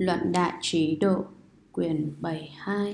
Luận Đại Trí Độ, quyển 72.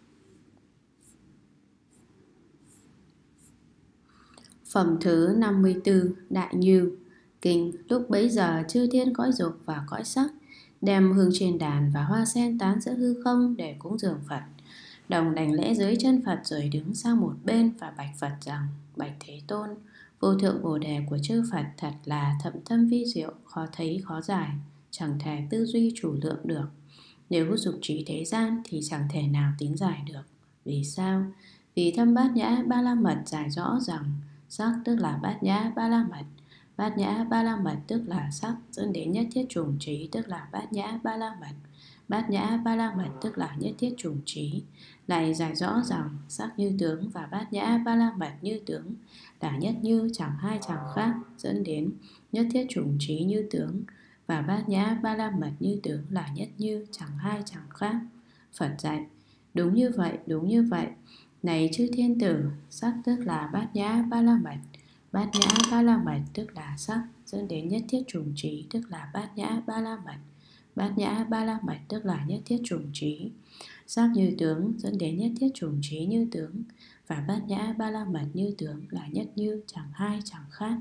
Phẩm thứ 54, Đại Như. Kinh. Lúc bấy giờ chư thiên cõi dục và cõi sắc đem hương trên đàn và hoa sen tán giữa hư không để cúng dường Phật. Đồng đảnh lễ dưới chân Phật rồi đứng sang một bên và bạch Phật rằng: Bạch Thế Tôn, vô thượng bồ đề của chư Phật thật là thậm thâm vi diệu, khó thấy khó giải, chẳng thể tư duy chủ lượng được. Nếu dục trí thế gian thì chẳng thể nào tính giải được. Vì sao? Vì thâm bát nhã ba la mật giải rõ rằng sắc tức là bát nhã ba la mật, bát nhã ba la mật tức là sắc, dẫn đến nhất thiết trùng trí tức là bát nhã ba la mật, bát nhã ba la mật tức là nhất thiết trùng trí. Lại giải rõ rằng sắc như tướng và bát nhã ba la mật như tướng là nhất như, chẳng hai chẳng khác, dẫn đến nhất thiết trùng trí như tướng và bát nhã ba la mật như tướng là nhất như, chẳng hai chẳng khác. Phật dạy: đúng như vậy, đúng như vậy. Này chư thiên tử, sắc tức là bát nhã ba la mật, bát nhã ba la mật tức là sắc, dẫn đến nhất thiết trùng trí tức là bát nhã ba la mật, bát nhã ba la mật tức là nhất thiết trùng trí. Sắc như tướng dẫn đến nhất thiết trùng trí như tướng và bát nhã ba la mật như tướng là nhất như, chẳng hai chẳng khác.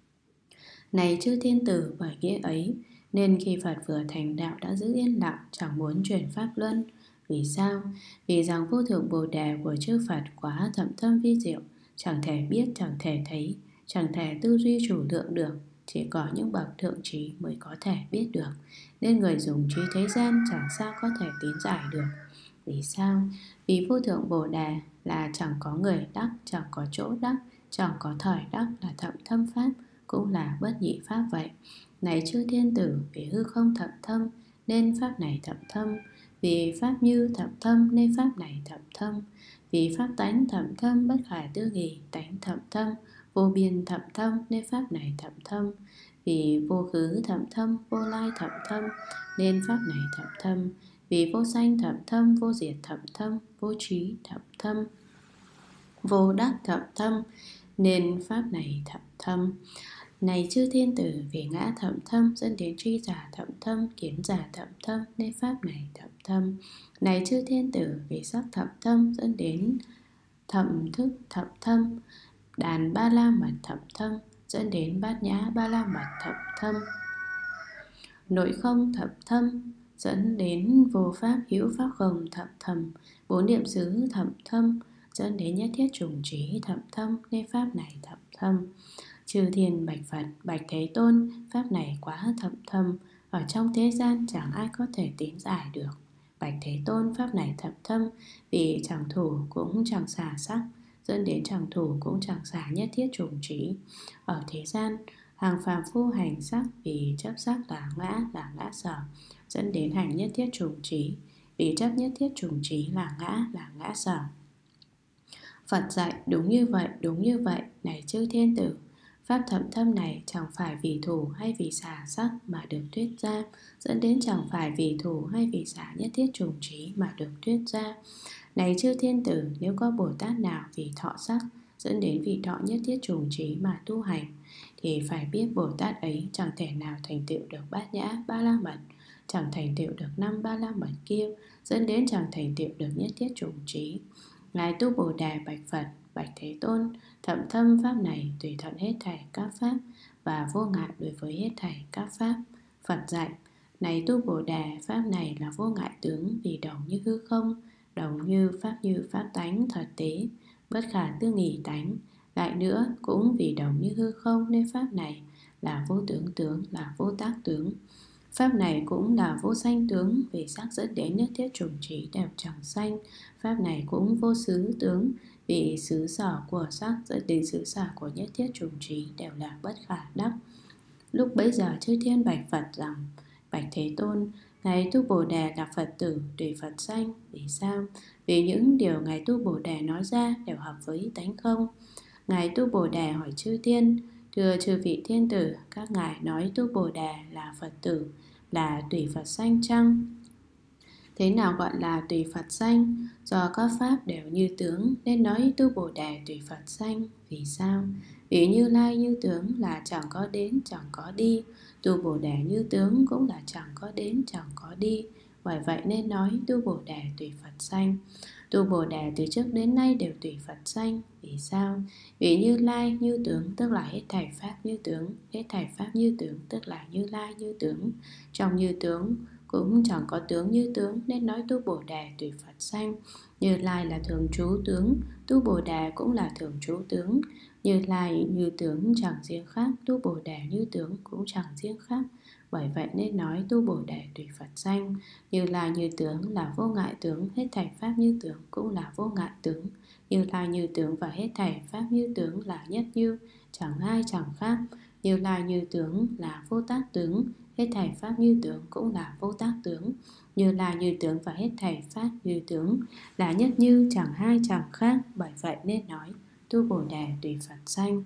Này chư thiên tử, bởi nghĩa ấy nên khi Phật vừa thành đạo đã giữ yên lặng, chẳng muốn chuyển pháp luân. Vì sao? Vì rằng vô thượng bồ đề của chư Phật quá thậm thâm vi diệu, chẳng thể biết, chẳng thể thấy, chẳng thể tư duy chủ lượng được. Chỉ có những bậc thượng trí mới có thể biết được, nên người dùng trí thế gian chẳng sao có thể tín giải được. Vì sao? Vì vô thượng bồ đề là chẳng có người đắc, chẳng có chỗ đắc, chẳng có thời đắc, là thậm thâm pháp, cũng là bất nhị pháp vậy. Này chư thiên tử, vì hư không thậm thâm nên pháp này thậm thâm, vì pháp như thậm thâm nên pháp này thậm thâm, vì pháp tánh thậm thâm bất khả tư nghì, tánh thậm thâm, vô biên thậm thâm nên pháp này thậm thâm, vì vô khứ thậm thâm, vô lai thậm thâm nên pháp này thậm thâm, vì vô sanh thậm thâm, vô diệt thậm thâm, vô trí thậm thâm, vô đắc thậm thâm nên pháp này thậm thâm. Này chư thiên tử, vì ngã thậm thâm dẫn đến tri giả thậm thâm, kiến giả thậm thâm nên pháp này thậm thâm. Này chư thiên tử, vì sắc thậm thâm dẫn đến thậm thức thậm thâm, đàn ba la mật thậm thâm dẫn đến bát nhã ba la mật thậm thâm, nội không thậm thâm dẫn đến vô pháp hữu pháp không thậm thâm, bốn niệm xứ thậm thâm dẫn đến nhất thiết trùng trí thậm thâm nên pháp này thậm thâm. Chư thiên bạch Phật: Bạch Thế Tôn, pháp này quá thậm thâm, ở trong thế gian chẳng ai có thể tín giải được. Bạch Thế Tôn, pháp này thậm thâm, vì chẳng thủ cũng chẳng xả sắc, dẫn đến chẳng thủ cũng chẳng xả nhất thiết trùng trí. Ở thế gian, hàng phàm phu hành sắc, vì chấp sắc là ngã sở, dẫn đến hành nhất thiết trùng trí, vì chấp nhất thiết trùng trí là ngã sở. Phật dạy: đúng như vậy, đúng như vậy. Này chư thiên tử, pháp thậm thâm này chẳng phải vì thủ hay vì xả sắc mà được thuyết ra, dẫn đến chẳng phải vì thủ hay vì xả nhất thiết trùng trí mà được thuyết ra. Này chư thiên tử, nếu có Bồ Tát nào vì thọ sắc dẫn đến vì thọ nhất thiết trùng trí mà tu hành, thì phải biết Bồ Tát ấy chẳng thể nào thành tựu được bát nhã ba la mật, chẳng thành tựu được năm ba la mật kia, dẫn đến chẳng thành tựu được nhất thiết trùng trí. Ngài tu Bồ Đề bạch Phật: Bạch Thế Tôn, thậm thâm pháp này tùy thuận hết thảy các pháp và vô ngại đối với hết thảy các pháp. Phật dạy: này tu Bồ Đề, pháp này là vô ngại tướng, vì đồng như hư không, đồng như pháp tánh thật tế, bất khả tư nghì tánh. Lại nữa, cũng vì đồng như hư không nên pháp này là vô tướng tướng, là vô tác tướng. Pháp này cũng là vô sanh tướng, vì sắc dẫn đến nhất thiết trùng trí đều chẳng sanh. Pháp này cũng vô xứ tướng, vì xứ sở của sắc dẫn đến xứ sở của nhất thiết trùng trí đều là bất khả đắc. Lúc bấy giờ chư thiên bạch Phật rằng: Bạch Thế Tôn, Ngài tu Bồ Đề là Phật tử, tùy Phật sanh. Vì sao? Vì những điều Ngài tu Bồ Đề nói ra đều hợp với tánh không. Ngài tu Bồ Đề hỏi chư thiên: thưa chư vị thiên tử, các ngài nói tu Bồ Đề là Phật tử, là tùy Phật sanh chăng? Thế nào gọi là tùy Phật sanh? Do các pháp đều như tướng nên nói tu Bồ Đề tùy Phật sanh. Vì sao? Vì Như Lai như tướng là chẳng có đến, chẳng có đi, Tu Bồ Đề như tướng cũng là chẳng có đến chẳng có đi. Bởi vậy nên nói tu Bồ Đề tùy Phật sanh. Tu Bồ Đề từ trước đến nay đều tùy Phật sanh. Vì sao? Vì Như Lai như tướng tức là hết thảy pháp như tướng, hết thảy pháp như tướng tức là Như Lai như tướng. Trong như tướng cũng chẳng có tướng như tướng, nên nói tu Bồ Đề tùy Phật sanh. Như Lai là thường trú tướng, tu Bồ Đề cũng là thường trú tướng. Như Lai như tướng chẳng riêng khác, tu Bồ Đề như tướng cũng chẳng riêng khác. Bởi vậy nên nói tu Bồ Đề tùy Phật sanh. Như Lai như tướng là vô ngại tướng, hết thảy pháp như tướng cũng là vô ngại tướng. Như Lai như tướng và hết thảy pháp như tướng là nhất như, chẳng hai chẳng khác. Như Lai như tướng là vô tác tướng, hết thảy pháp như tướng cũng là vô tác tướng. Như Lai như tướng và hết thảy pháp như tướng là nhất như, chẳng hai chẳng khác. Bởi vậy nên nói tu Bồ Đề tùy Phật sanh.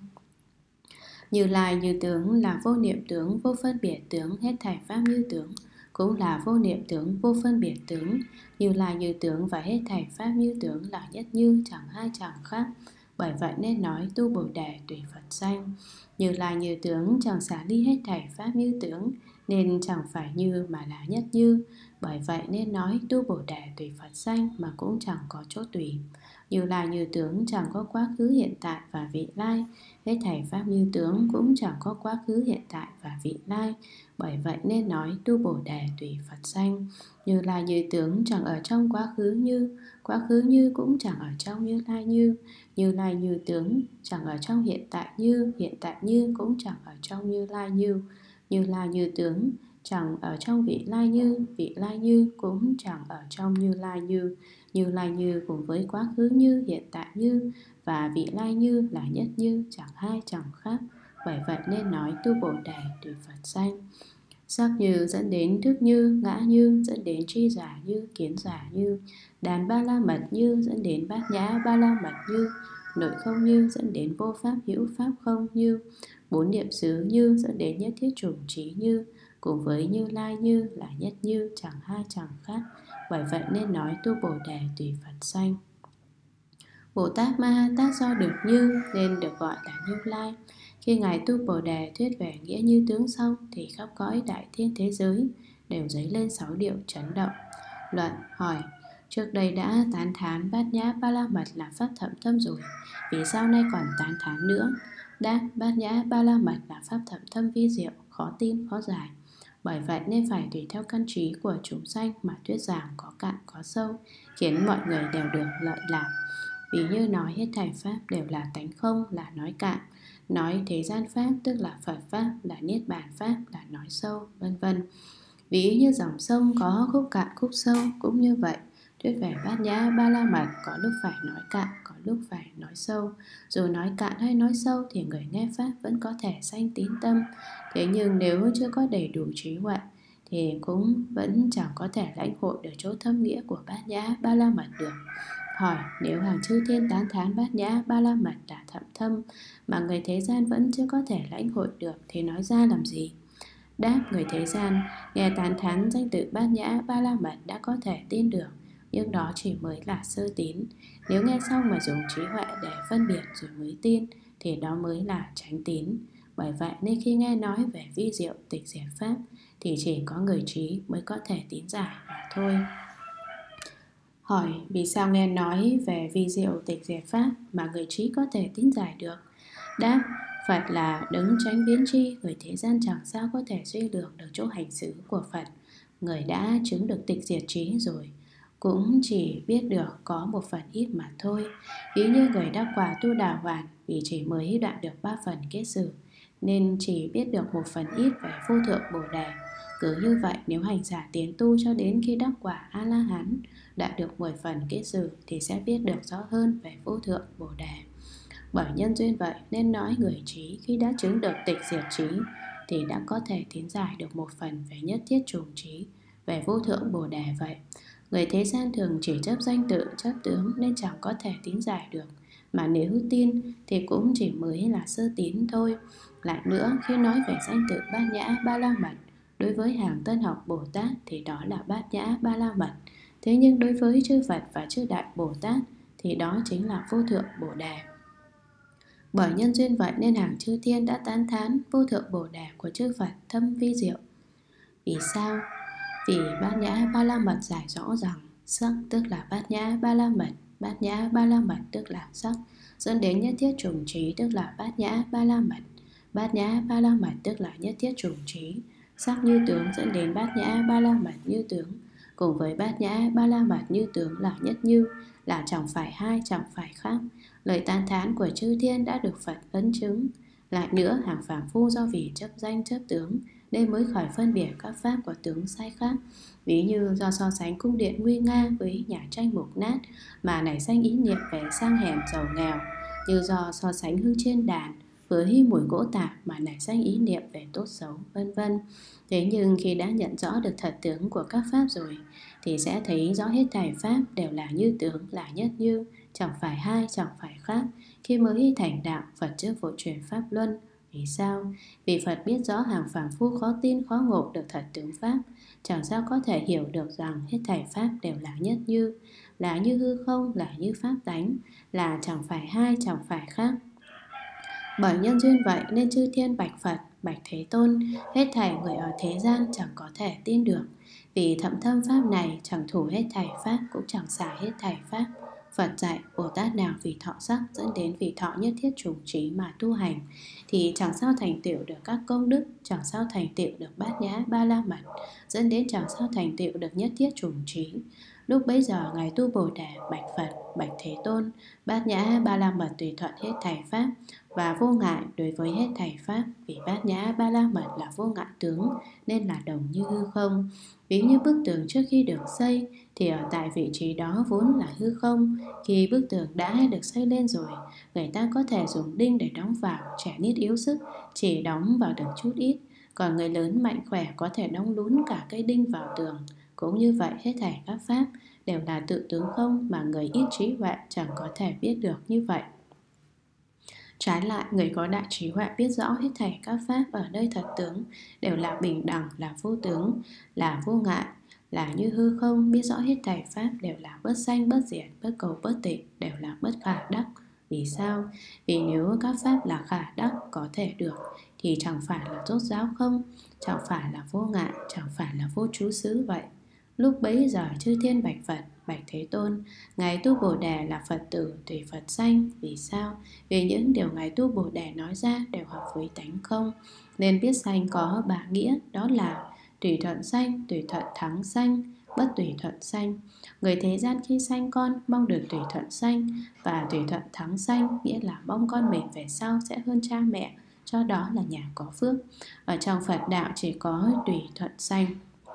Như Lai như tướng là vô niệm tướng, vô phân biệt tướng, hết thảy pháp như tướng cũng là vô niệm tướng, vô phân biệt tướng. Như Lai như tướng và hết thảy pháp như tướng là nhất như, chẳng hai chẳng khác. Bởi vậy nên nói tu Bồ Đề tùy Phật sanh. Như Lai như tướng chẳng xả ly hết thảy pháp như tướng, nên chẳng phải như mà là nhất như. Bởi vậy nên nói tu Bồ Đề tùy Phật sanh mà cũng chẳng có chỗ tùy. Như Lai như tướng chẳng có quá khứ hiện tại và vị lai, hết thảy pháp như tướng cũng chẳng có quá khứ hiện tại và vị lai. Bởi vậy nên nói tu Bồ Đề tùy Phật sanh. Như Lai như tướng chẳng ở trong quá khứ như cũng chẳng ở trong Như Lai như. Như Lai như tướng chẳng ở trong hiện tại như cũng chẳng ở trong Như Lai như. Như Lai như tướng chẳng ở trong vị lai như cũng chẳng ở trong Như Lai như. Như Lai như cùng với quá khứ như, hiện tại như và vị lai như là nhất như, chẳng hai chẳng khác. Bởi vậy nên nói tu Bồ Đề tùy Phật sanh. Sắc như dẫn đến thức như, ngã như dẫn đến tri giả như, kiến giả như. Đàn ba la mật như dẫn đến bát nhã ba la mật như. Nội không như dẫn đến vô pháp hữu pháp không như. Bốn niệm xứ như dẫn đến nhất thiết chủng trí như. Cùng với Như Lai như là nhất như, chẳng hai chẳng khác. Bởi vậy nên nói tu Bồ Đề tùy Phật sanh. Bồ Tát Ma Ha Tát do được như nên được gọi là Như Lai. Khi Ngài tu Bồ Đề thuyết về nghĩa như tướng xong, thì khắp cõi đại thiên thế giới đều dấy lên 6 điệu chấn động. Luận hỏi: trước đây đã tán thán bát nhã ba la mật là pháp thậm thâm rồi, vì sao nay còn tán thán nữa? Đáp: bát nhã ba la mật là pháp thậm thâm vi diệu, khó tin khó giải. Bởi vậy nên phải tùy theo căn trí của chúng sanh mà thuyết giảng có cạn có sâu, khiến mọi người đều được lợi lạc. Ví như nói hết thảy pháp đều là tánh không là nói cạn, nói thế gian pháp tức là Phật pháp, là niết bàn pháp là nói sâu, vân vân. Ví như dòng sông có khúc cạn khúc sâu, cũng như vậy. Thuyết về bát nhã ba la mật có lúc phải nói cạn, có lúc phải nói sâu. Dù nói cạn hay nói sâu thì người nghe pháp vẫn có thể sanh tín tâm. Thế nhưng nếu chưa có đầy đủ trí huệ thì cũng vẫn chẳng có thể lãnh hội được chỗ thâm nghĩa của bát nhã ba la mật được. Hỏi: nếu hàng chư thiên tán thán bát nhã ba la mật là thậm thâm mà người thế gian vẫn chưa có thể lãnh hội được thì nói ra làm gì? Đáp: người thế gian nghe tán thán danh tự bát nhã ba la mật đã có thể tin được, nhưng đó chỉ mới là sơ tín. Nếu nghe xong mà dùng trí huệ để phân biệt rồi mới tin thì đó mới là chánh tín. Bởi vậy nên khi nghe nói về vi diệu tịch diệt pháp thì chỉ có người trí mới có thể tín giải mà thôi. Hỏi: vì sao nghe nói về vi diệu tịch diệt pháp mà người trí có thể tín giải được? Đáp: Phật là đấng chánh biến tri, người thế gian chẳng sao có thể suy lược được chỗ hành xử của Phật. Người đã chứng được tịch diệt trí rồi cũng chỉ biết được có một phần ít mà thôi. Ví như người đắc quả tu đà hoàn, vì chỉ mới đoạn được 3 phần kết xử nên chỉ biết được một phần ít về vô thượng Bồ Đề. Cứ như vậy, nếu hành giả tiến tu cho đến khi đắc quả A-la-hán, đạt được 10 phần kết xử thì sẽ biết được rõ hơn về vô thượng Bồ Đề. Bởi nhân duyên vậy nên nói người trí khi đã chứng được tịch diệt trí thì đã có thể tín giải được một phần về nhất thiết chủng trí, về vô thượng Bồ Đề vậy. Người thế gian thường chỉ chấp danh tự, chấp tướng nên chẳng có thể tín giải được. Mà nếu tin thì cũng chỉ mới là sơ tín thôi. Lại nữa, khi nói về danh tự bát nhã ba la mật, đối với hàng tân học Bồ Tát thì đó là bát nhã ba la mật. Thế nhưng đối với chư Phật và chư Đại Bồ Tát thì đó chính là vô thượng Bồ Đề. Bởi nhân duyên vậy nên hàng chư thiên đã tán thán vô thượng bồ đề của chư Phật thâm vi diệu. Vì sao? Vì Bát Nhã Ba La Mật giải rõ rằng sắc tức là Bát Nhã Ba La Mật, Bát Nhã Ba La Mật tức là sắc, dẫn đến nhất thiết trùng trí tức là Bát Nhã Ba La Mật. Bát Nhã Ba La Mật tức là nhất thiết trùng trí, sắc như tướng dẫn đến Bát Nhã Ba La Mật như tướng, cùng với Bát Nhã Ba La Mật như tướng là nhất như, là chẳng phải hai, chẳng phải khác. Lời tán thán của chư thiên đã được Phật ấn chứng. Lại nữa, hàng phàm phu do vì chấp danh chấp tướng nên mới khởi phân biệt các pháp của tướng sai khác. Ví như do so sánh cung điện nguy nga với nhà tranh mục nát mà nảy sinh ý niệm về sang hèn giàu nghèo, như do so sánh hương trên đàn với mùi gỗ tạp mà nảy sinh ý niệm về tốt xấu, vân vân. Thế nhưng khi đã nhận rõ được thật tướng của các pháp rồi thì sẽ thấy rõ hết thảy pháp đều là như tướng, là nhất như, chẳng phải hai, chẳng phải khác. Khi mới thành đạo, Phật chưa vội truyền pháp luân. Vì sao? Vì Phật biết rõ hàng phàm phu khó tin khó ngộ được thật tướng pháp, chẳng sao có thể hiểu được rằng hết thảy pháp đều là nhất như, là như hư không, là như pháp tánh, là chẳng phải hai, chẳng phải khác. Bởi nhân duyên vậy nên chư thiên bạch Phật, bạch Thế Tôn, hết thảy người ở thế gian chẳng có thể tin được. Vì thậm thâm pháp này chẳng thủ hết thảy pháp, cũng chẳng xả hết thảy pháp. Phật dạy Bồ Tát nào vì thọ sắc dẫn đến vì thọ nhất thiết trùng trí mà tu hành thì chẳng sao thành tựu được các công đức, chẳng sao thành tựu được Bát Nhã Ba La Mật, dẫn đến chẳng sao thành tựu được nhất thiết trùng trí. Lúc bấy giờ ngài tu Bồ Đề bạch Phật, bạch Thế Tôn, Bát Nhã Ba La Mật tùy thuận hết thảy pháp và vô ngại đối với hết thảy pháp. Vì Bát Nhã Ba La Mật là vô ngại tướng nên là đồng như hư không. Ví như bức tường trước khi được xây thì ở tại vị trí đó vốn là hư không. Khi bức tường đã được xây lên rồi, người ta có thể dùng đinh để đóng vào. Trẻ nít yếu sức chỉ đóng vào được chút ít, còn người lớn mạnh khỏe có thể đóng lún cả cây đinh vào tường. Cũng như vậy, hết thảy các pháp đều là tự tướng không mà người ít trí huệ chẳng có thể biết được như vậy. Trái lại, người có đại trí huệ biết rõ hết thảy các pháp ở nơi thật tướng đều là bình đẳng, là vô tướng, là vô ngại, là như hư không, biết rõ hết thảy pháp đều là bất sanh, bất diệt, bất cầu, bất tịnh, đều là bất khả đắc. Vì sao? Vì nếu các pháp là khả đắc có thể được thì chẳng phải là rốt ráo không, chẳng phải là vô ngại, chẳng phải là vô trú xứ vậy. Lúc bấy giờ chư thiên bạch Phật, bạch Thế Tôn, ngài tu Bồ Đề là Phật tử tùy Phật sanh. Vì sao? Vì những điều ngài tu Bồ Đề nói ra đều hợp với tánh không, nên biết sanh có ba nghĩa, đó là tùy thuận sanh, tùy thuận thắng sanh, bất tùy thuận sanh. Người thế gian khi sanh con mong được tùy thuận sanh, và tùy thuận thắng sanh nghĩa là mong con mình về sau sẽ hơn cha mẹ, cho đó là nhà có phước. Ở trong Phật đạo chỉ có tùy thuận sanh.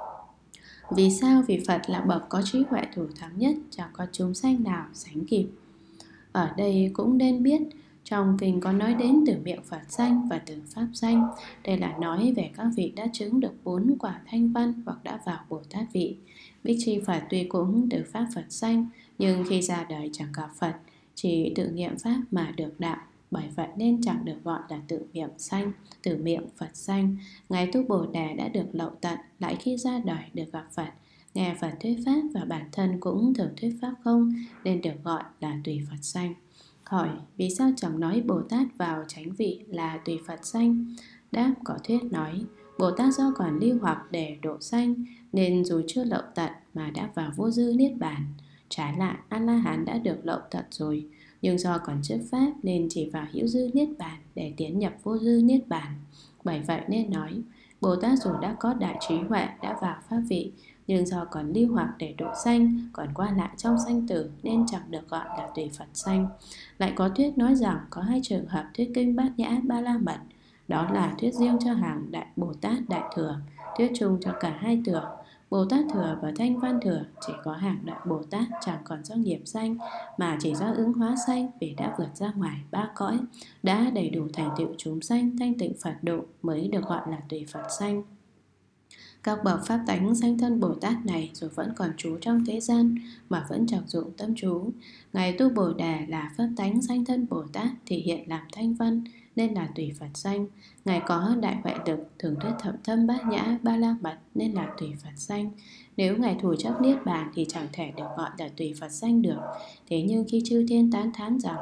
Vì sao? Vì Phật là bậc có trí huệ thủ thắng nhất, chẳng có chúng sanh nào sánh kịp. Ở đây cũng nên biết, trong kinh có nói đến từ miệng Phật sanh và từ Pháp sanh. Đây là nói về các vị đã chứng được 4 quả thanh văn hoặc đã vào Bồ Tát vị. Bích Chi Phật tuy cũng từ Pháp Phật sanh, nhưng khi ra đời chẳng gặp Phật, chỉ tự nghiệm Pháp mà được đạo. Bởi vậy nên chẳng được gọi là tự miệng sanh, từ miệng Phật sanh. Ngài tu Bồ Đề đã được lậu tận, lại khi ra đời được gặp Phật, nghe Phật thuyết pháp và bản thân cũng thường thuyết pháp không, nên được gọi là tùy Phật sanh. Hỏi, vì sao chẳng nói Bồ Tát vào chánh vị là tùy Phật sanh? Đáp, có thuyết nói, Bồ Tát do còn lưu hoặc để độ sanh, nên dù chưa lậu tận mà đã vào vô dư niết bàn. Trái lại, A-la-hán đã được lậu tận rồi, nhưng do còn chấp pháp nên chỉ vào hữu dư niết bàn để tiến nhập vô dư niết bàn. Bởi vậy nên nói, Bồ Tát dù đã có đại trí huệ đã vào pháp vị, nhưng do còn lưu hoặc để độ sanh, còn qua lại trong sanh tử nên chẳng được gọi là tùy Phật sanh. Lại có thuyết nói rằng có 2 trường hợp thuyết kinh Bát Nhã Ba La Mật, đó là thuyết riêng cho hàng đại Bồ Tát Đại Thừa, thuyết chung cho cả hai thừa. Bồ Tát Thừa và Thanh Văn Thừa chỉ có hàng đại Bồ Tát chẳng còn do nghiệp sanh, mà chỉ do ứng hóa sanh, vì đã vượt ra ngoài 3 cõi, đã đầy đủ thành tựu chúng sanh thanh tịnh Phật độ mới được gọi là tùy Phật sanh. Các bậc pháp tánh sanh thân Bồ Tát này rồi vẫn còn trú trong thế gian mà vẫn chẳng dụng tâm trú. Ngài tu Bồ Đề là pháp tánh sanh thân Bồ Tát thì hiện làm thanh văn nên là tùy Phật sanh. Ngài có đại huệ lực thường thuyết thậm thâm Bát Nhã Ba La Mật nên là tùy Phật sanh. Nếu ngài thủ chấp niết bàn thì chẳng thể được gọi là tùy Phật sanh được. Thế nhưng khi chư thiên tán thán rằng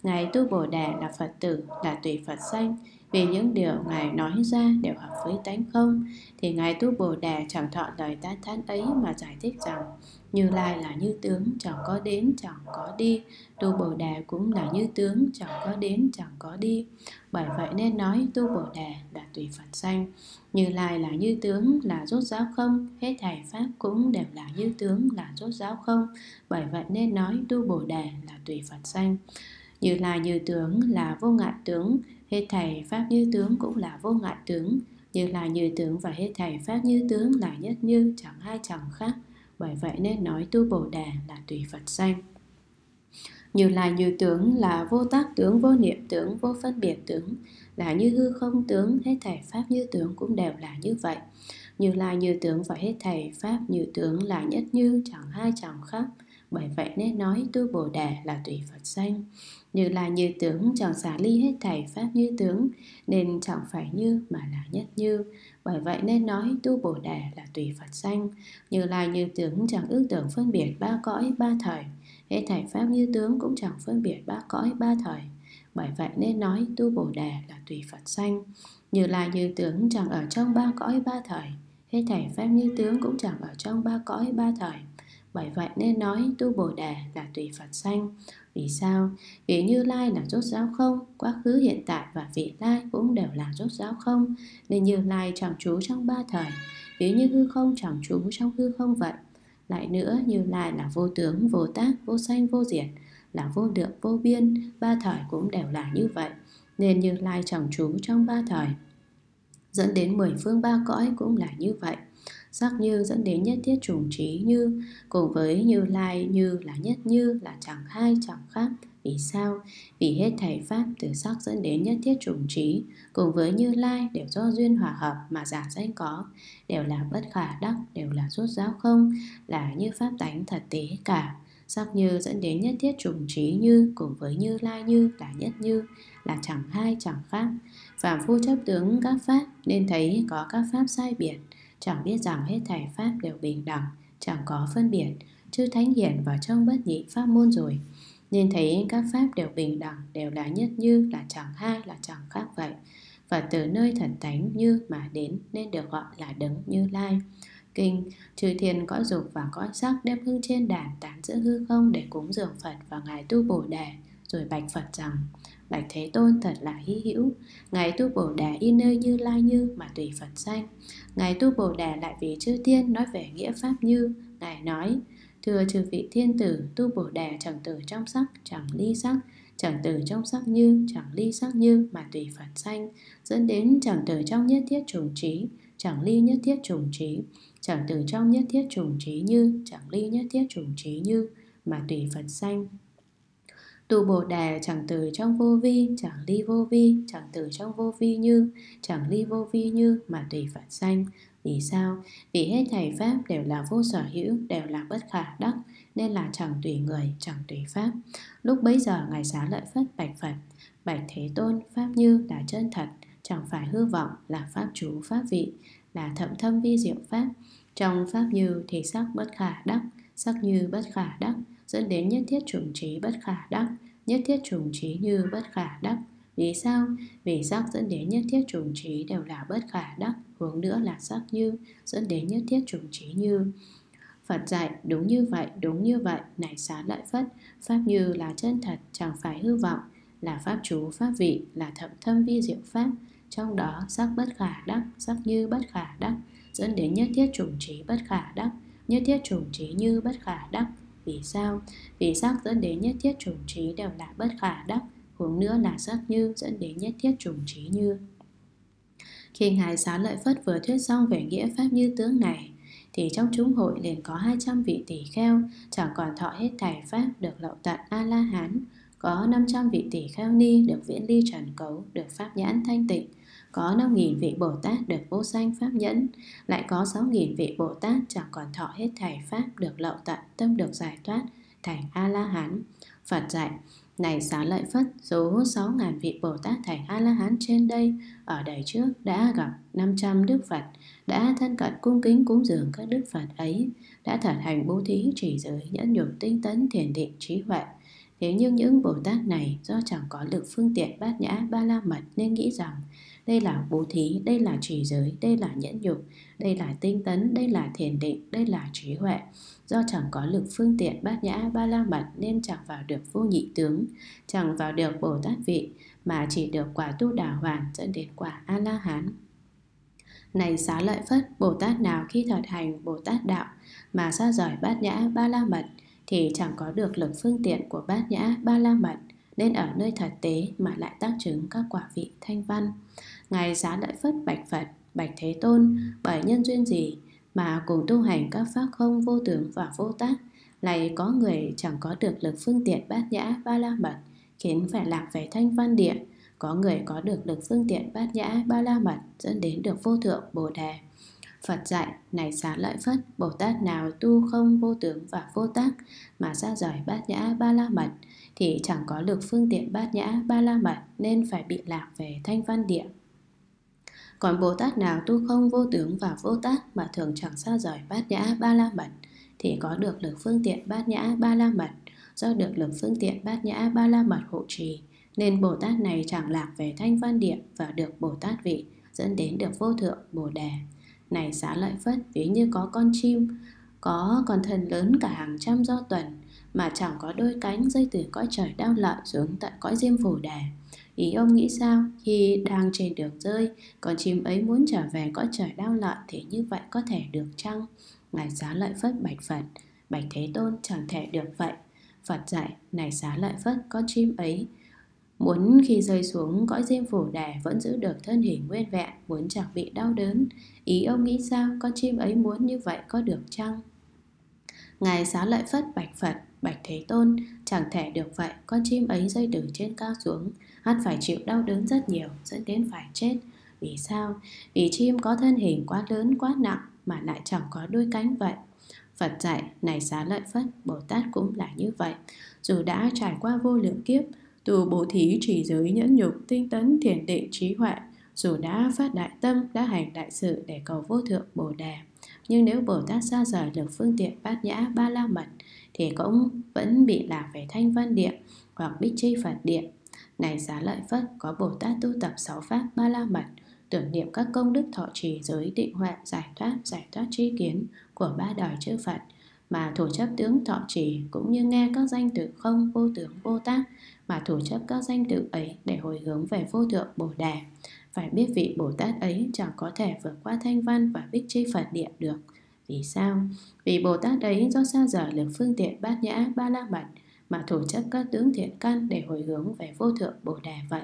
Ngài Tu Bồ Đề là Phật tử, là tùy Phật sanh. Vì những điều Ngài nói ra đều hợp với tánh không, thì Ngài Tu Bồ Đề chẳng thọ lời tán thán ấy mà giải thích rằng Như Lai là như tướng, chẳng có đến, chẳng có đi. Tu Bồ Đề cũng là như tướng, chẳng có đến, chẳng có đi. Bởi vậy nên nói Tu Bồ Đề là tùy Phật sanh. Như Lai là như tướng, là rốt ráo không. Hết thảy pháp cũng đều là như tướng, là rốt ráo không. Bởi vậy nên nói Tu Bồ Đề là tùy Phật sanh. Như Lai như tướng là vô ngại tướng, hết thảy pháp như tướng cũng là vô ngại tướng. Như Lai như tướng và hết thảy pháp như tướng là nhất như, chẳng hai chẳng khác. Bởi vậy nên nói Tu Bồ Đề là tùy Phật sanh. Như Lai như tướng là vô tác tướng, vô niệm tướng, vô phân biệt tướng, là như hư không tướng. Hết thảy pháp như tướng cũng đều là như vậy. Như Lai như tướng và hết thảy pháp như tướng là nhất như, chẳng hai chẳng khác. Bởi vậy nên nói Tu Bồ Đề là tùy Phật sanh. Như Lai như tướng chẳng xả ly hết thảy pháp như tướng, nên chẳng phải như mà là nhất như. Bởi vậy nên nói Tu Bồ Đề là tùy Phật sanh. Như Lai như tướng chẳng ước tưởng phân biệt ba cõi ba thời, hết thảy pháp như tướng cũng chẳng phân biệt ba cõi ba thời. Bởi vậy nên nói Tu Bồ Đề là tùy Phật sanh. Như Lai như tướng chẳng ở trong ba cõi ba thời, hết thảy pháp như tướng cũng chẳng ở trong ba cõi ba thời. Bởi vậy nên nói Tu Bồ Đề là tùy Phật sanh. Vì sao? Vì Như Lai là rốt ráo không, quá khứ hiện tại và vị lai cũng đều là rốt ráo không, nên Như Lai chẳng trú trong ba thời. Ví như hư không chẳng trú trong hư không vậy. Lại nữa, Như Lai là vô tướng, vô tác, vô sanh, vô diệt, là vô lượng, vô biên, ba thời cũng đều là như vậy. Nên Như Lai chẳng trú trong ba thời. Dẫn đến 10 phương ba cõi cũng là như vậy. Sắc như dẫn đến nhất thiết chủng trí như, cùng với Như Lai như là nhất như, là chẳng hai chẳng khác. Vì sao? Vì hết thảy pháp từ sắc dẫn đến nhất thiết chủng trí, cùng với Như Lai đều do duyên hòa hợp mà giả danh có, đều là bất khả đắc, đều là rốt ráo không, là như pháp tánh thật tế cả. Sắc như dẫn đến nhất thiết chủng trí như, cùng với Như Lai như là nhất như, là chẳng hai chẳng khác. Phàm phu chấp tướng các pháp nên thấy có các pháp sai biệt, chẳng biết rằng hết thảy pháp đều bình đẳng, chẳng có phân biệt. Chư Thánh hiển vào trong bất nhị pháp môn rồi, nên thấy các pháp đều bình đẳng, đều là nhất như, là chẳng hai, là chẳng khác vậy. Và từ nơi thần tánh như mà đến nên được gọi là đấng Như Lai. Kinh: Chư thiên cõi dục và cõi sắc đem hương trên đàn tán giữa hư không để cúng dường Phật và Ngài Tu Bồ Đề, rồi bạch Phật rằng: Bạch Thế Tôn, thật là hy hữu, Ngài Tu Bồ Đề y nơi Như Lai như mà tùy Phật sanh. Ngài Tu Bồ Đề lại vì chư thiên nói về nghĩa pháp như. Ngài nói: Thưa chư vị thiên tử, Tu Bồ Đề chẳng từ trong sắc, chẳng ly sắc, chẳng từ trong sắc như, chẳng ly sắc như mà tùy Phật sanh, dẫn đến chẳng từ trong nhất thiết chủng trí, chẳng ly nhất thiết chủng trí, chẳng từ trong nhất thiết chủng trí như, chẳng ly nhất thiết chủng trí như mà tùy Phật sanh. Tu Bồ Đề chẳng từ trong vô vi, chẳng ly vô vi, chẳng từ trong vô vi như, chẳng ly vô vi như mà tùy Phật sanh. Vì sao? Vì hết thảy pháp đều là vô sở hữu, đều là bất khả đắc, nên là chẳng tùy người, chẳng tùy pháp. Lúc bấy giờ Ngài Xá Lợi Phất bạch Phật: Bạch Thế Tôn, pháp như là chân thật, chẳng phải hư vọng, là pháp trú pháp vị, là thậm thâm vi diệu pháp. Trong pháp như thì sắc bất khả đắc, sắc như bất khả đắc, dẫn đến nhất thiết chủng trí bất khả đắc, nhất thiết chủng trí như bất khả đắc. Vì sao? Vì sắc dẫn đến nhất thiết chủng trí đều là bất khả đắc, huống nữa là sắc như dẫn đến nhất thiết chủng trí như. Phật dạy: Đúng như vậy, đúng như vậy, này Xá Lợi Phất, pháp như là chân thật, chẳng phải hư vọng, là pháp trú pháp vị, là thậm thâm vi diệu pháp. Trong đó sắc bất khả đắc, sắc như bất khả đắc, dẫn đến nhất thiết chủng trí bất khả đắc, nhất thiết chủng trí như bất khả đắc. Vì sao? Vì sắc dẫn đến nhất thiết chủng trí đều là bất khả đắc, huống nữa là sắc như dẫn đến nhất thiết chủng trí như. Khi Ngài Xá Lợi Phất vừa thuyết xong về nghĩa pháp như tướng này, thì trong chúng hội liền có 200 vị tỷ kheo, chẳng còn thọ hết thảy pháp, được lậu tận A-la-hán. Có 500 vị tỷ kheo ni, được viễn ly trần cấu, được pháp nhãn thanh tịnh. Có 5.000 vị Bồ Tát, được vô sanh pháp nhẫn. Lại có 6.000 vị Bồ Tát chẳng còn thọ hết thảy pháp, được lậu tận, tâm được giải thoát, thành A-la-hán. Phật dạy: Này Xá Lợi Phất, số 6.000 vị Bồ Tát thành A-la-hán trên đây, ở đời trước đã gặp 500 Đức Phật, đã thân cận cung kính cúng dường các Đức Phật ấy, đã thật hành bố thí, trì giới, nhẫn nhục, tinh tấn, thiền định, trí huệ. Thế nhưng những Bồ Tát này do chẳng có lực phương tiện bát nhã ba la mật nên nghĩ rằng đây là bố thí, đây là trì giới, đây là nhẫn nhục, đây là tinh tấn, đây là thiền định, đây là trí huệ. Do chẳng có lực phương tiện bát nhã ba la mật nên chẳng vào được vô nhị tướng, chẳng vào được Bồ Tát vị, mà chỉ được quả Tu Đà Hoàn dẫn đến quả A-la-hán. Này Xá Lợi Phất, Bồ Tát nào khi thật hành Bồ Tát đạo mà xa rời bát nhã ba la mật thì chẳng có được lực phương tiện của bát nhã ba la mật, nên ở nơi thật tế mà lại tác chứng các quả vị thanh văn. Ngài Xá Lợi Phất bạch Phật: Bạch Thế Tôn, bởi nhân duyên gì mà cùng tu hành các pháp không, vô tướng và vô tác, lại có người chẳng có được lực phương tiện bát nhã ba la mật, khiến phải lạc về thanh văn địa? Có người có được lực phương tiện bát nhã ba la mật, dẫn đến được vô thượng Bồ Đề. Phật dạy: Này Xá Lợi Phất, Bồ Tát nào tu không, vô tướng và vô tác mà xa rời bát nhã ba la mật thì chẳng có lực phương tiện bát nhã ba la mật, nên phải bị lạc về thanh văn địa. Còn Bồ Tát nào tu không, vô tướng và vô tác mà thường chẳng xa rời bát nhã ba la mật thì có được lực phương tiện bát nhã ba la mật. Do được lực phương tiện bát nhã ba la mật hộ trì, nên Bồ Tát này chẳng lạc về thanh văn địa và được Bồ Tát vị, dẫn đến được vô thượng Bồ Đề. Này Xá Lợi Phất, ví như có con chim, có con thân lớn cả hàng trăm do tuần, mà chẳng có đôi cánh, rơi từ cõi trời Đao Lợi xuống tận cõi Diêm Phù Đề. Ý ông nghĩ sao? Khi đang trên đường rơi, con chim ấy muốn trở về cõi trời Đao Lợi thì như vậy có thể được chăng? Ngài Xá Lợi Phất bạch Phật: Bạch Thế Tôn, chẳng thể được vậy. Phật dạy: Này Xá Lợi Phất, con chim ấy muốn khi rơi xuống cõi Diêm Phù Đề vẫn giữ được thân hình nguyên vẹn, muốn chẳng bị đau đớn. Ý ông nghĩ sao? Con chim ấy muốn như vậy có được chăng? Ngài Xá Lợi Phất bạch Phật: Bạch Thế Tôn, chẳng thể được vậy. Con chim ấy rơi từ trên cao xuống, ắt phải chịu đau đớn rất nhiều, dẫn đến phải chết. Vì sao? Vì chim có thân hình quá lớn, quá nặng mà lại chẳng có đôi cánh vậy. Phật dạy: Này Xá Lợi Phất, Bồ Tát cũng là như vậy. Dù đã trải qua vô lượng kiếp tu bố thí, trì giới, nhẫn nhục, tinh tấn, thiền định, trí huệ, dù đã phát đại tâm, đã hành đại sự để cầu vô thượng Bồ Đề, nhưng nếu Bồ Tát xa rời lực phương tiện bát nhã ba la mật thì cũng vẫn bị lạc về thanh văn địa hoặc bích chi Phật địa. Này Xá Lợi Phất, có Bồ Tát tu tập 6 pháp ba la mật, tưởng niệm các công đức thọ trì, giới, định, huệ, giải thoát tri kiến của ba đời chư Phật, mà thủ chấp tướng thọ trì, cũng như nghe các danh tự không, vô tướng, vô tác mà thủ chấp các danh tự ấy để hồi hướng về vô thượng Bồ Đề. Phải biết vị Bồ Tát ấy chẳng có thể vượt qua thanh văn và bích chi Phật địa được. Vì sao? Vì Bồ Tát ấy do xa rời lực phương tiện bát nhã ba la mật mà thủ chấp các tướng thiện căn để hồi hướng về vô thượng Bồ Đề vậy.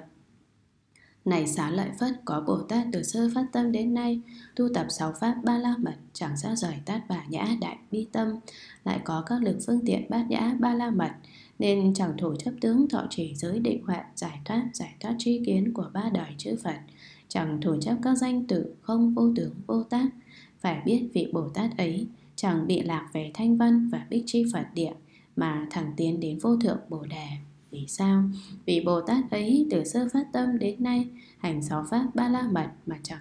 Này Xá Lợi Phất, có Bồ Tát từ sơ phát tâm đến nay tu tập 6 pháp ba la mật, chẳng xa rời tát bà nhã đại bi tâm, lại có các lực phương tiện bát nhã ba la mật, nên chẳng thủ chấp tướng thọ trì, giới, định, huệ, giải thoát tri kiến của ba đời chư Phật, chẳng thủ chấp các danh tự không, vô tướng, vô tác. Phải biết vị Bồ Tát ấy chẳng bị lạc về thanh văn và bích chi Phật địa, mà thẳng tiến đến vô thượng Bồ Đề. Vì sao? Vì Bồ Tát ấy từ sơ phát tâm đến nay hành 6 pháp ba la mật mà chẳng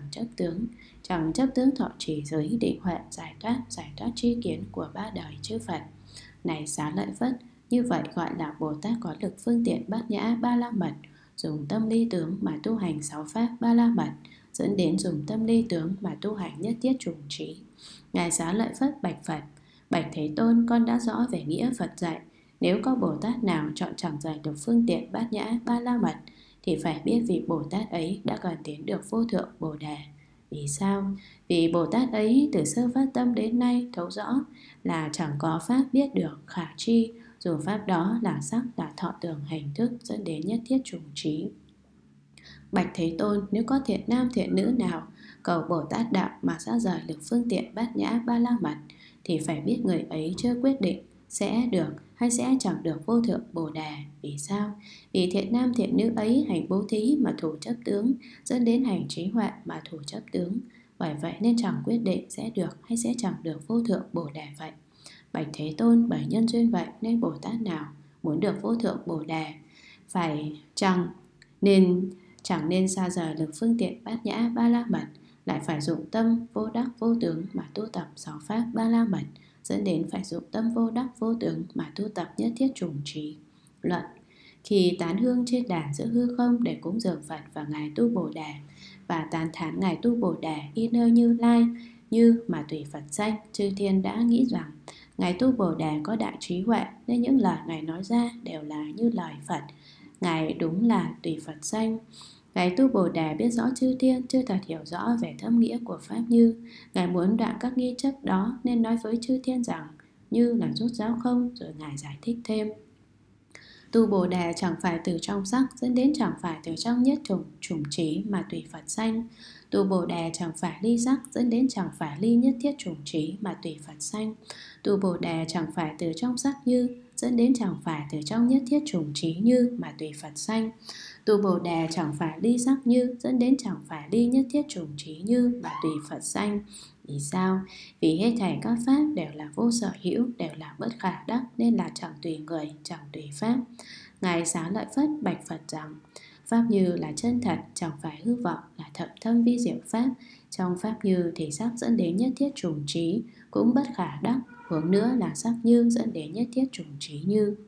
chấp tướng thọ trì, giới, định, huệ, giải thoát tri kiến của ba đời chư Phật. Này Xá Lợi Phất, như vậy gọi là Bồ Tát có lực phương tiện bát nhã ba la mật, dùng tâm ly tướng mà tu hành 6 pháp ba la mật, dẫn đến dùng tâm ly tướng mà tu hành nhất thiết trùng trí. Ngài Xá Lợi Phất bạch Phật: Bạch Thế Tôn, con đã rõ về nghĩa Phật dạy. Nếu có Bồ Tát nào chọn chẳng giải được phương tiện bát nhã ba la mật thì phải biết vị Bồ Tát ấy đã gần tiến được vô thượng Bồ Đề. Vì sao? Vì Bồ Tát ấy từ sơ phát tâm đến nay thấu rõ là chẳng có pháp biết được khả tri, dù pháp đó là sắc, là thọ, tưởng, hành, thức, dẫn đến nhất thiết trùng trí. Bạch Thế Tôn, nếu có thiện nam thiện nữ nào cầu Bồ Tát đạo mà xa rời lực phương tiện bát nhã ba la mật thì phải biết người ấy chưa quyết định sẽ được hay sẽ chẳng được vô thượng Bồ Đề. Vì sao? Vì thiện nam thiện nữ ấy hành bố thí mà thủ chấp tướng, dẫn đến hành trí huệ mà thủ chấp tướng. Bởi vậy nên chẳng quyết định sẽ được hay sẽ chẳng được vô thượng Bồ Đề vậy. Bạch Thế Tôn, bởi nhân duyên vậy nên Bồ Tát nào muốn được vô thượng Bồ Đề phải chẳng nên xa rời lực phương tiện bát nhã ba la mật, lại phải dụng tâm vô đắc vô tướng mà tu tập 6 pháp ba la mật, dẫn đến phải dụng tâm vô đắc vô tướng mà tu tập nhất thiết trùng trí. Luận: khi tán hương trên đàn giữa hư không để cúng dường Phật và Ngài Tu Bồ Đề, và tán thán Ngài Tu Bồ Đề y nơi Như Lai như mà tùy Phật danh, chư thiên đã nghĩ rằng Ngài Tu Bồ Đề có đại trí huệ, nên những lời Ngài nói ra đều là như lời Phật. Ngài đúng là tùy Phật danh. Ngài Tu Bồ Đề biết rõ chư thiên chưa thật hiểu rõ về thâm nghĩa của Pháp Như. Ngài muốn đoạn các nghi chấp đó nên nói với chư thiên rằng Như là rút giáo không, rồi Ngài giải thích thêm. Tu Bồ Đề chẳng phải từ trong sắc dẫn đến chẳng phải từ trong nhất chủng trí mà tùy Phật danh. Tu Bồ Đề chẳng phải ly sắc dẫn đến chẳng phải ly nhất thiết chủng trí mà tùy Phật danh. Tu Bồ Đề chẳng phải từ trong sắc như dẫn đến chẳng phải từ trong nhất thiết chủng trí như mà tùy Phật danh. Tu Bồ Đề chẳng phải ly sắc như dẫn đến chẳng phải ly nhất thiết chủng trí như mà tùy Phật danh. Vì sao? Vì hết thảy các pháp đều là vô sở hữu, đều là bất khả đắc, nên là chẳng tùy người, chẳng tùy pháp. Ngài Xá Lợi Phất bạch Phật rằng Pháp Như là chân thật, chẳng phải hư vọng, là thậm thâm vi diệu pháp. Trong Pháp Như thì sắc dẫn đến nhất thiết chủng trí cũng bất khả đắc, huống nữa là sắc như dẫn đến nhất thiết chủng trí như.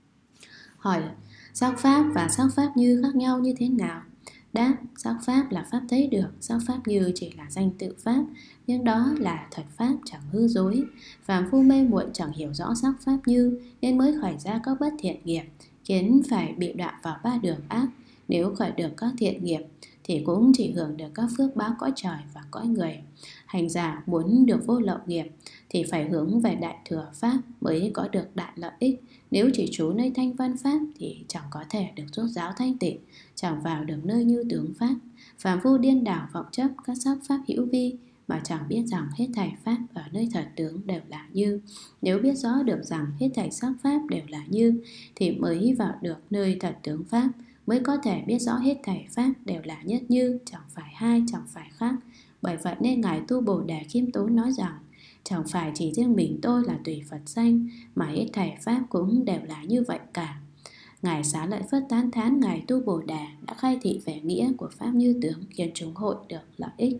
Hỏi: sắc pháp và sắc pháp như khác nhau như thế nào? Đáp: sắc pháp là pháp thấy được, sắc pháp như chỉ là danh tự pháp, nhưng đó là thật pháp chẳng hư dối. Phàm phu mê muội chẳng hiểu rõ sắc pháp như, nên mới khởi ra các bất thiện nghiệp, khiến phải bị đọa vào ba đường ác. Nếu khởi được các thiện nghiệp thì cũng chỉ hưởng được các phước báo cõi trời và cõi người. Hành giả muốn được vô lậu nghiệp thì phải hướng về đại thừa pháp mới có được đại lợi ích. Nếu chỉ trú nơi thanh văn pháp thì chẳng có thể được rốt ráo thanh tịnh, chẳng vào được nơi như tướng pháp. Phàm phu điên đảo vọng chấp các sắc pháp hữu vi, mà chẳng biết rằng hết thảy pháp ở nơi thật tướng đều là như. Nếu biết rõ được rằng hết thảy sắc pháp đều là như thì mới vào được nơi thật tướng pháp, mới có thể biết rõ hết thảy pháp đều là nhất như, chẳng phải hai, chẳng phải khác. Bởi vậy nên Ngài Tu Bồ Đề khiêm tốn nói rằng chẳng phải chỉ riêng mình tôi là tùy Phật danh, mà hết thảy pháp cũng đều là như vậy cả. Ngài Xá Lợi Phất tán thán Ngài Tu Bồ Đề đã khai thị về nghĩa của pháp như tướng, khiến chúng hội được lợi ích.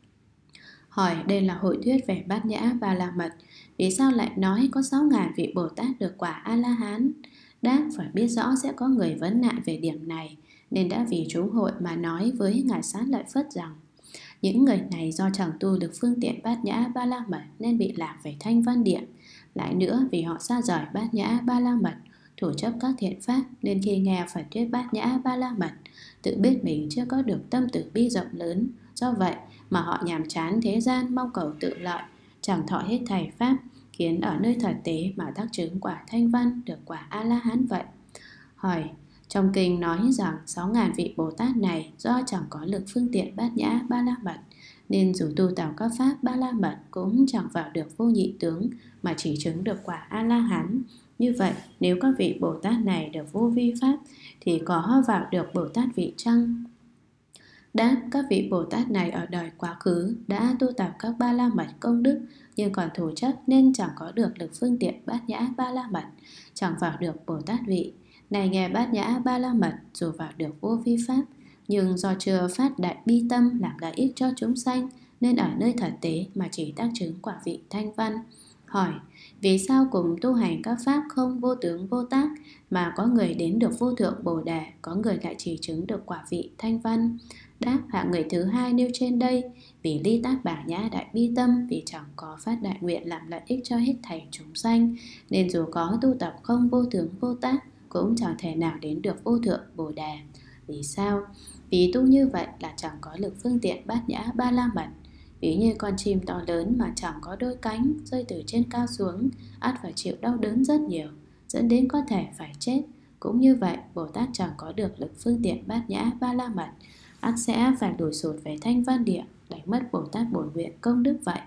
Hỏi: đây là hội thuyết về Bát Nhã Ba La Mật, vì sao lại nói có 6.000 vị Bồ Tát được quả A-la-hán? Đáp: phải biết rõ sẽ có người vấn nạn về điểm này, nên đã vì chúng hội mà nói với Ngài Xá Lợi Phất rằng những người này do chẳng tu được phương tiện Bát Nhã Ba La Mật nên bị lạc về thanh văn điện. Lại nữa vì họ xa rời Bát Nhã Ba La Mật, thủ chấp các thiện pháp, nên khi nghe Phật thuyết Bát Nhã Ba La Mật, tự biết mình chưa có được tâm từ bi rộng lớn. Do vậy mà họ nhàm chán thế gian, mong cầu tự lợi, chẳng thọ hết thảy pháp, khiến ở nơi thật tế mà đắc chứng quả thanh văn, được quả A-la-hán vậy. Hỏi: trong kinh nói rằng 6.000 vị Bồ Tát này do chẳng có lực phương tiện Bát Nhã Ba La Mật, nên dù tu tạo các pháp Ba La Mật cũng chẳng vào được vô nhị tướng, mà chỉ chứng được quả A-la-hán. Như vậy nếu các vị Bồ Tát này được vô vi pháp thì có vào được Bồ Tát vị chăng? Đáp: các vị Bồ Tát này ở đời quá khứ đã tu tập các Ba La Mật công đức, nhưng còn thủ chấp nên chẳng có được lực phương tiện Bát Nhã Ba La Mật, chẳng vào được Bồ Tát vị. Này nghe Bát Nhã Ba La Mật dù vào được vô vi pháp, nhưng do chưa phát đại bi tâm làm lợi ích cho chúng sanh, nên ở nơi thật tế mà chỉ đắc chứng quả vị thanh văn. Hỏi: vì sao cùng tu hành các pháp không vô tướng vô tác mà có người đến được vô thượng Bồ Đề, có người lại chỉ chứng được quả vị thanh văn? Đáp: hạng người thứ hai nêu trên đây vì ly tác bả nhã đại bi tâm, vì chẳng có phát đại nguyện làm lợi ích cho hết thảy chúng sanh, nên dù có tu tập không vô tướng vô tác cũng chẳng thể nào đến được vô thượng Bồ Đề. Vì sao? Vì tu như vậy là chẳng có lực phương tiện Bát Nhã Ba La Mật. Ví như con chim to lớn mà chẳng có đôi cánh, rơi từ trên cao xuống, ắt phải chịu đau đớn rất nhiều, dẫn đến có thể phải chết. Cũng như vậy, Bồ Tát chẳng có được lực phương tiện Bát Nhã Ba La Mật, ắt sẽ phải lùi sụt về thanh văn địa, đánh mất Bồ Tát bổn nguyện công đức vậy.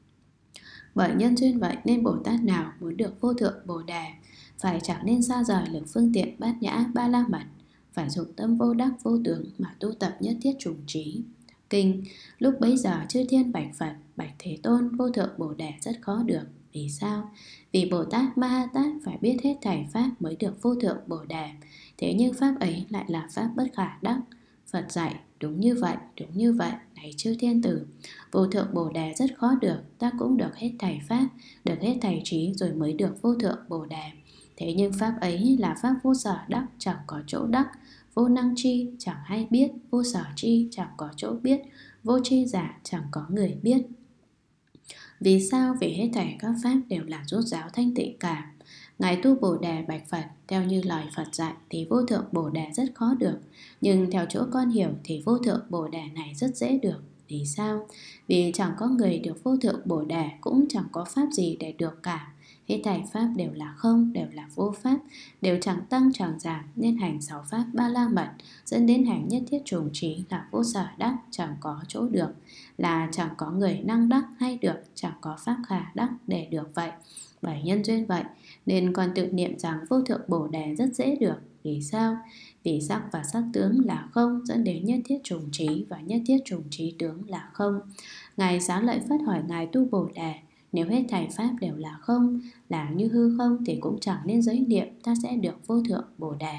Bởi nhân duyên vậy nên Bồ Tát nào muốn được vô thượng Bồ Đề phải chẳng nên xa rời lực phương tiện Bát Nhã Ba La Mật, phải dụng tâm vô đắc vô tướng mà tu tập nhất thiết chủng trí. Kinh: lúc bấy giờ chư thiên bạch Phật: bạch Thế Tôn, vô thượng Bồ Đề rất khó được. Vì sao? Vì Bồ Tát Ma Ha Tát phải biết hết thảy pháp mới được vô thượng Bồ Đề, thế nhưng pháp ấy lại là pháp bất khả đắc. Phật dạy: đúng như vậy, đúng như vậy, này chư thiên tử, vô thượng Bồ Đề rất khó được, ta cũng được hết thảy pháp, được hết thảy trí rồi mới được vô thượng Bồ Đề. Thế nhưng pháp ấy là pháp vô sở đắc, chẳng có chỗ đắc. Vô năng chi, chẳng hay biết. Vô sở chi, chẳng có chỗ biết. Vô tri giả, chẳng có người biết. Vì sao? Vì hết thảy các pháp đều là rốt ráo thanh tịnh cả. Ngài Tu Bồ Đề bạch Phật, theo như lời Phật dạy thì vô thượng Bồ Đề rất khó được, nhưng theo chỗ con hiểu thì vô thượng Bồ Đề này rất dễ được. Vì sao? Vì chẳng có người được vô thượng Bồ Đề, cũng chẳng có pháp gì để được cả. Hết thảy pháp đều là không, đều là vô pháp, đều chẳng tăng chẳng giảm, nên hành 6 pháp ba la mật, dẫn đến hành nhất thiết trùng trí là vô sở đắc, chẳng có chỗ được, là chẳng có người năng đắc hay được, chẳng có pháp khả đắc để được vậy. Bởi nhân duyên vậy nên con tự niệm rằng vô thượng Bồ Đề rất dễ được. Vì sao? Vì sắc và sắc tướng là không, dẫn đến nhất thiết trùng trí, và nhất thiết trùng trí tướng là không. Ngài Xá Lợi Phất hỏi Ngài Tu Bồ Đề, nếu hết thảy pháp đều là không, là như hư không, thì cũng chẳng nên giới niệm ta sẽ được vô thượng Bồ Đề.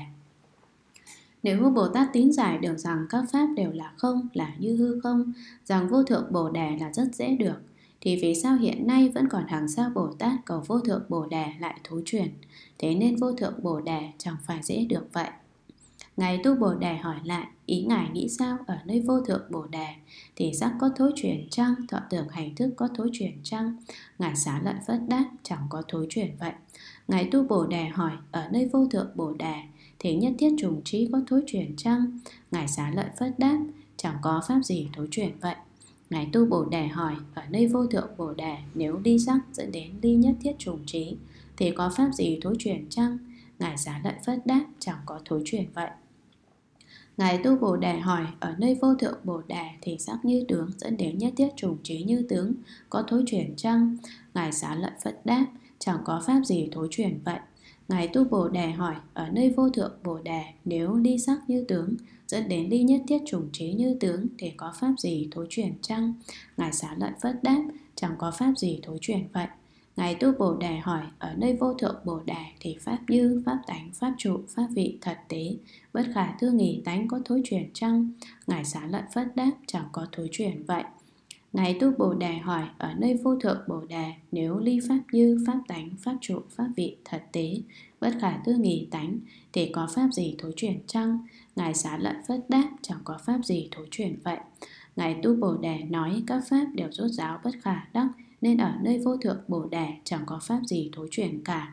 Nếu Bồ Tát tín giải được rằng các pháp đều là không, là như hư không, rằng vô thượng Bồ Đề là rất dễ được, thì vì sao hiện nay vẫn còn hàng xa Bồ Tát cầu vô thượng Bồ Đề lại thối chuyển? Thế nên vô thượng Bồ Đề chẳng phải dễ được vậy. Ngài Tu Bồ Đề hỏi lại, ý Ngài nghĩ sao? Ở nơi vô thượng Bồ Đề thì sắc có thối chuyển chăng? Thọ tưởng hành thức có thối chuyển chăng? Ngài Xá Lợi Phất đáp, chẳng có thối chuyển vậy. Ngài Tu Bồ Đề hỏi, ở nơi vô thượng Bồ Đề thì nhất thiết trùng trí có thối chuyển chăng? Ngài Xá Lợi Phất đáp, chẳng có pháp gì thối chuyển vậy. Ngài Tu Bồ Đề hỏi, ở nơi vô thượng Bồ Đề nếu ly sắc dẫn đến ly nhất thiết trùng trí thì có pháp gì thối chuyển chăng? Ngài Xá Lợi Phất đáp, chẳng có thối chuyển vậy. Ngài Tu Bồ Đề hỏi, ở nơi vô thượng Bồ Đề thì sắc như tướng dẫn đến nhất thiết trùng trí như tướng có thối chuyển chăng? Ngài Xá Lợi Phất đáp, chẳng có pháp gì thối chuyển vậy. Ngài Tu Bồ Đề hỏi, ở nơi vô thượng Bồ Đề nếu ly sắc như tướng dẫn đến ly nhất thiết trùng trí như tướng thì có pháp gì thối chuyển chăng? Ngài Xá Lợi Phất đáp, chẳng có pháp gì thối chuyển vậy. Ngài Tu Bồ Đề hỏi, ở nơi vô thượng Bồ Đề thì pháp như, pháp tánh, pháp trụ, pháp vị, thật tế, bất khả tư nghì tánh có thối chuyển chăng? Ngài Xá Lợi Phất đáp, chẳng có thối chuyển vậy. Ngài Tu Bồ Đề hỏi, ở nơi vô thượng Bồ Đề nếu ly pháp như, pháp tánh, pháp trụ, pháp vị, thật tế, bất khả tư nghì tánh thì có pháp gì thối chuyển chăng? Ngài Xá Lợi Phất đáp, chẳng có pháp gì thối chuyển vậy. Ngài Tu Bồ Đề nói các pháp đều rốt ráo bất khả đắc, nên ở nơi vô thượng Bồ Đề chẳng có pháp gì thối chuyển cả.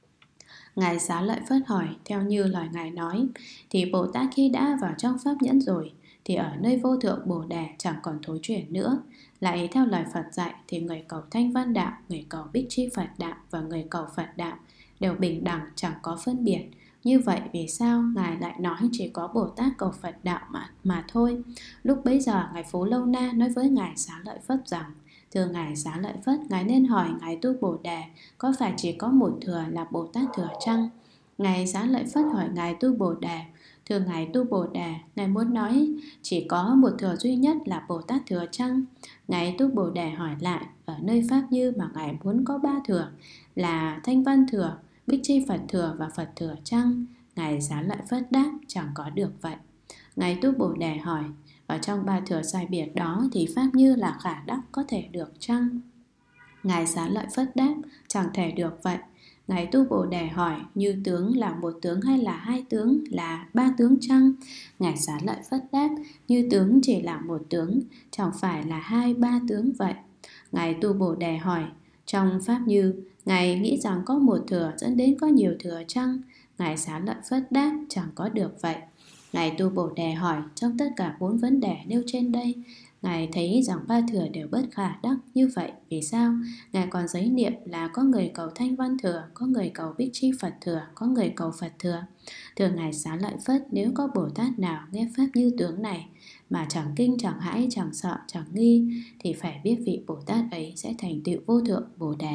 Ngài Xá Lợi Phất hỏi, theo như lời Ngài nói thì Bồ Tát khi đã vào trong pháp nhẫn rồi thì ở nơi vô thượng Bồ Đề chẳng còn thối chuyển nữa. Lại theo lời Phật dạy thì người cầu Thanh Văn Đạo, người cầu Bích Chi Phật Đạo và người cầu Phật Đạo đều bình đẳng, chẳng có phân biệt. Như vậy vì sao Ngài lại nói chỉ có Bồ Tát cầu Phật Đạo mà thôi? Lúc bấy giờ Ngài Phú Lâu Na nói với Ngài Xá Lợi Phất rằng, thưa Ngài Xá Lợi Phất, Ngài nên hỏi Ngài Tu Bồ Đề có phải chỉ có một thừa là Bồ Tát thừa chăng? Ngài Xá Lợi Phất hỏi Ngài Tu Bồ Đề, thưa Ngài Tu Bồ Đề, Ngài muốn nói chỉ có một thừa duy nhất là Bồ Tát thừa chăng? Ngài Tu Bồ Đề hỏi lại, ở nơi pháp như mà Ngài muốn có 3 thừa là Thanh Văn thừa, Bích Chi Phật thừa và Phật thừa chăng? Ngài Xá Lợi Phất đáp, chẳng có được vậy. Ngài Tu Bồ Đề hỏi, ở trong 3 thừa sai biệt đó thì pháp như là khả đắc có thể được chăng? Ngài Xá Lợi Phất đáp, chẳng thể được vậy. Ngài Tu Bồ Đề hỏi, như tướng là một tướng hay là 2 tướng, là 3 tướng chăng? Ngài Xá Lợi Phất đáp, như tướng chỉ là một tướng, chẳng phải là 2, 3 tướng vậy. Ngài Tu Bồ Đề hỏi, trong pháp như, Ngài nghĩ rằng có một thừa dẫn đến có nhiều thừa chăng? Ngài Xá Lợi Phất đáp, chẳng có được vậy. Ngài Tu Bồ Đề hỏi, trong tất cả 4 vấn đề nêu trên đây, Ngài thấy rằng 3 thừa đều bất khả đắc, như vậy vì sao? Ngài còn giấy niệm là có người cầu Thanh Văn thừa, có người cầu Bích Chi Phật thừa, có người cầu Phật thừa. Thưa Ngài Xá Lợi Phất, nếu có Bồ Tát nào nghe pháp như tướng này mà chẳng kinh, chẳng hãi, chẳng sợ, chẳng nghi thì phải biết vị Bồ Tát ấy sẽ thành tựu vô thượng Bồ Đề.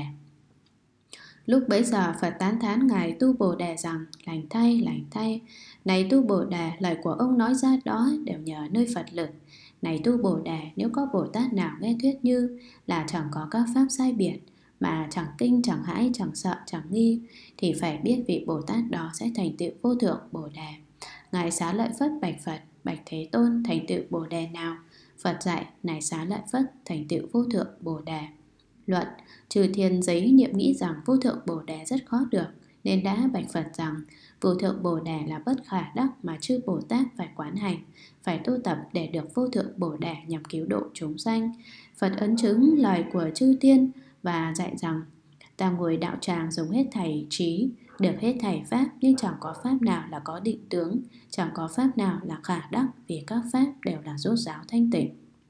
Lúc bấy giờ Phật tán thán Ngài Tu Bồ Đề rằng, lành thay, này Tu Bồ Đề, lời của ông nói ra đó đều nhờ nơi Phật lực. Này Tu Bồ Đề, nếu có Bồ Tát nào nghe thuyết như là chẳng có các pháp sai biệt, mà chẳng kinh, chẳng hãi, chẳng sợ, chẳng nghi, thì phải biết vị Bồ Tát đó sẽ thành tựu vô thượng Bồ Đề. Ngài Xá Lợi Phất bạch Phật, bạch Thế Tôn, thành tựu Bồ Đề nào? Phật dạy, này Xá Lợi Phất, thành tựu vô thượng Bồ Đề. Luận, trừ thiên giấy niệm nghĩ rằng vô thượng Bồ Đề rất khó được, nên đã bạch Phật rằng vô thượng Bồ Đề là bất khả đắc mà chư Bồ Tát phải quán hành, phải tu tập để được vô thượng Bồ Đề nhằm cứu độ chúng sanh. Phật ấn chứng lời của chư tiên và dạy rằng ta ngồi đạo tràng dùng hết thảy trí, được hết thảy pháp, nhưng chẳng có pháp nào là có định tướng, chẳng có pháp nào là khả đắc, vì các pháp đều là rốt ráo thanh tịnh.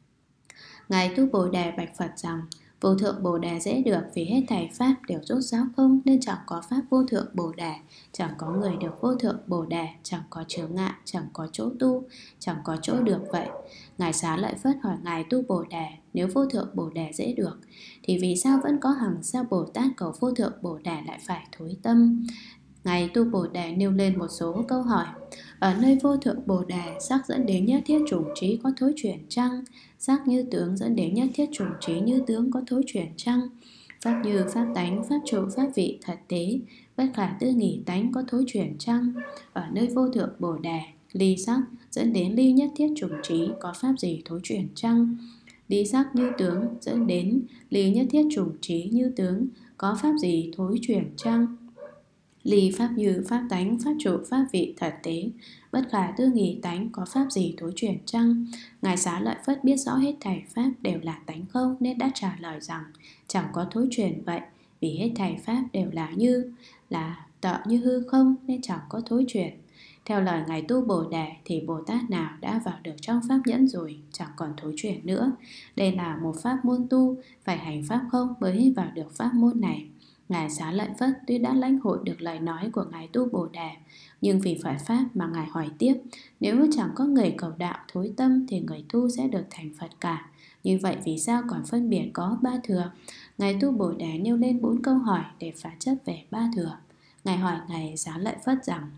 Ngài Tu Bồ Đề bạch Phật rằng vô thượng Bồ Đề dễ được, vì hết thảy pháp đều rốt ráo không, nên chẳng có pháp vô thượng Bồ Đề, chẳng có người được vô thượng Bồ Đề, chẳng có chướng ngại, chẳng có chỗ tu, chẳng có chỗ được vậy. Ngài Xá Lợi Phất hỏi Ngài Tu Bồ Đề, nếu vô thượng Bồ Đề dễ được, thì vì sao vẫn có hằng sa Bồ Tát cầu vô thượng Bồ Đề lại phải thối tâm? Ngài Tu Bồ Đề nêu lên một số câu hỏi. Ở nơi vô thượng Bồ Đề, sắc dẫn đến nhất thiết chủng trí có thối chuyển chăng? Sắc như tướng dẫn đến nhất thiết chủng trí như tướng có thối chuyển chăng? Pháp như, pháp tánh, pháp trụ, pháp vị, thật tế, bất khả tư nghỉ tánh có thối chuyển chăng? Ở nơi vô thượng Bồ Đề, ly sắc dẫn đến ly nhất thiết chủng trí có pháp gì thối chuyển chăng? Ly sắc như tướng dẫn đến ly nhất thiết chủng trí như tướng có pháp gì thối chuyển chăng? Ly pháp như, pháp tánh, pháp trụ, pháp vị, thật tế, bất khả tư nghỉ tánh có pháp gì thối chuyển chăng? Ngài Xá Lợi Phất biết rõ hết thảy pháp đều là tánh không, nên đã trả lời rằng chẳng có thối chuyển vậy, vì hết thảy pháp đều là như, là tợ như hư không, nên chẳng có thối chuyển. Theo lời Ngài Tu Bồ Đề thì Bồ Tát nào đã vào được trong pháp nhẫn rồi, chẳng còn thối chuyển nữa. Đây là một pháp môn tu, phải hành pháp không mới vào được pháp môn này. Ngài Xá Lợi Phất tuy đã lãnh hội được lời nói của Ngài Tu Bồ Đề, nhưng vì phải pháp mà Ngài hỏi tiếp, nếu chẳng có người cầu đạo thối tâm thì người tu sẽ được thành Phật cả. Như vậy vì sao còn phân biệt có ba thừa? Ngài Tu Bồ Đề nêu lên 4 câu hỏi để phá chấp về ba thừa. Ngài hỏi Ngài Xá Lợi Phất rằng: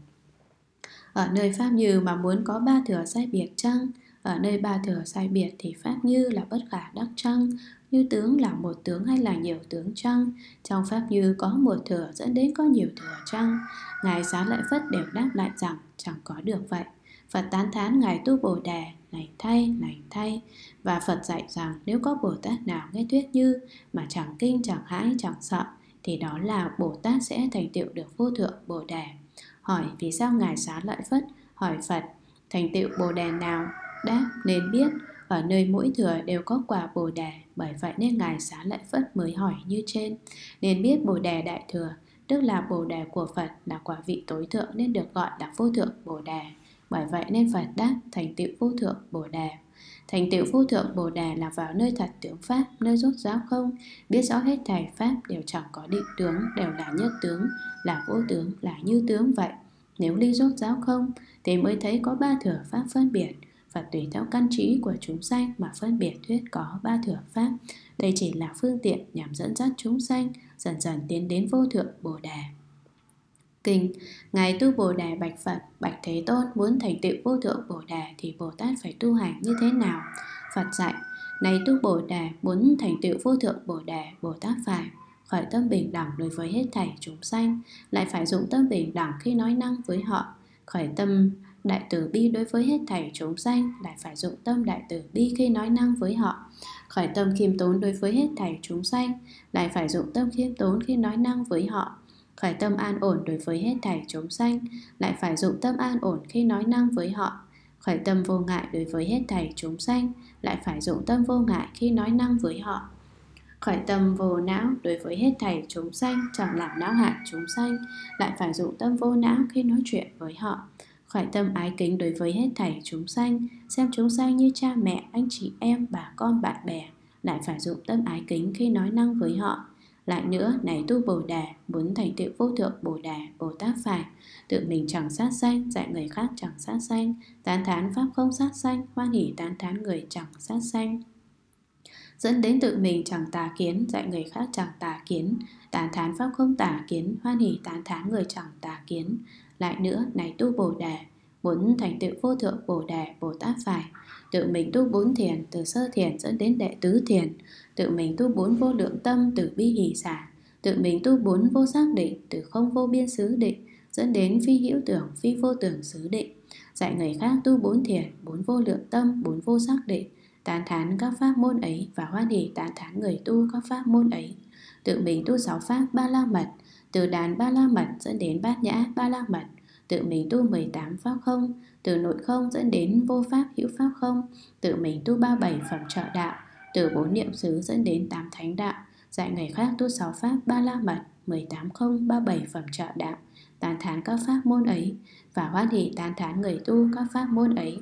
ở nơi pháp như mà muốn có ba thừa sai biệt chăng? Ở nơi ba thừa sai biệt thì pháp như là bất khả đắc chăng? Như tướng là một tướng hay là nhiều tướng chăng? Trong pháp như có một thừa dẫn đến có nhiều thừa chăng? Ngài Xá Lợi Phất đều đáp lại rằng chẳng có được vậy. Phật tán thán Ngài Tu Bồ Đề: lành thay, lành thay. Và Phật dạy rằng nếu có Bồ Tát nào nghe thuyết như mà chẳng kinh, chẳng hãi, chẳng sợ, thì đó là Bồ Tát sẽ thành tựu được vô thượng Bồ Đề. Hỏi vì sao Ngài Xá Lợi Phất hỏi Phật thành tựu Bồ Đề nào? Đáp: nên biết ở nơi mỗi thừa đều có quả Bồ Đề, bởi vậy nên Ngài Xá Lợi Phất mới hỏi như trên. Nên biết Bồ Đề đại thừa, tức là Bồ Đề của Phật, là quả vị tối thượng nên được gọi là vô thượng Bồ Đề. Bởi vậy nên Phật đáp thành tựu vô thượng Bồ Đề. Thành tựu vô thượng Bồ Đề là vào nơi thật tướng pháp, nơi rốt ráo không, biết rõ hết thảy pháp đều chẳng có định tướng, đều là nhất tướng, là vô tướng, là như tướng vậy. Nếu ly rốt ráo không thì mới thấy có ba thừa pháp phân biệt. Phật tùy theo căn trí của chúng sanh mà phân biệt thuyết có ba thừa pháp. Đây chỉ là phương tiện nhằm dẫn dắt chúng sanh dần dần tiến đến vô thượng Bồ Đề. Kinh. Ngài Tu Bồ Đề bạch Phật: bạch Thế Tôn, muốn thành tựu vô thượng Bồ Đề thì Bồ Tát phải tu hành như thế nào? Phật dạy: này Tu Bồ Đề, muốn thành tựu vô thượng Bồ Đề, Bồ Tát phải khởi tâm bình đẳng đối với hết thảy chúng sanh, lại phải dụng tâm bình đẳng khi nói năng với họ. Khởi tâm đại từ bi đối với hết thảy chúng sanh, lại phải dụng tâm đại từ bi khi nói năng với họ. Khởi tâm khiêm tốn đối với hết thảy chúng sanh, lại phải dụng tâm khiêm tốn khi nói năng với họ. Khởi tâm an ổn đối với hết thảy chúng sanh, lại phải dụng tâm an ổn khi nói năng với họ. Khởi tâm vô ngại đối với hết thảy chúng sanh, lại phải dụng tâm vô ngại khi nói năng với họ. Khởi tâm vô não đối với hết thảy chúng sanh, chẳng làm não hại chúng sanh, lại phải dụng tâm vô não khi nói chuyện với họ. Khởi tâm ái kính đối với hết thảy chúng sanh, xem chúng sanh như cha mẹ, anh chị em, bà con, bạn bè, lại phải dụng tâm ái kính khi nói năng với họ. Lại nữa, này Tu Bồ Đề, muốn thành tựu vô thượng Bồ Đề, Bồ Tát phải tự mình chẳng sát sanh, dạy người khác chẳng sát sanh, tán thán pháp không sát sanh, hoan hỷ tán thán người chẳng sát sanh, dẫn đến tự mình chẳng tà kiến, dạy người khác chẳng tà kiến, tán thán pháp không tà kiến, hoan hỷ tán thán người chẳng tà kiến. Lại nữa, này Tu Bồ Đề, muốn thành tựu vô thượng Bồ Đề, Bồ Tát phải tự mình tu 4 thiền, từ sơ thiền dẫn đến đệ tứ thiền, tự mình tu 4 vô lượng tâm, từ bi hỷ xả, tự mình tu 4 vô xác định, từ không vô biên xứ định, dẫn đến phi hữu tưởng, phi vô tưởng xứ định. Dạy người khác tu 4 thiền, 4 vô lượng tâm, 4 vô xác định, tán thán các pháp môn ấy và hoan hỷ tán thán người tu các pháp môn ấy. Tự mình tu 6 pháp ba la mật, Từ đàn ba la mật dẫn đến bát nhã ba la mật, tự mình tu 18 pháp không, từ nội không dẫn đến vô pháp hữu pháp không, tự mình tu 37 phẩm trợ đạo, từ 4 niệm xứ dẫn đến 8 thánh đạo, dạy người khác tu 6 pháp ba la mật, 18 không, 37 phẩm trợ đạo, tán thán các pháp môn ấy và hoan hỷ tán thán người tu các pháp môn ấy.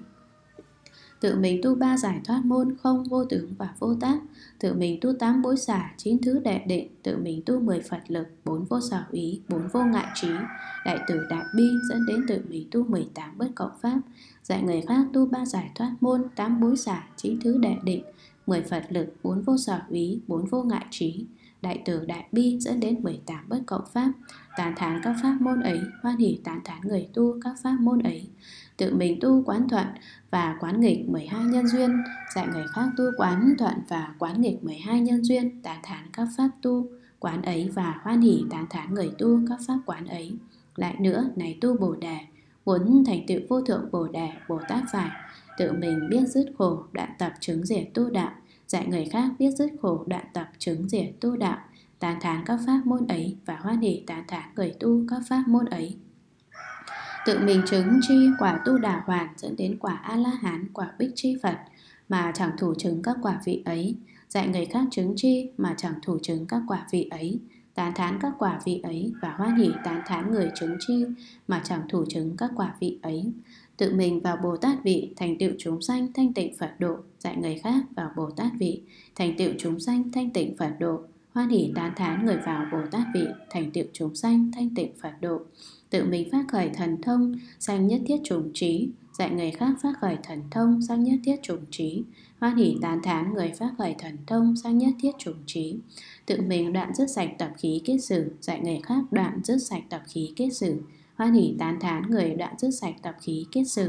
Tự mình tu 3 giải thoát môn không, vô tướng và vô tác, tự mình tu 8 bối xả, 9 thứ đệ định, tự mình tu 10 Phật lực, 4 vô sở ý, 4 vô ngại trí, đại từ đại bi dẫn đến tự mình tu 18 bất cộng pháp, dạy người khác tu 3 giải thoát môn, 8 bối xả, 9 thứ đệ định, 10 Phật lực, 4 vô sở ý, 4 vô ngại trí, đại từ đại bi dẫn đến 18 bất cộng pháp, tán thán các pháp môn ấy, hoan hỷ tán thán người tu các pháp môn ấy. Tự mình tu quán thuận và quán nghịch 12 nhân duyên, dạy người khác tu quán thuận và quán nghịch 12 nhân duyên, tán thán các pháp tu quán ấy và hoan hỷ tán thán người tu các pháp quán ấy. Lại nữa, này tu Bồ Đề, muốn thành tựu vô thượng Bồ Đề, Bồ Tát phải tự mình biết dứt khổ, đoạn tập chứng diệt tu đạo, dạy người khác biết dứt khổ, đoạn tập chứng diệt tu đạo, tán thán các pháp môn ấy và hoan hỷ tán thán người tu các pháp môn ấy. Tự mình chứng chi quả Tu Đà Hoàn dẫn đến quả A-la-hán, quả Bích Chi Phật mà chẳng thủ chứng các quả vị ấy, dạy người khác chứng chi mà chẳng thủ chứng các quả vị ấy, tán thán các quả vị ấy và hoan hỷ tán thán người chứng chi mà chẳng thủ chứng các quả vị ấy. Tự mình vào Bồ Tát vị thành tựu chúng sanh thanh tịnh Phật độ, dạy người khác vào Bồ Tát vị thành tựu chúng sanh thanh tịnh Phật độ, hoan hỷ tán thán người vào Bồ Tát vị thành tựu chúng sanh thanh tịnh Phật độ. Tự mình phát khởi thần thông sanh nhất thiết chủng trí, dạy người khác phát khởi thần thông sanh nhất thiết chủng trí, hoan hỷ tán thán người phát khởi thần thông sanh nhất thiết chủng trí. Tự mình đoạn dứt sạch tập khí kết sử, dạy người khác đoạn dứt sạch tập khí kết sử, hoan hỷ tán thán người đoạn dứt sạch tập khí kết sử.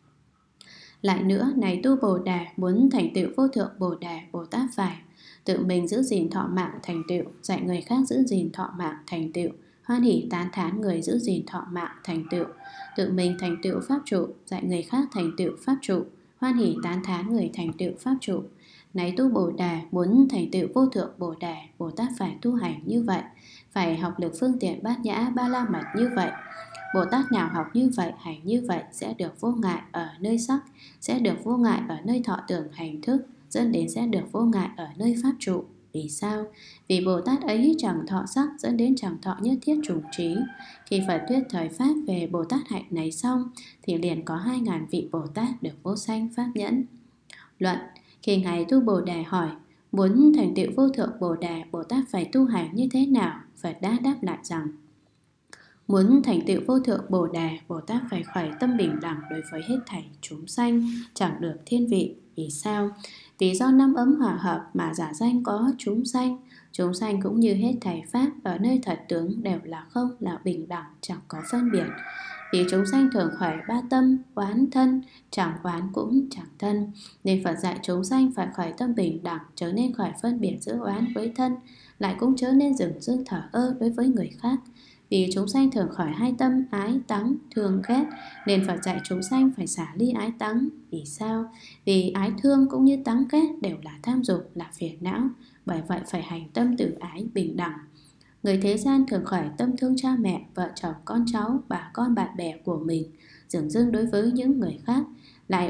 Lại nữa, này tu Bồ Đề, muốn thành tựu vô thượng Bồ Đề, Bồ Tát phải tự mình giữ gìn thọ mạng thành tựu, dạy người khác giữ gìn thọ mạng thành tựu, hoan hỷ tán thán người giữ gìn thọ mạng thành tựu. Tự mình thành tựu pháp trụ, dạy người khác thành tựu pháp trụ, hoan hỷ tán thán người thành tựu pháp trụ. Này tu Bồ Đề, muốn thành tựu vô thượng Bồ Đề, Bồ Tát phải tu hành như vậy, phải học lực phương tiện bát nhã ba la mật như vậy. Bồ Tát nào học như vậy, hành như vậy sẽ được vô ngại ở nơi sắc, sẽ được vô ngại ở nơi thọ tưởng hành thức, dẫn đến sẽ được vô ngại ở nơi pháp trụ. Vì sao? Vì Bồ Tát ấy chẳng thọ sắc, dẫn đến chẳng thọ nhất thiết chủng trí. Khi Phật thuyết thời pháp về Bồ Tát hạnh này xong, thì liền có 2000 vị Bồ Tát được vô sanh pháp nhẫn. Luận: khi Ngài tu Bồ Đề hỏi, muốn thành tựu vô thượng Bồ Đề, Bồ Tát phải tu hành như thế nào? Phật đã đáp lại rằng, muốn thành tựu vô thượng Bồ Đề, Bồ Tát phải khởi tâm bình đẳng đối với hết thảy chúng sanh, chẳng được thiên vị. Vì sao? Vì do năm ấm hòa hợp mà giả danh có chúng sanh. Chúng sanh cũng như hết thảy pháp ở nơi thật tướng đều là không, là bình đẳng, chẳng có phân biệt. Vì chúng sanh thường khởi ba tâm, oán thân, chẳng oán cũng chẳng thân, nên Phật dạy chúng sanh phải khởi tâm bình đẳng, chớ nên khởi phân biệt giữa oán với thân, lại cũng chớ nên dửng dưng thờ ơ đối với người khác. Vì chúng sanh thường khởi hai tâm ái tắng, thương ghét, nên Phật dạy chúng sanh phải xả ly ái tắng. Vì sao? Vì ái thương cũng như tắng ghét đều là tham dục, là phiền não. Bởi vậy phải hành tâm từ ái bình đẳng. Người thế gian thường khởi tâm thương cha mẹ, vợ chồng, con cháu, bà con bạn bè của mình, dửng dưng đối với những người khác, lại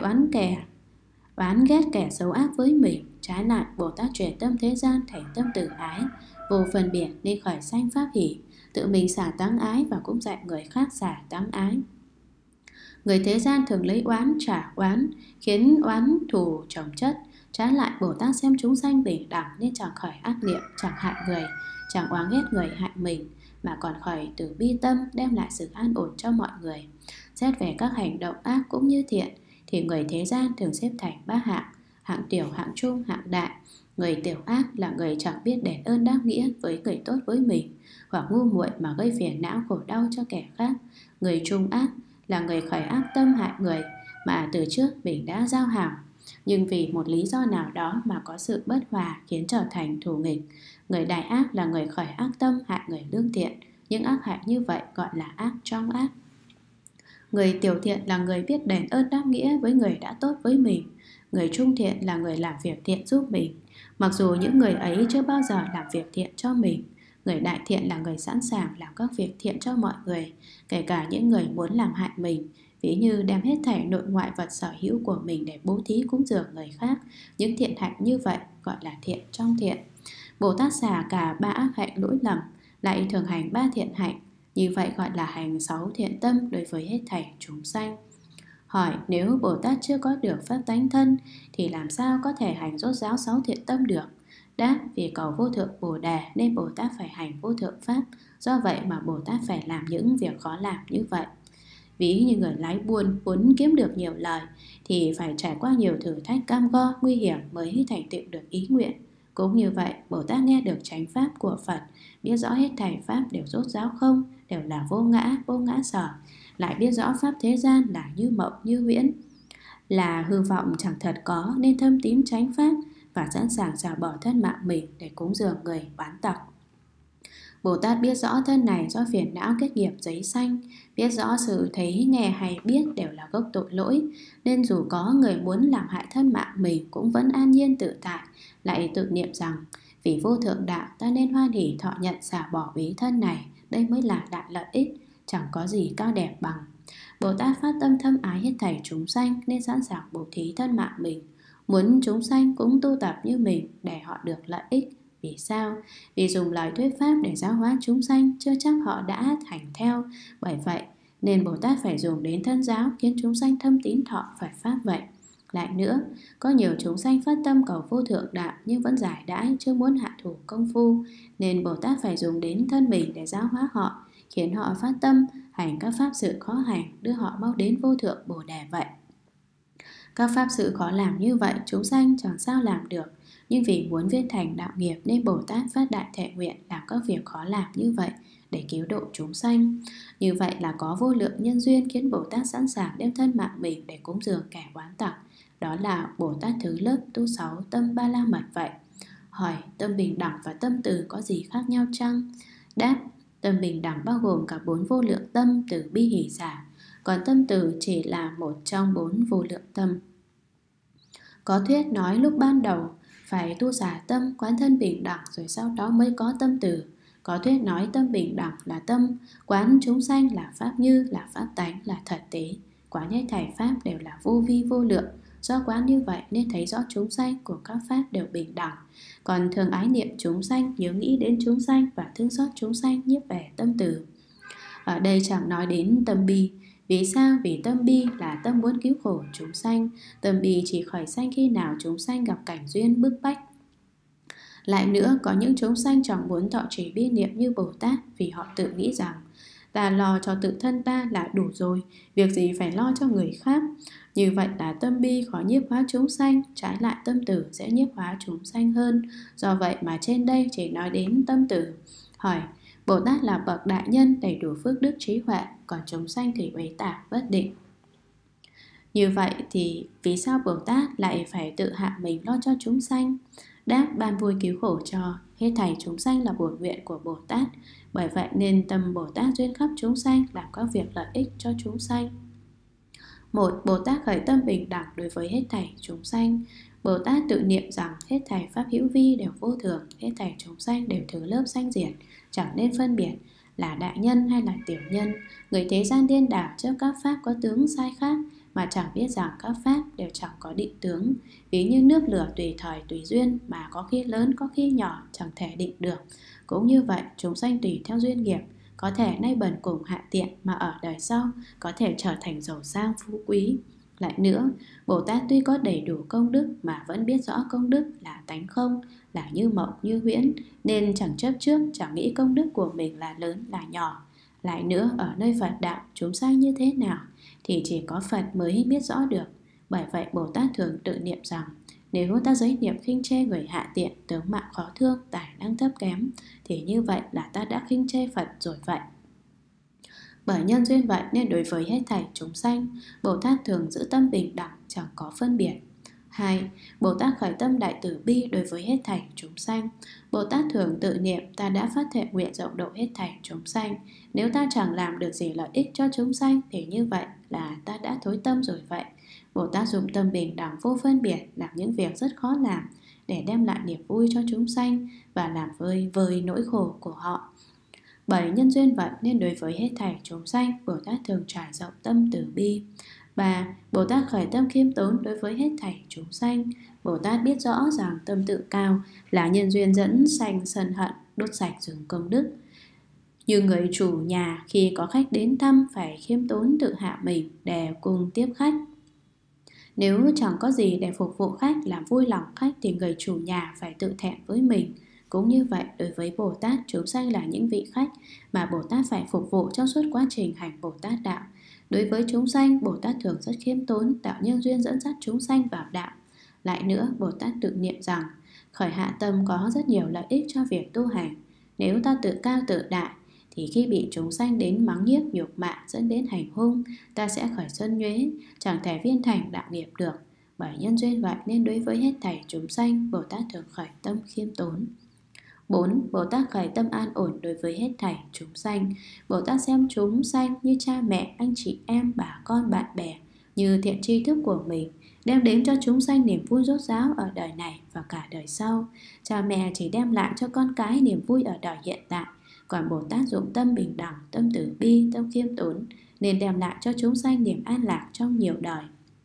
oán ghét kẻ xấu ác với mình. Trái lại, Bồ Tát chuyển tâm thế gian thành tâm từ ái, vô phân biệt nên khởi sanh pháp hỷ, tự mình xả tắng ái và cũng dạy người khác xả tắng ái. Người thế gian thường lấy oán trả oán, khiến oán thù chồng chất. Trái lại, Bồ Tát xem chúng sanh bình đẳng nên chẳng khởi ác niệm, chẳng hại người, chẳng oán ghét người hại mình, mà còn khởi từ bi tâm, đem lại sự an ổn cho mọi người. Xét về các hành động ác cũng như thiện, thì người thế gian thường xếp thành ba hạng: hạng tiểu, hạng trung, hạng đại. Người tiểu ác là người chẳng biết đền ơn đáp nghĩa với người tốt với mình, hoặc ngu muội mà gây phiền não khổ đau cho kẻ khác. Người trung ác là người khởi ác tâm hại người mà từ trước mình đã giao hảo, nhưng vì một lý do nào đó mà có sự bất hòa khiến trở thành thù nghịch. Người đại ác là người khởi ác tâm hại người lương thiện, những ác hại như vậy gọi là ác trong ác. Người tiểu thiện là người biết đền ơn đáp nghĩa với người đã tốt với mình. Người trung thiện là người làm việc thiện giúp mình, mặc dù những người ấy chưa bao giờ làm việc thiện cho mình. Người đại thiện là người sẵn sàng làm các việc thiện cho mọi người, kể cả những người muốn làm hại mình. Ví như đem hết thảy nội ngoại vật sở hữu của mình để bố thí cúng dường người khác. Những thiện hạnh như vậy gọi là thiện trong thiện. Bồ Tát xả cả 3 ác hạnh lỗi lầm, lại thường hành 3 thiện hạnh. Như vậy gọi là hành 6 thiện tâm đối với hết thảy chúng sanh. Hỏi, nếu Bồ Tát chưa có được pháp tánh thân thì làm sao có thể hành rốt ráo 6 thiện tâm được? Đáp, vì cầu vô thượng Bồ Đề nên Bồ Tát phải hành vô thượng pháp. Do vậy mà Bồ Tát phải làm những việc khó làm như vậy. Ví như người lái buôn muốn kiếm được nhiều lời thì phải trải qua nhiều thử thách cam go, nguy hiểm mới thành tựu được ý nguyện. Cũng như vậy, Bồ Tát nghe được chánh pháp của Phật, biết rõ hết thảy pháp đều rốt ráo không, đều là vô ngã sở, lại biết rõ pháp thế gian là như mộng như huyễn, là hư vọng chẳng thật có, nên thâm tín chánh pháp và sẵn sàng xả bỏ thân mạng mình để cúng dường người bán tặc. Bồ Tát biết rõ thân này do phiền não kết nghiệp giấy sanh, biết rõ sự thấy, nghe hay biết đều là gốc tội lỗi, nên dù có người muốn làm hại thân mạng mình cũng vẫn an nhiên tự tại, lại tự niệm rằng vì vô thượng đạo ta nên hoan hỷ thọ nhận xả bỏ ý thân này, đây mới là đại lợi ích, chẳng có gì cao đẹp bằng. Bồ Tát phát tâm thâm ái hết thảy chúng sanh nên sẵn sàng bố thí thân mạng mình, muốn chúng sanh cũng tu tập như mình để họ được lợi ích. Vì sao? Vì dùng lời thuyết pháp để giáo hóa chúng sanh chưa chắc họ đã thành theo. Bởi vậy nên Bồ Tát phải dùng đến thân giáo khiến chúng sanh thâm tín thọ Phật pháp vậy. Lại nữa, có nhiều chúng sanh phát tâm cầu vô thượng đạo nhưng vẫn giải đãi chưa muốn hạ thủ công phu, nên Bồ Tát phải dùng đến thân mình để giáo hóa họ, khiến họ phát tâm hành các pháp sự khó hành, đưa họ mau đến vô thượng Bồ Đề vậy. Các pháp sự khó làm như vậy chúng sanh chẳng sao làm được, nhưng vì muốn viên thành đạo nghiệp nên Bồ Tát phát đại thệ nguyện làm các việc khó làm như vậy để cứu độ chúng sanh. Như vậy là có vô lượng nhân duyên khiến Bồ Tát sẵn sàng đem thân mạng mình để cúng dường kẻ oán tặc. Đó là Bồ Tát thứ lớp tu 6 tâm Ba La Mật vậy. Hỏi, tâm bình đẳng và tâm từ có gì khác nhau chăng? Đáp, tâm bình đẳng bao gồm cả 4 vô lượng tâm từ bi hỷ xả, còn tâm từ chỉ là một trong 4 vô lượng tâm. Có thuyết nói lúc ban đầu phải tu xả tâm quán thân bình đẳng rồi sau đó mới có tâm từ. Có thuyết nói tâm bình đẳng là tâm quán chúng sanh là pháp như, là pháp tánh, là thật tế. Quán hết thảy pháp đều là vô vi vô lượng. Do quán như vậy nên thấy rõ chúng sanh của các pháp đều bình đẳng. Còn thường ái niệm chúng sanh, nhớ nghĩ đến chúng sanh và thương xót chúng sanh nhiếp về tâm từ. Ở đây chẳng nói đến tâm bi. Vì sao? Vì tâm bi là tâm muốn cứu khổ chúng sanh. Tâm bi chỉ khởi sanh khi nào chúng sanh gặp cảnh duyên bức bách. Lại nữa, có những chúng sanh chẳng muốn thọ trì bi niệm như Bồ Tát vì họ tự nghĩ rằng ta lo cho tự thân ta là đủ rồi, việc gì phải lo cho người khác. Như vậy là tâm bi khó nhiếp hóa chúng sanh, trái lại tâm từ sẽ nhiếp hóa chúng sanh hơn. Do vậy mà trên đây chỉ nói đến tâm từ. Hỏi, Bồ Tát là bậc đại nhân đầy đủ phước đức trí huệ, còn chúng sanh thì uế tạp bất định. Như vậy thì vì sao Bồ Tát lại phải tự hạ mình lo cho chúng sanh? Đáp, ban vui cứu khổ cho hết thảy chúng sanh là bổn nguyện của Bồ Tát. Bởi vậy nên tâm Bồ Tát duyên khắp chúng sanh, làm các việc lợi ích cho chúng sanh. 1. Bồ Tát khởi tâm bình đẳng đối với hết thảy chúng sanh. Bồ Tát tự niệm rằng hết thảy pháp hữu vi đều vô thường, hết thảy chúng sanh đều thứ lớp sanh diệt, chẳng nên phân biệt là đại nhân hay là tiểu nhân. Người thế gian điên đảo trước các pháp có tướng sai khác, mà chẳng biết rằng các pháp đều chẳng có định tướng. Ví như nước lửa tùy thời tùy duyên, mà có khi lớn có khi nhỏ, chẳng thể định được. Cũng như vậy, chúng sanh tùy theo duyên nghiệp, có thể nay bần cùng hạ tiện mà ở đời sau có thể trở thành giàu sang phú quý. Lại nữa, Bồ Tát tuy có đầy đủ công đức mà vẫn biết rõ công đức là tánh không, là như mộng như huyễn, nên chẳng chấp trước, chẳng nghĩ công đức của mình là lớn là nhỏ. Lại nữa, ở nơi Phật đạo chúng sanh như thế nào thì chỉ có Phật mới biết rõ được. Bởi vậy Bồ Tát thường tự niệm rằng nếu ta giới niệm khinh chê người hạ tiện, tướng mạo khó thương, tài năng thấp kém, thì như vậy là ta đã khinh chê Phật rồi vậy. Bởi nhân duyên vậy nên đối với hết thảy chúng sanh, Bồ Tát thường giữ tâm bình đẳng, chẳng có phân biệt. 2. Bồ Tát khởi tâm đại từ bi đối với hết thảy chúng sanh. Bồ Tát thường tự niệm ta đã phát thệ nguyện rộng độ hết thảy chúng sanh. Nếu ta chẳng làm được gì lợi ích cho chúng sanh thì như vậy là ta đã thối tâm rồi vậy. Bồ Tát dùng tâm bình đẳng vô phân biệt làm những việc rất khó làm, để đem lại niềm vui cho chúng sanh và làm vơi vơi nỗi khổ của họ. Bởi nhân duyên vậy nên đối với hết thảy chúng sanh, Bồ Tát thường trải rộng tâm từ bi. 3. Bồ Tát khởi tâm khiêm tốn đối với hết thảy chúng sanh. Bồ Tát biết rõ rằng tâm tự cao là nhân duyên dẫn sanh sân hận, đốt sạch rừng công đức. Như người chủ nhà khi có khách đến thăm phải khiêm tốn tự hạ mình để cùng tiếp khách. Nếu chẳng có gì để phục vụ khách, làm vui lòng khách thì người chủ nhà phải tự thẹn với mình. Cũng như vậy, đối với Bồ Tát, chúng sanh là những vị khách mà Bồ Tát phải phục vụ trong suốt quá trình hành Bồ Tát đạo. Đối với chúng sanh, Bồ Tát thường rất khiêm tốn, tạo nhân duyên dẫn dắt chúng sanh vào đạo. Lại nữa, Bồ Tát tự niệm rằng khởi hạ tâm có rất nhiều lợi ích cho việc tu hành. Nếu ta tự cao tự đại thì khi bị chúng sanh đến mắng nhiếc nhục mạ dẫn đến hành hung, ta sẽ khởi sân nhuế, chẳng thể viên thành đạo nghiệp được. Bởi nhân duyên vậy nên đối với hết thảy chúng sanh, Bồ Tát thường khởi tâm khiêm tốn. 4. Bồ Tát khởi tâm an ổn đối với hết thảy chúng sanh. Bồ Tát xem chúng sanh như cha mẹ, anh chị em, bà con, bạn bè, như thiện tri thức của mình, đem đến cho chúng sanh niềm vui rốt ráo ở đời này và cả đời sau. Cha mẹ chỉ đem lại cho con cái niềm vui ở đời hiện tại, còn Bồ Tát dụng tâm bình đẳng, tâm từ bi, tâm khiêm tốn nên đem lại cho chúng sanh niềm an lạc trong nhiều đời.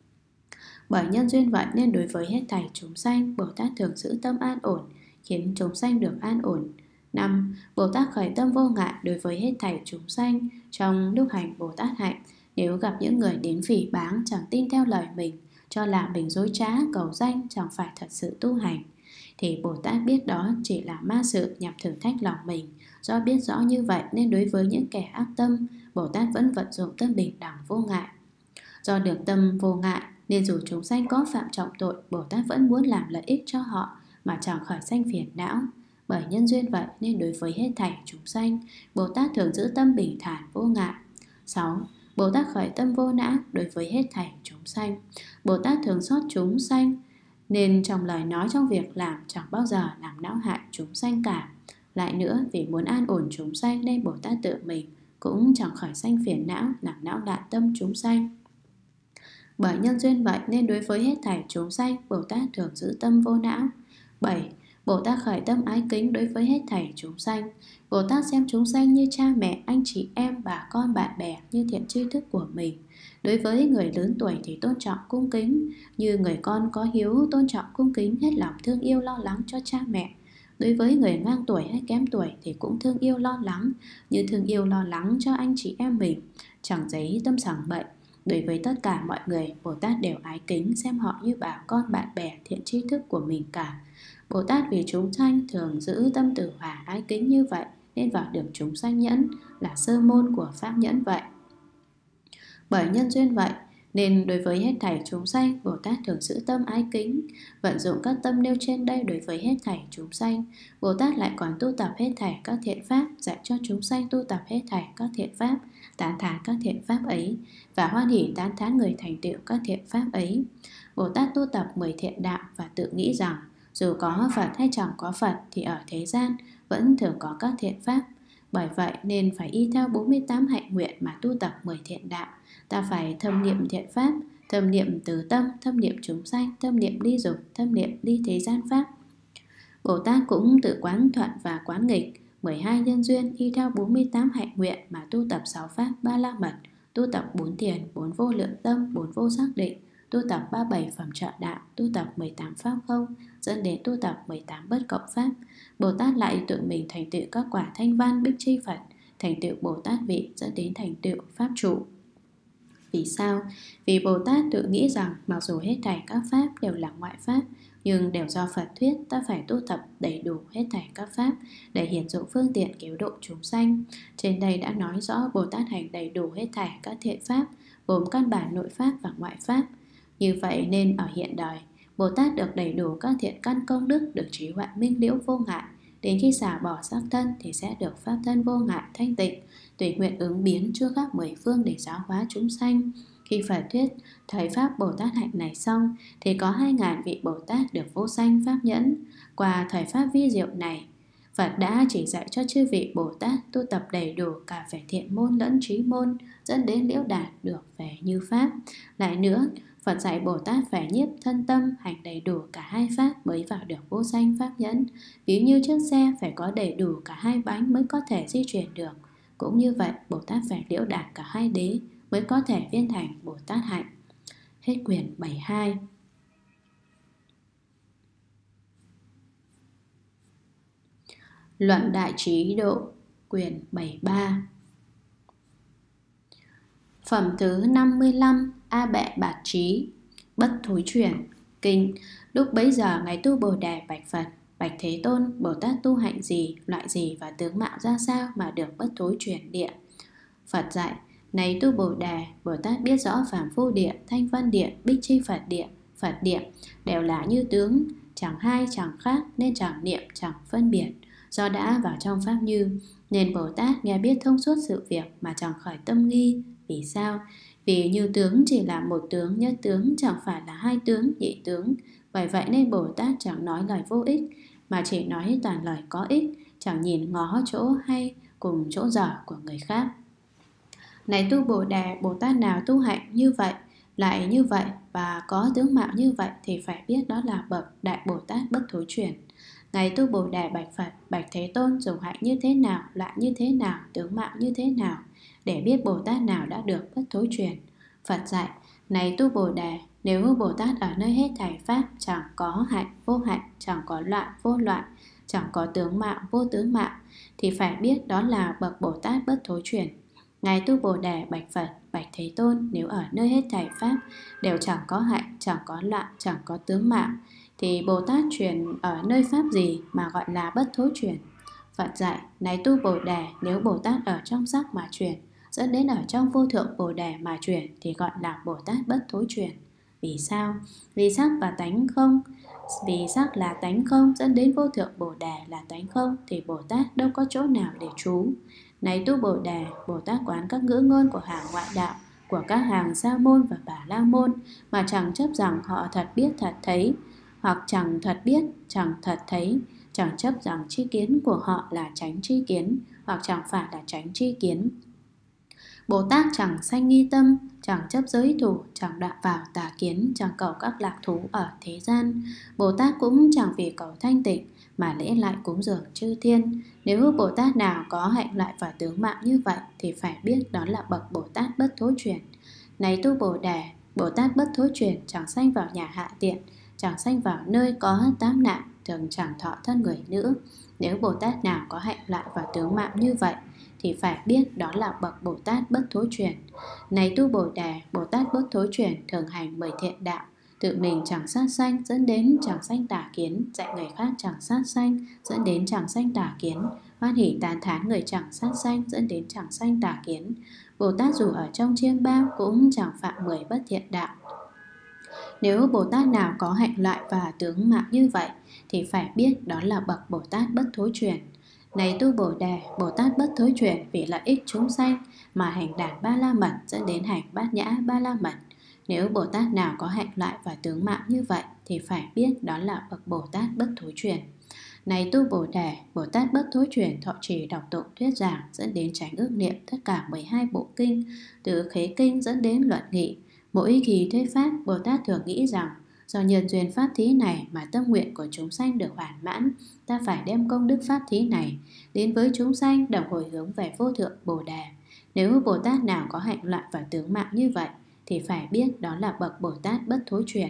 Bởi nhân duyên vậy nên đối với hết thảy chúng sanh, Bồ Tát thường giữ tâm an ổn, khiến chúng sanh được an ổn. 5. Bồ Tát khởi tâm vô ngại đối với hết thảy chúng sanh. Trong lúc hành Bồ Tát hạnh, nếu gặp những người đến phỉ báng chẳng tin theo lời mình, cho là mình dối trá, cầu danh, chẳng phải thật sự tu hành, thì Bồ Tát biết đó chỉ là ma sự nhằm thử thách lòng mình. Do biết rõ như vậy nên đối với những kẻ ác tâm, Bồ Tát vẫn vận dụng tâm bình đẳng vô ngại. Do được tâm vô ngại nên dù chúng sanh có phạm trọng tội, Bồ Tát vẫn muốn làm lợi ích cho họ mà chẳng khởi sanh phiền não. Bởi nhân duyên vậy nên đối với hết thảy chúng sanh, Bồ Tát thường giữ tâm bình thản vô ngại. 6. Bồ Tát khởi tâm vô não đối với hết thảy chúng sanh. Bồ Tát thường xót chúng sanh nên trong lời nói, trong việc làm chẳng bao giờ làm não hại chúng sanh cả. Lại nữa, vì muốn an ổn chúng sanh nên Bồ Tát tự mình cũng chẳng khởi sanh phiền não, làm não loạn tâm chúng sanh. Bởi nhân duyên vậy nên đối với hết thảy chúng sanh, Bồ Tát thường giữ tâm vô não. 7. Bồ Tát khởi tâm ái kính đối với hết thảy chúng sanh. Bồ Tát xem chúng sanh như cha mẹ, anh chị em, bà con, bạn bè, như thiện tri thức của mình. Đối với người lớn tuổi thì tôn trọng cung kính, như người con có hiếu tôn trọng cung kính, hết lòng thương yêu lo lắng cho cha mẹ. Đối với người ngang tuổi hay kém tuổi thì cũng thương yêu lo lắng, như thương yêu lo lắng cho anh chị em mình, chẳng giấy tâm sảng bậy. Đối với tất cả mọi người, Bồ Tát đều ái kính, xem họ như bà con, bạn bè, thiện tri thức của mình cả. Bồ Tát vì chúng sanh thường giữ tâm từ hòa ái kính như vậy nên vào được chúng sanh nhẫn, là sơ môn của pháp nhẫn vậy. Bởi nhân duyên vậy nên đối với hết thảy chúng sanh, Bồ Tát thường giữ tâm ái kính. Vận dụng các tâm nêu trên đây đối với hết thảy chúng sanh, Bồ Tát lại còn tu tập hết thảy các thiện pháp, dạy cho chúng sanh tu tập hết thảy các thiện pháp, tán thán các thiện pháp ấy và hoan hỉ tán thán người thành tựu các thiện pháp ấy. Bồ Tát tu tập 10 thiện đạo và tự nghĩ rằng dù có Phật hay chẳng có Phật thì ở thế gian vẫn thường có các thiện pháp. Bởi vậy nên phải y theo 48 hạnh nguyện mà tu tập 10 thiện đạo. Ta phải thâm niệm thiện pháp, thâm niệm từ tâm, thâm niệm chúng sanh, thâm niệm ly dục, thâm niệm ly thế gian pháp. Bồ Tát cũng tự quán thuận và quán nghịch 12 nhân duyên, y theo 48 hạnh nguyện mà tu tập 6 pháp ba la mật, tu tập 4 thiền, 4 vô lượng tâm, 4 vô xác định, tu tập 37 phẩm trợ đạo, tu tập 18 pháp không, dẫn đến tu tập 18 bất cộng pháp. Bồ Tát lại tự mình thành tựu các quả thanh văn bích chi Phật, thành tựu Bồ Tát vị, dẫn đến thành tựu pháp trụ. Vì sao? Vì Bồ Tát tự nghĩ rằng mặc dù hết thảy các pháp đều là ngoại pháp, nhưng đều do Phật thuyết, ta phải tu tập đầy đủ hết thảy các pháp để hiển dụng phương tiện cứu độ chúng sanh. Trên đây đã nói rõ Bồ Tát hành đầy đủ hết thảy các thiện pháp, gồm căn bản nội pháp và ngoại pháp. Như vậy nên ở hiện đời, Bồ Tát được đầy đủ các thiện căn công đức, được trí huệ minh liễu vô ngại. Đến khi xả bỏ xác thân thì sẽ được pháp thân vô ngại thanh tịnh, tùy nguyện ứng biến chưa khắp 10 phương để giáo hóa chúng sanh. Khi Phật thuyết thời pháp Bồ Tát hạnh này xong thì có 2.000 vị Bồ Tát được vô sanh pháp nhẫn. Qua thời pháp vi diệu này, Phật đã chỉ dạy cho chư vị Bồ Tát tu tập đầy đủ cả về thiện môn lẫn trí môn, dẫn đến liễu đạt được về như pháp. Lại nữa, Phật dạy Bồ Tát phải nhiếp thân tâm, hành đầy đủ cả hai pháp mới vào được vô sanh pháp nhẫn. Ví như chiếc xe phải có đầy đủ cả hai bánh mới có thể di chuyển được. Cũng như vậy, Bồ Tát phải liễu đạt cả hai đế mới có thể viên thành Bồ Tát hạnh. Hết quyển 72. Luận Đại Trí Độ, quyển 73. Phẩm thứ 55. A Bệ Bạt Trí, bất thối chuyển. Kinh. Lúc bấy giờ ngài Tu Bồ Đề bạch Phật: Bạch Thế Tôn, Bồ Tát tu hạnh gì, loại gì và tướng mạo ra sao mà được bất thối chuyển địa? Phật dạy: Này Tu Bồ Đề, Bồ Tát biết rõ phàm phu địa, thanh văn địa, bích chi Phật địa đều là như tướng, chẳng hai chẳng khác, nên chẳng niệm chẳng phân biệt. Do đã vào trong pháp như, nên Bồ Tát nghe biết thông suốt sự việc mà chẳng khởi tâm nghi. Vì sao? Vì như tướng chỉ là một tướng, nhất tướng chẳng phải là hai tướng, nhị tướng. Bởi vậy nên Bồ Tát chẳng nói lời vô ích, mà chỉ nói toàn lời có ích, chẳng nhìn ngó chỗ hay cùng chỗ dở của người khác. Này Tu Bồ Đề, Bồ Tát nào tu hạnh như vậy, lại như vậy và có tướng mạo như vậy thì phải biết đó là bậc Đại Bồ Tát bất thối chuyển. Ngài Tu Bồ Đề bạch Phật: Bạch Thế Tôn, dùng hạnh như thế nào, lại như thế nào, tướng mạo như thế nào, để biết Bồ Tát nào đã được bất thối chuyển? Phật dạy: Này Tu Bồ Đề, nếu Bồ Tát ở nơi hết thảy pháp chẳng có hạnh vô hạnh, chẳng có loạn vô loạn, chẳng có tướng mạo vô tướng mạo, thì phải biết đó là bậc Bồ Tát bất thối chuyển. Ngài Tu Bồ Đề bạch Phật: Bạch Thế Tôn, nếu ở nơi hết thảy pháp đều chẳng có hạnh, chẳng có loạn, chẳng có tướng mạo, thì Bồ Tát chuyển ở nơi pháp gì mà gọi là bất thối chuyển? Phật dạy: Này Tu Bồ Đề, nếu Bồ Tát ở trong sắc mà chuyển, dẫn đến ở trong vô thượng Bồ Đề mà chuyển, thì gọi là Bồ Tát bất thối chuyển. Vì sao? Vì sắc và tánh không. Vì sắc là tánh không, dẫn đến vô thượng Bồ Đề là tánh không, thì Bồ Tát đâu có chỗ nào để trú. Này Tu Bồ Đề, Bồ Tát quán các ngữ ngôn của hàng ngoại đạo, của các hàng Sa môn và Bà La môn, mà chẳng chấp rằng họ thật biết thật thấy, hoặc chẳng thật biết chẳng thật thấy, chẳng chấp rằng tri kiến của họ là chánh tri kiến, hoặc chẳng phải là chánh tri kiến. Bồ Tát chẳng sanh nghi tâm, chẳng chấp giới thủ, chẳng đọa vào tà kiến, chẳng cầu các lạc thú ở thế gian. Bồ Tát cũng chẳng vì cầu thanh tịnh mà lễ lại cúng dường chư thiên. Nếu Bồ Tát nào có hạnh lại và tướng mạo như vậy thì phải biết đó là bậc Bồ Tát bất thối chuyển. Này Tu Bồ Đề, Bồ Tát bất thối chuyển chẳng sanh vào nhà hạ tiện, chẳng sanh vào nơi có tám nạn, thường chẳng thọ thân người nữa. Nếu Bồ Tát nào có hạnh lại và tướng mạo như vậy thì phải biết đó là bậc Bồ Tát bất thối chuyển. Này Tu Bồ Đề, Bồ Tát bất thối chuyển thường hành 10 thiện đạo, tự mình chẳng sát sanh, dẫn đến chẳng sanh tà kiến, dạy người khác chẳng sát sanh, dẫn đến chẳng sanh tà kiến, hoan hỷ tán thán người chẳng sát sanh, dẫn đến chẳng sanh tà kiến. Bồ Tát dù ở trong chiêm bao cũng chẳng phạm 10 bất thiện đạo. Nếu Bồ Tát nào có hạnh loại và tướng mạo như vậy thì phải biết đó là bậc Bồ Tát bất thối chuyển. Này Tu Bồ Đề, Bồ Tát bất thối chuyển vì lợi ích chúng sanh mà hành đàn ba la mật, dẫn đến hành bát nhã ba la mật. Nếu Bồ Tát nào có hạnh loại và tướng mạo như vậy thì phải biết đó là bậc Bồ Tát bất thối chuyển. Này Tu Bồ Đề, Bồ Tát bất thối chuyển thọ trì đọc tụng thuyết giảng, dẫn đến tránh ước niệm tất cả 12 bộ kinh, từ khế kinh dẫn đến luận nghị. Mỗi kỳ thuyết pháp, Bồ Tát thường nghĩ rằng do nhân duyên pháp thí này mà tâm nguyện của chúng sanh được hoàn mãn, ta phải đem công đức pháp thí này đến với chúng sanh, đồng hồi hướng về vô thượng Bồ Đề. Nếu Bồ Tát nào có hạnh loại và tướng mạo như vậy thì phải biết đó là bậc Bồ Tát bất thối chuyển.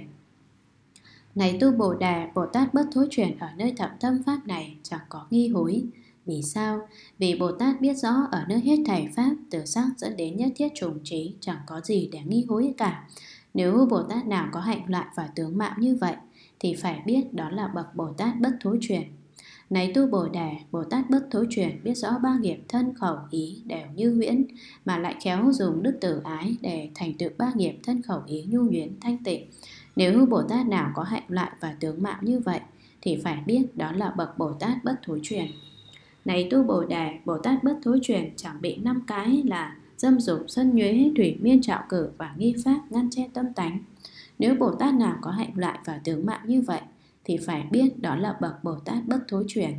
Này Tu Bồ Đề, Bồ Tát bất thối chuyển ở nơi thậm thâm pháp này chẳng có nghi hối. Vì sao? Vì Bồ Tát biết rõ ở nơi hết thảy pháp, từ sắc dẫn đến nhất thiết trùng trí, chẳng có gì để nghi hối cả. Nếu Bồ Tát nào có hạnh loại và tướng mạo như vậy thì phải biết đó là bậc Bồ Tát bất thối chuyển. Này Tu Bồ Đề, Bồ Tát bất thối chuyển biết rõ ba nghiệp thân khẩu ý đều như huyễn, mà lại khéo dùng đức từ ái để thành tựu ba nghiệp thân khẩu ý nhu nhuyễn thanh tịnh. Nếu Bồ Tát nào có hạnh loại và tướng mạo như vậy thì phải biết đó là bậc Bồ Tát bất thối chuyển. Này Tu Bồ Đề, Bồ Tát bất thối chuyển chẳng bị 5 cái là dâm dục, sân nhuế, thủy miên trạo cử và nghi pháp ngăn che tâm tánh. Nếu Bồ Tát nào có hạnh loại và tướng mạo như vậy thì phải biết đó là bậc Bồ Tát bất thối chuyển.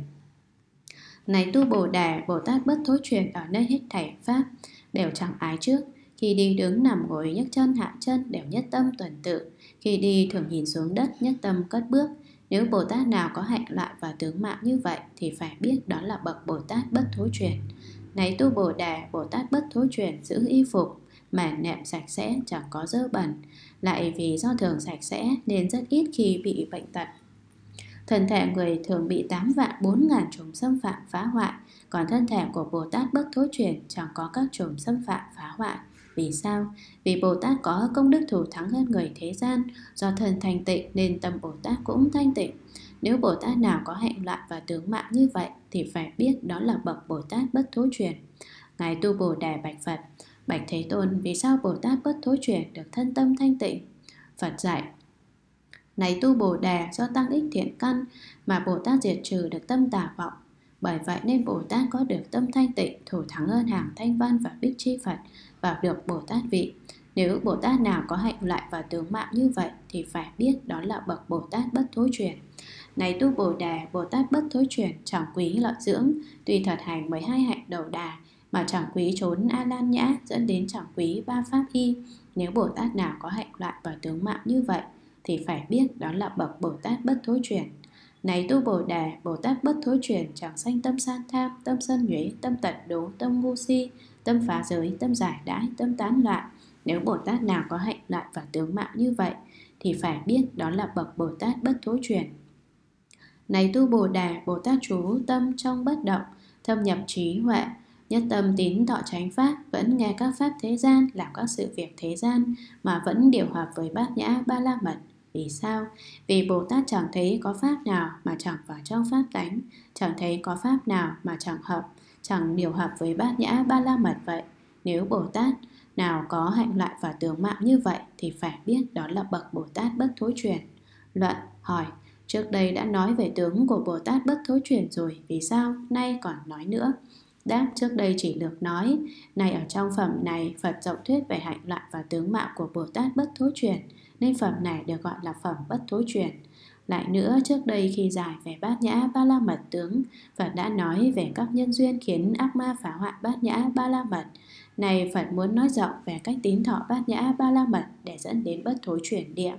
Này Tu Bồ Đề, Bồ Tát bất thối chuyển ở nơi hết thảy pháp đều chẳng ái trước. Khi đi đứng nằm ngồi nhấc chân hạ chân đều nhất tâm tuần tự. Khi đi thường nhìn xuống đất nhất tâm cất bước. Nếu Bồ Tát nào có hạnh loại và tướng mạo như vậy thì phải biết đó là bậc Bồ Tát bất thối chuyển. Này tu Bồ Đề, Bồ Tát bất thối chuyển giữ y phục, màn nệm sạch sẽ, chẳng có dơ bẩn. Lại vì do thường sạch sẽ nên rất ít khi bị bệnh tật. Thân thể người thường bị 8.400.000 chủng xâm phạm phá hoại, còn thân thể của Bồ Tát bất thối chuyển chẳng có các chủng xâm phạm phá hoại. Vì sao? Vì Bồ Tát có công đức thù thắng hơn người thế gian, do thân thanh tịnh nên tâm Bồ Tát cũng thanh tịnh. Nếu Bồ Tát nào có hạnh loại và tướng mạo như vậy thì phải biết đó là bậc Bồ Tát bất thối chuyển. Ngài tu Bồ Đề bạch Phật: Bạch Thế Tôn, vì sao Bồ Tát bất thối chuyển được thân tâm thanh tịnh? Phật dạy: Này tu Bồ Đề, do tăng ích thiện căn mà Bồ Tát diệt trừ được tâm tà vọng. Bởi vậy nên Bồ Tát có được tâm thanh tịnh, thủ thắng hơn hàng Thanh Văn và Bích Chi Phật, vào được Bồ Tát vị. Nếu Bồ Tát nào có hạnh loại và tướng mạo như vậy thì phải biết đó là bậc Bồ Tát bất thối chuyển. Này tu Bồ Đề, Bồ Tát bất thối chuyển chẳng quý lợi dưỡng, tuy thật hành 12 hạnh đầu đà, mà chẳng quý trốn A Lan Nhã, dẫn đến chẳng quý 3 pháp y. Nếu Bồ Tát nào có hạnh loại và tướng mạo như vậy thì phải biết đó là bậc Bồ Tát bất thối chuyển. Này tu Bồ Đề, Bồ Tát bất thối chuyển chẳng sanh tâm san tham, tâm sân nhuế, tâm tật đố, tâm ngu si, tâm phá giới, tâm giải đãi, tâm tán loạn. Nếu Bồ Tát nào có hạnh loại và tướng mạo như vậy thì phải biết đó là bậc Bồ Tát bất thối chuyển. Này tu Bồ Đề, Bồ Tát trú tâm trong bất động, thâm nhập trí huệ, nhất tâm tín thọ chánh pháp, vẫn nghe các pháp thế gian, làm các sự việc thế gian mà vẫn điều hợp với bát nhã ba la mật. Vì sao? Vì Bồ Tát chẳng thấy có pháp nào mà chẳng vào trong pháp tánh, chẳng thấy có pháp nào mà chẳng điều hợp với bát nhã ba la mật vậy. Nếu Bồ Tát nào có hạnh loại và tướng mạo như vậy thì phải biết đó là bậc Bồ Tát bất thối chuyển. Luận: hỏi: Trước đây đã nói về tướng của Bồ Tát bất thối chuyển rồi, vì sao nay còn nói nữa? Đáp: trước đây chỉ lược nói, nay ở trong phẩm này Phật rộng thuyết về hạnh loại và tướng mạo của Bồ Tát bất thối chuyển, nên phẩm này được gọi là phẩm bất thối chuyển. Lại nữa, trước đây khi giải về bát nhã ba la mật tướng, Phật đã nói về các nhân duyên khiến ác ma phá hoại bát nhã ba la mật. Này Phật muốn nói rộng về cách tín thọ bát nhã ba la mật để dẫn đến bất thối chuyển địa.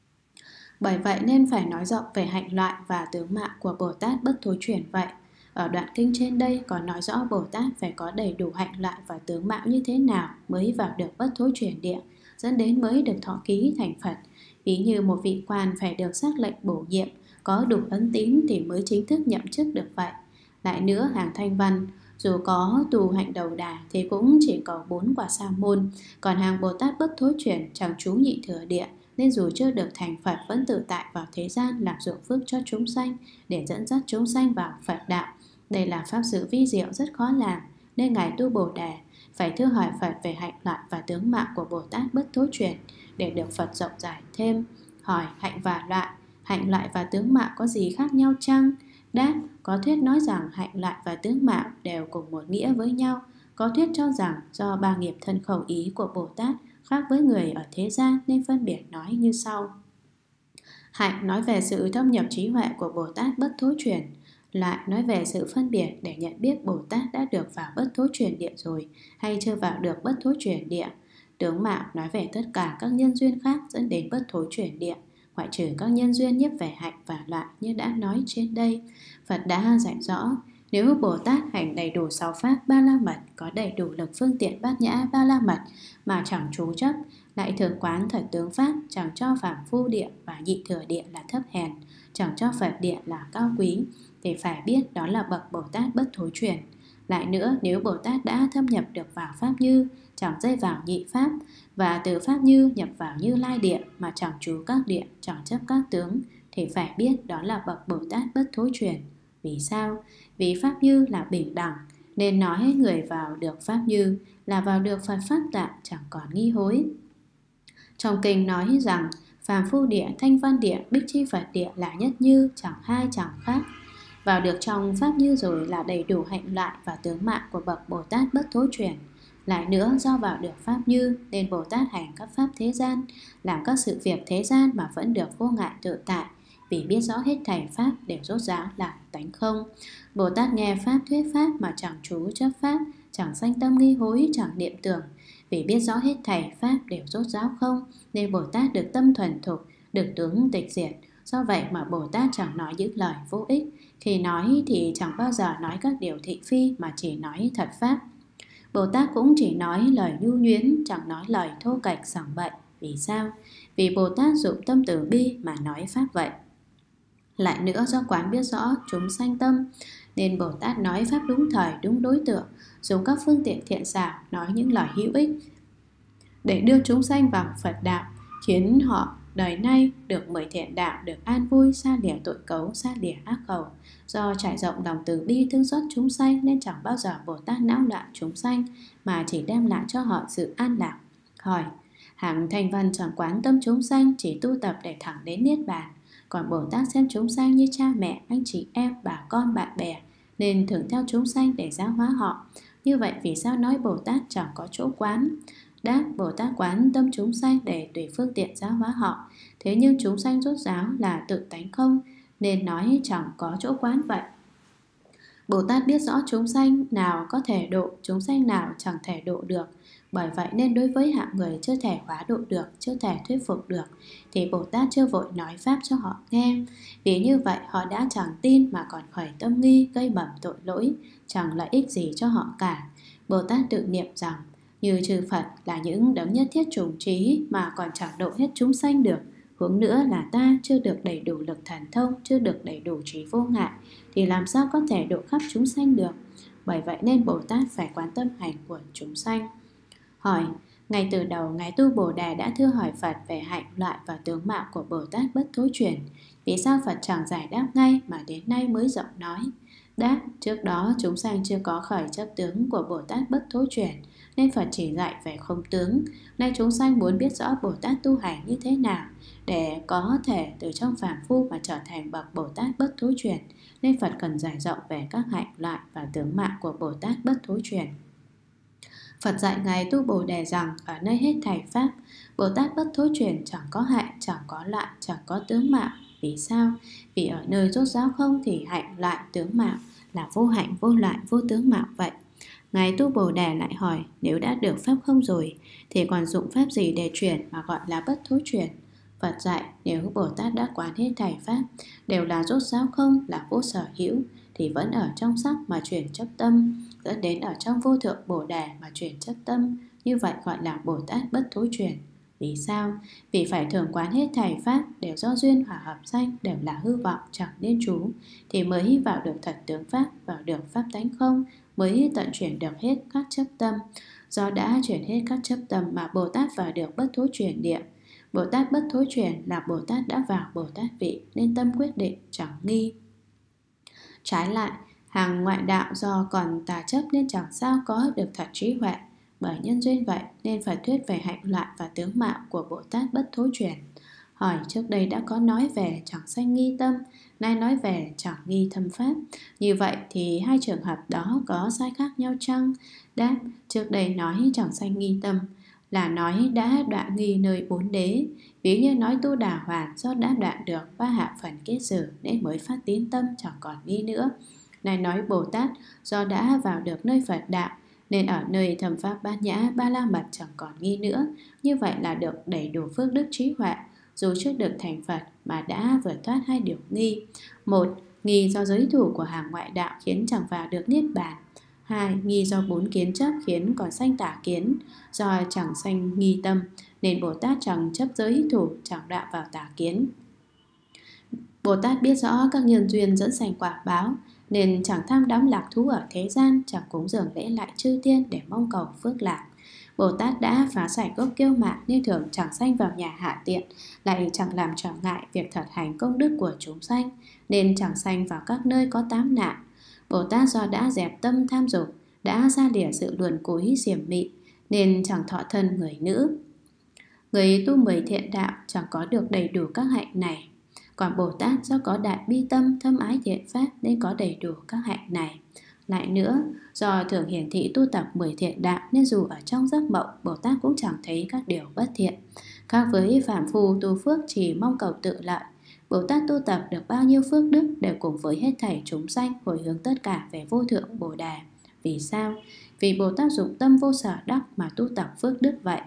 Bởi vậy nên phải nói rộng về hạnh loại và tướng mạo của Bồ Tát bất thối chuyển vậy. Ở đoạn kinh trên đây có nói rõ Bồ Tát phải có đầy đủ hạnh loại và tướng mạo như thế nào mới vào được bất thối chuyển địa, dẫn đến mới được thọ ký thành Phật. Ví như một vị quan phải được sắc lệnh bổ nhiệm, có đủ ấn tín thì mới chính thức nhậm chức được vậy. Lại nữa, hàng Thanh Văn dù có tu hạnh đầu đà thì cũng chỉ có 4 quả sa môn, còn hàng Bồ Tát bất thối chuyển chẳng trú nhị thừa địa, nên dù chưa được thành Phật vẫn tự tại vào thế gian làm ruộng phước cho chúng sanh để dẫn dắt chúng sanh vào Phật đạo. Đây là pháp sự vi diệu rất khó làm, nên Ngài tu Bồ Đề phải thưa hỏi Phật về hạnh loại và tướng mạo của Bồ Tát bất thối chuyển để được Phật rộng giải thêm. Hỏi: hạnh loại và tướng mạo có gì khác nhau chăng? Đáp: có thuyết nói rằng hạnh loại và tướng mạo đều cùng một nghĩa với nhau. Có thuyết cho rằng do ba nghiệp thân khẩu ý của Bồ Tát khác với người ở thế gian nên phân biệt nói như sau. Hạnh nói về sự thâm nhập trí huệ của Bồ Tát bất thối chuyển. Lại nói về sự phân biệt để nhận biết Bồ Tát đã được vào bất thối chuyển địa rồi hay chưa vào được bất thối chuyển địa. Tướng mạo nói về tất cả các nhân duyên khác dẫn đến bất thối chuyển địa, ngoại trừ các nhân duyên nhiếp về hạnh và loại như đã nói trên đây. Phật đã dạy rõ, nếu Bồ Tát hành đầy đủ 6 pháp ba la mật, có đầy đủ lực phương tiện bát nhã ba la mật mà chẳng chú chấp, lại thường quán thật tướng pháp, chẳng cho phàm phu địa và nhị thừa địa là thấp hèn, chẳng cho Phật địa là cao quý, thì phải biết đó là bậc Bồ Tát bất thối chuyển. Lại nữa, nếu Bồ Tát đã thâm nhập được vào pháp Như, chẳng dây vào nhị pháp, và từ pháp Như nhập vào Như Lai địa mà chẳng trú các địa, chẳng chấp các tướng, thì phải biết đó là bậc Bồ Tát bất thối chuyển. Vì sao? Vì pháp Như là bình đẳng, nên nói người vào được pháp Như là vào được Phật pháp tạng, chẳng còn nghi hối. Trong kinh nói rằng phàm phu địa, thanh văn địa, bích chi Phật địa là nhất như, chẳng hai chẳng khác. Vào được trong pháp Như rồi là đầy đủ hạnh loại và tướng mạo của bậc Bồ Tát bất thối chuyển. Lại nữa, do vào được pháp Như nên Bồ Tát hành các pháp thế gian, làm các sự việc thế gian mà vẫn được vô ngại tự tại, vì biết rõ hết thảy pháp đều rốt ráo là tánh không. Bồ Tát nghe pháp thuyết pháp mà chẳng chú chấp pháp, chẳng sanh tâm nghi hối, chẳng niệm tưởng, Vì biết rõ hết thảy pháp đều rốt ráo không, nên Bồ Tát được tâm thuần thục, được tướng tịch diệt. Do vậy mà Bồ Tát chẳng nói những lời vô ích. Khi nói thì chẳng bao giờ nói các điều thị phi, mà chỉ nói thật pháp. Bồ Tát cũng chỉ nói lời nhu nhuyễn, chẳng nói lời thô kệch sảng bậy. Vì sao? Vì Bồ Tát dụng tâm từ bi mà nói pháp vậy. Lại nữa, do quán biết rõ chúng sanh tâm, nên Bồ Tát nói pháp đúng thời, đúng đối tượng, dùng các phương tiện thiện xảo, nói những lời hữu ích để đưa chúng sanh vào Phật đạo, khiến họ đời nay được mười thiện đạo, được an vui, xa lìa tội cấu, xa lìa ác khẩu. Do trải rộng lòng từ bi thương xót chúng sanh, nên chẳng bao giờ Bồ Tát não loạn chúng sanh, mà chỉ đem lại cho họ sự an lạc. Hỏi: hạng thành văn chẳng quán tâm chúng sanh, chỉ tu tập để thẳng đến niết bàn. Còn Bồ Tát xem chúng sanh như cha mẹ, anh chị em, bà con, bạn bè, nên thường theo chúng sanh để giáo hóa họ. Như vậy vì sao nói Bồ Tát chẳng có chỗ quán? Đáp: Bồ Tát quán tâm chúng sanh để tùy phương tiện giáo hóa họ. Thế nhưng chúng sanh rốt ráo là tự tánh không, nên nói chẳng có chỗ quán vậy. Bồ Tát biết rõ chúng sanh nào có thể độ, chúng sanh nào chẳng thể độ được. Bởi vậy nên đối với hạng người chưa thể hóa độ được, chưa thể thuyết phục được, thì Bồ Tát chưa vội nói pháp cho họ nghe. Vì như vậy họ đã chẳng tin mà còn khởi tâm nghi, gây bẩm tội lỗi, chẳng lợi ích gì cho họ cả. Bồ Tát tự niệm rằng như chư Phật là những đấng nhất thiết chủng trí, mà còn chẳng độ hết chúng sanh được. Huống nữa là ta chưa được đầy đủ lực thần thông, chưa được đầy đủ trí vô ngại, thì làm sao có thể độ khắp chúng sanh được. Bởi vậy nên Bồ Tát phải quán tâm hành của chúng sanh. Hỏi: ngay từ đầu Ngài Tu Bồ Đề đã thưa hỏi Phật về hạnh, loại và tướng mạo của Bồ Tát bất thối chuyển. Vì sao Phật chẳng giải đáp ngay mà đến nay mới rộng nói? Đáp: trước đó chúng sanh chưa có khởi chấp tướng của Bồ Tát bất thối chuyển, nên Phật chỉ dạy về không tướng. Nay chúng sanh muốn biết rõ Bồ Tát tu hành như thế nào, để có thể từ trong phàm phu mà trở thành bậc Bồ Tát bất thối chuyển, nên Phật cần giải rộng về các hạnh, loại và tướng mạo của Bồ Tát bất thối chuyển. Phật dạy Ngài Tu Bồ Đề rằng ở nơi hết thảy pháp, Bồ Tát bất thối chuyển chẳng có hạnh, chẳng có loại, chẳng có tướng mạo. Vì sao? Vì ở nơi rốt ráo không thì hạnh, loại, tướng mạo là vô hạnh, vô loại, vô tướng mạo vậy. Ngài Tu Bồ Đề lại hỏi: nếu đã được pháp không rồi, thì còn dụng pháp gì để chuyển mà gọi là bất thối chuyển? Phật dạy: nếu Bồ Tát đã quán hết thảy pháp đều là rốt ráo không, là vô sở hữu, thì vẫn ở trong sắc mà chuyển chấp tâm, dẫn đến ở trong vô thượng Bồ Đề mà chuyển chấp tâm. Như vậy gọi là Bồ Tát bất thối chuyển. Vì sao? Vì phải thường quán hết thảy pháp đều do duyên hòa hợp sanh, đều là hư vọng chẳng nên trú, thì mới vào được thật tướng pháp, vào được pháp tánh không, mới tận chuyển được hết các chấp tâm. Do đã chuyển hết các chấp tâm mà Bồ Tát vào được bất thối chuyển địa. Bồ Tát bất thối chuyển là Bồ Tát đã vào Bồ Tát vị, nên tâm quyết định chẳng nghi. Trái lại, hàng ngoại đạo do còn tà chấp nên chẳng sao có được thật trí huệ. Bởi nhân duyên vậy nên Phật thuyết về hạnh, loại và tướng mạo của Bồ Tát bất thối chuyển. Hỏi: trước đây đã có nói về chẳng sanh nghi tâm, nay nói về chẳng nghi thâm pháp. Như vậy thì hai trường hợp đó có sai khác nhau chăng? Đáp: trước đây nói chẳng sanh nghi tâm là nói đã đoạn nghi nơi bốn đế. Ví như nói Tu Đà Hoàn do đã đoạn được ba hạ phần kết sử nên mới phát tín tâm, chẳng còn nghi nữa. Này nói Bồ Tát do đã vào được nơi Phật đạo, nên ở nơi thầm pháp bát nhã, ba la mật chẳng còn nghi nữa. Như vậy là được đầy đủ phước đức trí huệ, dù chưa được thành Phật mà đã vượt thoát hai điều nghi. Một, nghi do giới thủ của hàng ngoại đạo khiến chẳng vào được niết bàn. Hai, nghi do bốn kiến chấp khiến còn sanh tà kiến. Do chẳng sanh nghi tâm nên Bồ Tát chẳng chấp giới thủ, chẳng đạo vào tà kiến. Bồ Tát biết rõ các nhân duyên dẫn sanh quả báo, nên chẳng tham đắm lạc thú ở thế gian, chẳng cúng dường lễ lại chư thiên để mong cầu phước lạc. Bồ Tát đã phá giải gốc kiêu mạn nên thường chẳng sanh vào nhà hạ tiện, lại chẳng làm trở ngại việc thật hành công đức của chúng sanh, nên chẳng sanh vào các nơi có tám nạn. Bồ Tát do đã dẹp tâm tham dục, đã ra lìa sự luồn cúi xiểm mị, nên chẳng thọ thân người nữ. Người tu 10 thiện đạo chẳng có được đầy đủ các hạnh này. Còn Bồ Tát do có đại bi tâm, thâm ái thiện pháp nên có đầy đủ các hạnh này. Lại nữa, do thường hiển thị tu tập 10 thiện đạo nên dù ở trong giấc mộng, Bồ Tát cũng chẳng thấy các điều bất thiện. Khác với phàm phu tu phước chỉ mong cầu tự lợi, Bồ Tát tu tập được bao nhiêu phước đức đều cùng với hết thảy chúng sanh hồi hướng tất cả về vô thượng Bồ Đề. Vì sao? vì Bồ Tát dụng tâm vô sở đắc mà tu tập phước đức vậy.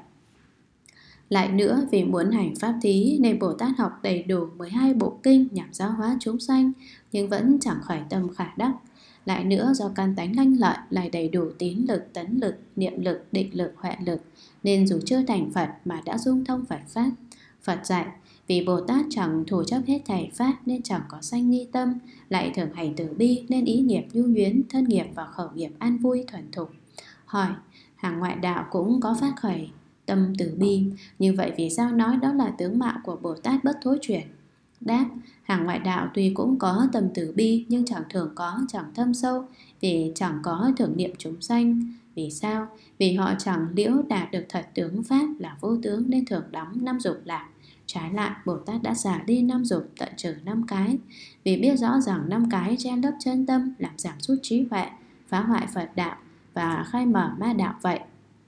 Lại nữa, vì muốn hành pháp thí nên Bồ Tát học đầy đủ 12 bộ kinh nhằm giáo hóa chúng sanh, nhưng vẫn chẳng khởi tâm khả đắc. Lại nữa, do căn tánh lanh lợi, lại đầy đủ tín lực, tấn lực, niệm lực, định lực, huệ lực, nên dù chưa thành Phật mà đã dung thông Phật pháp. Phật dạy, vì Bồ Tát chẳng thủ chấp hết thảy pháp nên chẳng có sanh nghi tâm, lại thường hành từ bi nên ý nghiệp nhu nhuyến, thân nghiệp và khẩu nghiệp an vui thuần thục. Hỏi, hàng ngoại đạo cũng có phát khởi tâm từ bi, như vậy vì sao nói đó là tướng mạo của Bồ Tát bất thối chuyển? Đáp, hàng ngoại đạo tuy cũng có tâm từ bi nhưng chẳng thường có, chẳng thâm sâu, vì chẳng có tưởng niệm chúng sanh. Vì sao? Vì họ chẳng liễu đạt được thật tướng pháp là vô tướng nên thường đắm năm dục lạc. Trái lại, Bồ Tát đã xả đi năm dục, tận trừ 5 cái, vì biết rõ rằng 5 cái che lấp chân tâm, làm giảm sút trí huệ, phá hoại Phật đạo và khai mở ma đạo vậy.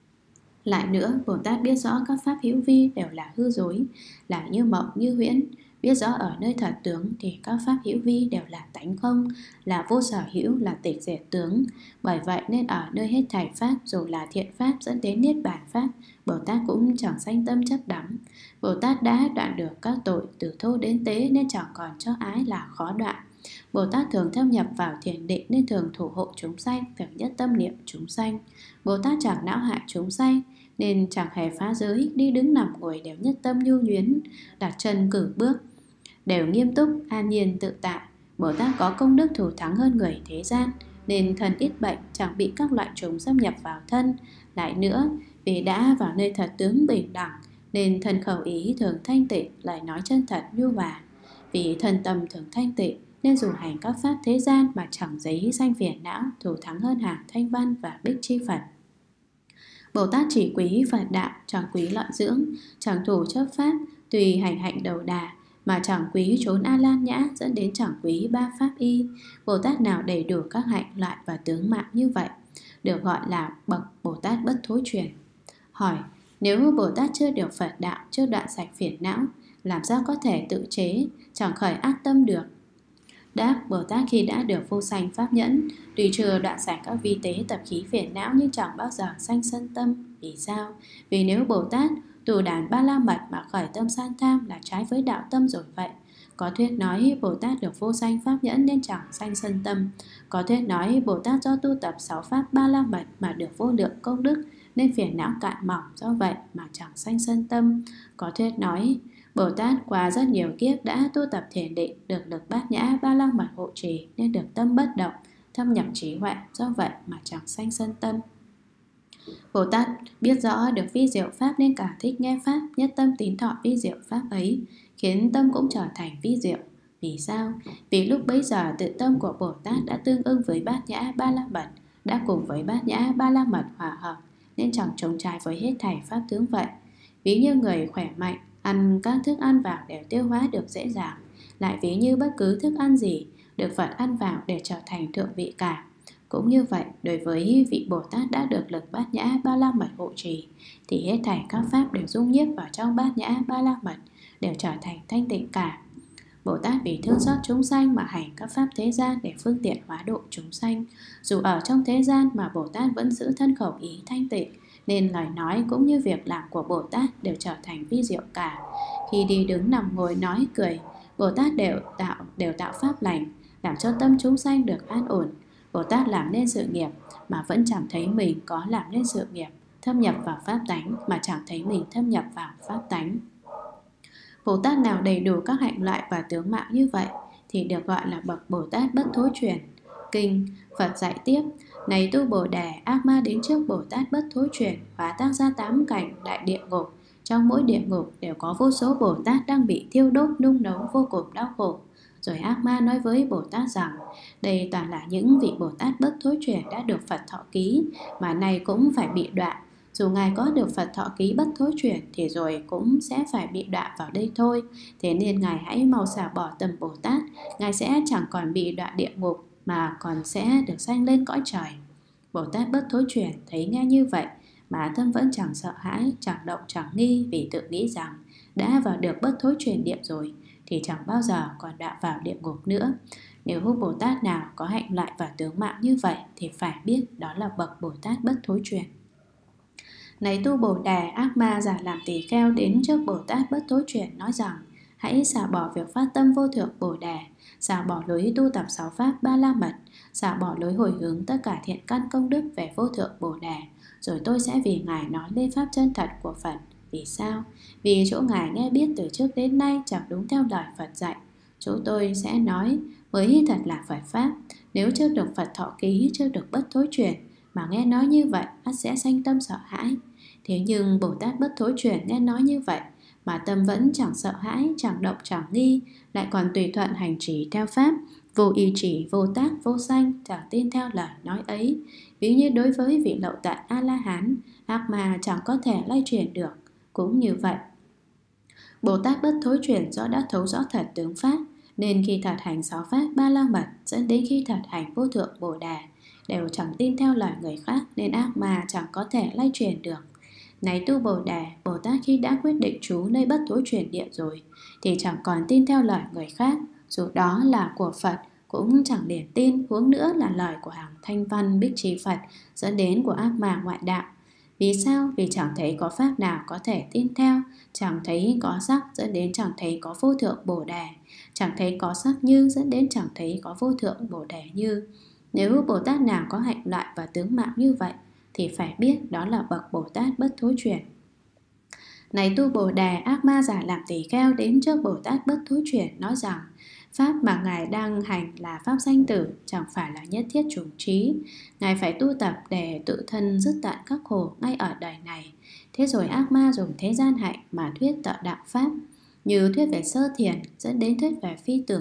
Lại nữa, Bồ Tát biết rõ các pháp hữu vi đều là hư dối, là như mộng như huyễn. Biết rõ ở nơi thật tướng thì các pháp hữu vi đều là tánh không, là vô sở hữu, là tịch diệt tướng. Bởi vậy nên ở nơi hết thảy pháp, dù là thiện pháp dẫn đến niết bàn pháp, Bồ Tát cũng chẳng sanh tâm chấp đắm. Bồ Tát đã đoạn được các tội từ thô đến tế nên chẳng còn cho ái là khó đoạn. Bồ Tát thường thâm nhập vào thiền định nên thường thủ hộ chúng sanh, thường nhất tâm niệm chúng sanh. Bồ Tát chẳng não hại chúng sanh nên chẳng hề phá giới, đi đứng nằm ngồi đều nhất tâm nhu nhuyến, đặt chân cử bước đều nghiêm túc, an nhiên tự tại. Bồ Tát có công đức thù thắng hơn người thế gian, nên thân ít bệnh, chẳng bị các loại trùng xâm nhập vào thân. Lại nữa, vì đã vào nơi thật tướng bình đẳng, nên thân khẩu ý thường thanh tịnh, lời nói chân thật nhu hòa. Vì thân tâm thường thanh tịnh, nên dù hành các pháp thế gian mà chẳng giấy sanh phiền não, thù thắng hơn hàng thanh văn và bích chi Phật. Bồ Tát chỉ quý Phật đạo, chẳng quý lợi dưỡng, chẳng thủ chấp pháp, tùy hành hạnh đầu đà, mà chẳng quý trốn A Lan nhã, dẫn đến chẳng quý ba pháp y. Bồ Tát nào đầy đủ các hạnh loại và tướng mạng như vậy, được gọi là bậc Bồ Tát bất thối chuyển. Hỏi, nếu Bồ Tát chưa được Phật đạo, chưa đoạn sạch phiền não, làm sao có thể tự chế, chẳng khởi ác tâm được? Đáp, Bồ Tát khi đã được vô sanh pháp nhẫn, tuy chưa đoạn sạch các vi tế tập khí phiền não nhưng chẳng bao giờ sanh sân tâm. Vì sao? Vì nếu Bồ Tát tù đàn ba la mật mà khởi tâm san tham là trái với đạo tâm rồi vậy. Có thuyết nói Bồ Tát được vô sanh pháp nhẫn nên chẳng sanh sân tâm. Có thuyết nói Bồ Tát do tu tập 6 pháp ba la mật mà được vô lượng công đức nên phiền não cạn mỏng, do vậy mà chẳng sanh sân tâm. Có thuyết nói Bồ Tát qua rất nhiều kiếp đã tu tập thiền định, được lực bát nhã ba la mật hộ trì nên được tâm bất động, thâm nhập trí huệ, do vậy mà chẳng sanh sân tâm. Bồ Tát biết rõ được vi diệu pháp nên càng thích nghe pháp, nhất tâm tín thọ vi diệu pháp ấy, khiến tâm cũng trở thành vi diệu. Vì sao? Vì lúc bấy giờ tự tâm của Bồ Tát đã tương ưng với bát nhã ba la mật, đã cùng với bát nhã ba la mật hòa hợp, nên chẳng chống trái với hết thảy pháp tướng vậy. Ví như người khỏe mạnh, ăn các thức ăn vào đều tiêu hóa được dễ dàng, lại ví như bất cứ thức ăn gì được Phật ăn vào để trở thành thượng vị cả. Cũng như vậy, đối với vị Bồ Tát đã được lực bát nhã ba la mật hộ trì, thì hết thảy các pháp đều dung nhiếp vào trong bát nhã ba la mật, đều trở thành thanh tịnh cả. Bồ Tát vì thương xót chúng sanh mà hành các pháp thế gian để phương tiện hóa độ chúng sanh. Dù ở trong thế gian mà Bồ Tát vẫn giữ thân khẩu ý thanh tịnh, nên lời nói cũng như việc làm của Bồ Tát đều trở thành vi diệu cả. Khi đi đứng nằm ngồi nói cười, Bồ Tát đều tạo pháp lành, làm cho tâm chúng sanh được an ổn. Bồ Tát làm nên sự nghiệp mà vẫn chẳng thấy mình có làm nên sự nghiệp, thâm nhập vào pháp tánh mà chẳng thấy mình thâm nhập vào pháp tánh. Bồ Tát nào đầy đủ các hạnh loại và tướng mạo như vậy thì được gọi là bậc Bồ Tát bất thối chuyển. Kinh Phật dạy tiếp, này tu Bồ Đề, ác ma đến trước Bồ Tát bất thối chuyển, hóa tác ra 8 cảnh đại địa ngục. Trong mỗi địa ngục đều có vô số Bồ Tát đang bị thiêu đốt nung nấu vô cùng đau khổ. Rồi ác ma nói với Bồ Tát rằng, đây toàn là những vị Bồ Tát bất thối chuyển đã được Phật thọ ký, mà này cũng phải bị đọa. Dù Ngài có được Phật thọ ký bất thối chuyển thì rồi cũng sẽ phải bị đọa vào đây thôi. Thế nên Ngài hãy mau xả bỏ tâm Bồ Tát, Ngài sẽ chẳng còn bị đọa địa ngục mà còn sẽ được sanh lên cõi trời. Bồ Tát bất thối chuyển thấy nghe như vậy mà tâm vẫn chẳng sợ hãi, chẳng động chẳng nghi, vì tự nghĩ rằng đã vào được bất thối chuyển địa rồi thì chẳng bao giờ còn đọa vào địa ngục nữa. Nếu Bồ Tát nào có hạnh loại và tướng mạo như vậy thì phải biết đó là bậc Bồ Tát bất thối chuyển. Này tu Bồ Đề, ác ma giả làm tỳ kheo đến trước Bồ Tát bất thối chuyển nói rằng: hãy xả bỏ việc phát tâm vô thượng Bồ Đề, xả bỏ lối tu tập 6 pháp Ba La Mật, xả bỏ lối hồi hướng tất cả thiện căn công đức về vô thượng Bồ Đề, rồi tôi sẽ vì Ngài nói lên pháp chân thật của Phật. Vì sao? Vì chỗ Ngài nghe biết từ trước đến nay chẳng đúng theo lời Phật dạy. Chỗ tôi sẽ nói mới thật là Phật pháp. Nếu chưa được Phật thọ ký, chưa được bất thối chuyển, mà nghe nói như vậy, ắt sẽ sanh tâm sợ hãi. Thế nhưng Bồ Tát bất thối chuyển nghe nói như vậy mà tâm vẫn chẳng sợ hãi, chẳng động chẳng nghi, lại còn tùy thuận hành trì theo pháp, vô ý chỉ, vô tác, vô sanh, chẳng tin theo lời nói ấy. Ví như đối với vị Lậu Tận A-la-hán, ác ma chẳng có thể lay chuyển được. Cũng như vậy, Bồ Tát bất thối chuyển do đã thấu rõ thật tướng pháp, nên khi thật hành 6 pháp Ba La Mật dẫn đến khi thật hành vô thượng Bồ Đề đều chẳng tin theo lời người khác, nên ác ma chẳng có thể lay chuyển được. Này tu Bồ Đề, Bồ Tát khi đã quyết định trú nơi bất thối chuyển địa rồi thì chẳng còn tin theo lời người khác, dù đó là của Phật cũng chẳng để tin, huống nữa là lời của hàng Thanh Văn Bích Chi Phật dẫn đến của ác ma ngoại đạo. Vì sao? Vì chẳng thấy có pháp nào có thể tin theo, chẳng thấy có sắc dẫn đến chẳng thấy có vô thượng Bồ Đề, chẳng thấy có sắc như dẫn đến chẳng thấy có vô thượng Bồ Đề như. Nếu Bồ Tát nào có hạnh loại và tướng mạo như vậy thì phải biết đó là bậc Bồ Tát bất thối chuyển. Này tu Bồ Đề, ác ma giả làm tỳ kheo đến trước Bồ Tát bất thối chuyển nói rằng: pháp mà Ngài đang hành là pháp sanh tử, chẳng phải là nhất thiết chủng trí. Ngài phải tu tập để tự thân dứt tận các khổ ngay ở đời này. Thế rồi ác ma dùng thế gian hạnh mà thuyết tợ đạo pháp, như thuyết về sơ thiền dẫn đến thuyết về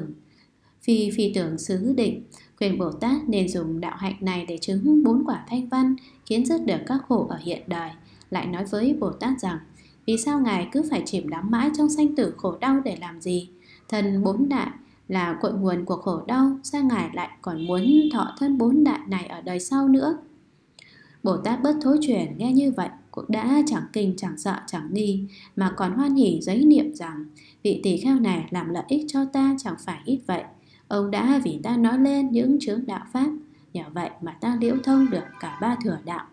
phi tưởng xứ định. Khuyên Bồ Tát nên dùng đạo hạnh này để chứng 4 quả thanh văn, khiến dứt được các khổ ở hiện đời. Lại nói với Bồ Tát rằng: vì sao Ngài cứ phải chìm đắm mãi trong sanh tử khổ đau để làm gì? Thân 4 đại là cội nguồn của khổ đau, sao Ngài lại còn muốn thọ thân 4 đại này ở đời sau nữa? Bồ Tát bất thối chuyển nghe như vậy cũng đã chẳng kinh, chẳng sợ, chẳng nghi, mà còn hoan hỉ giấy niệm rằng: vị tỳ kheo này làm lợi ích cho ta chẳng phải ít vậy. Ông đã vì ta nói lên những chướng đạo pháp, nhờ vậy mà ta liễu thông được cả 3 thừa đạo.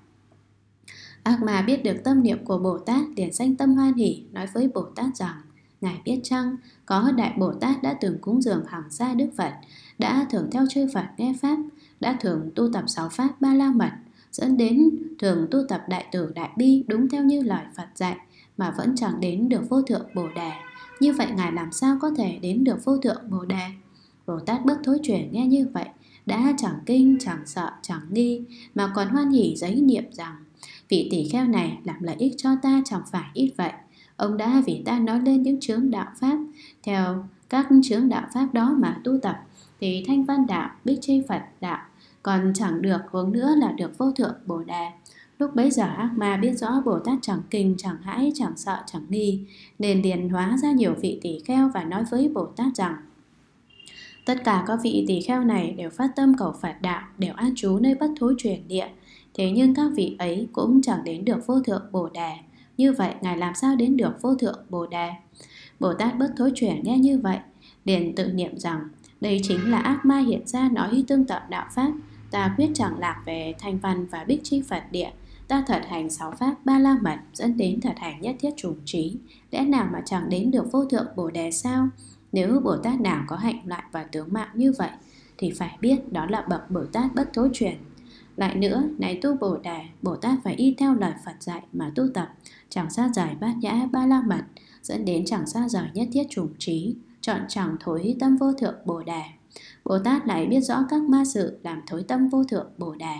Ác ma biết được tâm niệm của Bồ Tát liền sanh tâm hoan hỉ, nói với Bồ Tát rằng: Ngài biết chăng, có Đại Bồ Tát đã từng cúng dường hàng xa Đức Phật, đã thường theo chư Phật nghe pháp, đã thường tu tập 6 pháp Ba La Mật, dẫn đến thường tu tập Đại Từ Đại Bi đúng theo như lời Phật dạy, mà vẫn chẳng đến được vô thượng Bồ Đề. Như vậy Ngài làm sao có thể đến được vô thượng Bồ Đề? Bồ Tát bất thối chuyển nghe như vậy đã chẳng kinh, chẳng sợ, chẳng nghi, mà còn hoan hỉ giấy niệm rằng: vị tỷ kheo này làm lợi ích cho ta chẳng phải ít vậy. Ông đã vì ta nói lên những chướng đạo pháp, theo các chướng đạo pháp đó mà tu tập, thì Thanh Văn đạo, Bích Chi Phật đạo còn chẳng được, hướng nữa là được vô thượng Bồ Đề. Lúc bấy giờ ác ma biết rõ Bồ Tát chẳng kinh, chẳng hãi, chẳng sợ, chẳng nghi, nên liền hóa ra nhiều vị tỷ kheo và nói với Bồ Tát rằng: tất cả các vị tỷ kheo này đều phát tâm cầu Phật đạo, đều an trú nơi bất thối chuyển địa. Thế nhưng các vị ấy cũng chẳng đến được vô thượng Bồ Đề. Như vậy Ngài làm sao đến được vô thượng Bồ Đề? Bồ Tát bất thối chuyển nghe như vậy liền tự niệm rằng: đây chính là ác ma hiện ra nói tương tự đạo pháp. Ta quyết chẳng lạc về Thanh Văn và Bích Chi Phật địa. Ta thật hành 6 pháp Ba La Mật dẫn đến thật hành nhất thiết chủng trí. Lẽ nào mà chẳng đến được vô thượng Bồ Đề sao? Nếu Bồ Tát nào có hạnh loại và tướng mạo như vậy thì phải biết đó là bậc Bồ Tát bất thối chuyển. Lại nữa, này tu Bồ Đề, Bồ Tát phải y theo lời Phật dạy mà tu tập, chẳng xa rời bát nhã Ba La Mật, dẫn đến chẳng xa rời nhất thiết chủng trí, chọn chẳng thối tâm vô thượng Bồ Đề. Bồ Tát lại biết rõ các ma sự làm thối tâm vô thượng Bồ Đề.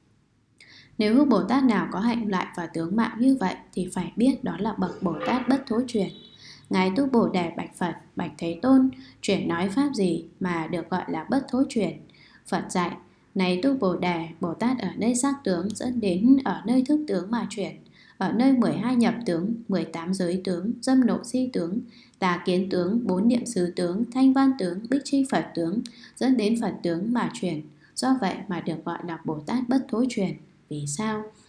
Nếu Bồ Tát nào có hạnh loại và tướng mạo như vậy thì phải biết đó là bậc Bồ Tát bất thối chuyển. Ngài tu Bồ Đề bạch Phật: bạch Thế Tôn, chuyển nói pháp gì mà được gọi là bất thối chuyển? Phật dạy: này tu Bồ Đề, Bồ Tát ở nơi sắc tướng dẫn đến ở nơi thức tướng mà chuyển, ở nơi 12 nhập tướng, 18 giới tướng, dâm nộ si tướng, tà kiến tướng, 4 niệm xứ tướng, thanh văn tướng, bích chi Phật tướng, dẫn đến Phật tướng mà chuyển. Do vậy mà được gọi là Bồ Tát bất thối chuyển. Vì sao?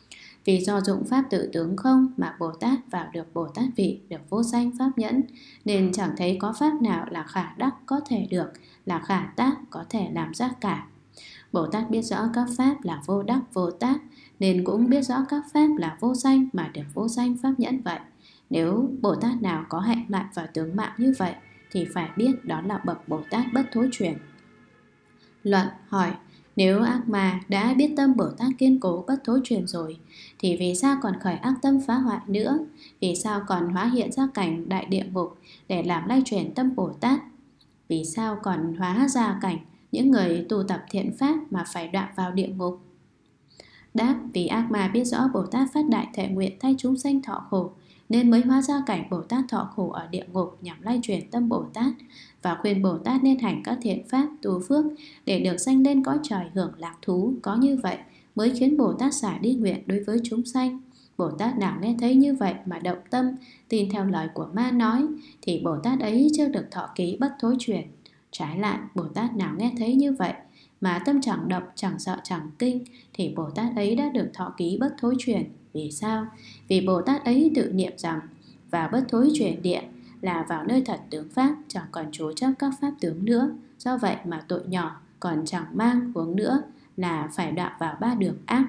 Vì do dụng pháp tự tướng không mà Bồ Tát vào được Bồ Tát vị, được vô sanh pháp nhẫn, nên chẳng thấy có pháp nào là khả đắc có thể được, là khả tác có thể làm ra cả. Bồ Tát biết rõ các pháp là vô đắc vô tác, nên cũng biết rõ các pháp là vô sanh mà được vô sanh pháp nhẫn vậy. Nếu Bồ Tát nào có hạnh mạng và tướng mạng như vậy, thì phải biết đó là bậc Bồ Tát bất thối chuyển. Luận hỏi: nếu ác ma đã biết tâm Bồ Tát kiên cố bất thối chuyển rồi, thì vì sao còn khởi ác tâm phá hoại nữa? Vì sao còn hóa hiện ra cảnh đại địa ngục để làm lay chuyển tâm Bồ Tát? Vì sao còn hóa ra cảnh những người tu tập thiện pháp mà phải đoạn vào địa ngục? Đáp: vì ác ma biết rõ Bồ Tát phát đại thệ nguyện thay chúng sanh thọ khổ, nên mới hóa ra cảnh Bồ Tát thọ khổ ở địa ngục nhằm lay chuyển tâm Bồ Tát, và khuyên Bồ Tát nên hành các thiện pháp tu phước để được sanh lên cõi trời hưởng lạc thú. Có như vậy mới khiến Bồ Tát xả đi nguyện đối với chúng sanh. Bồ Tát nào nghe thấy như vậy mà động tâm, tin theo lời của ma nói, thì Bồ Tát ấy chưa được thọ ký bất thối chuyển. Trái lại, Bồ Tát nào nghe thấy như vậy mà tâm chẳng động, chẳng sợ, chẳng kinh, thì Bồ Tát ấy đã được thọ ký bất thối chuyển. Vì sao? Vì Bồ Tát ấy tự niệm rằng vào bất thối chuyển địa là vào nơi thật tướng pháp, chẳng còn chú chấp các pháp tướng nữa. Do vậy mà tội nhỏ còn chẳng mang huống nữa là phải đoạn vào ba đường ác.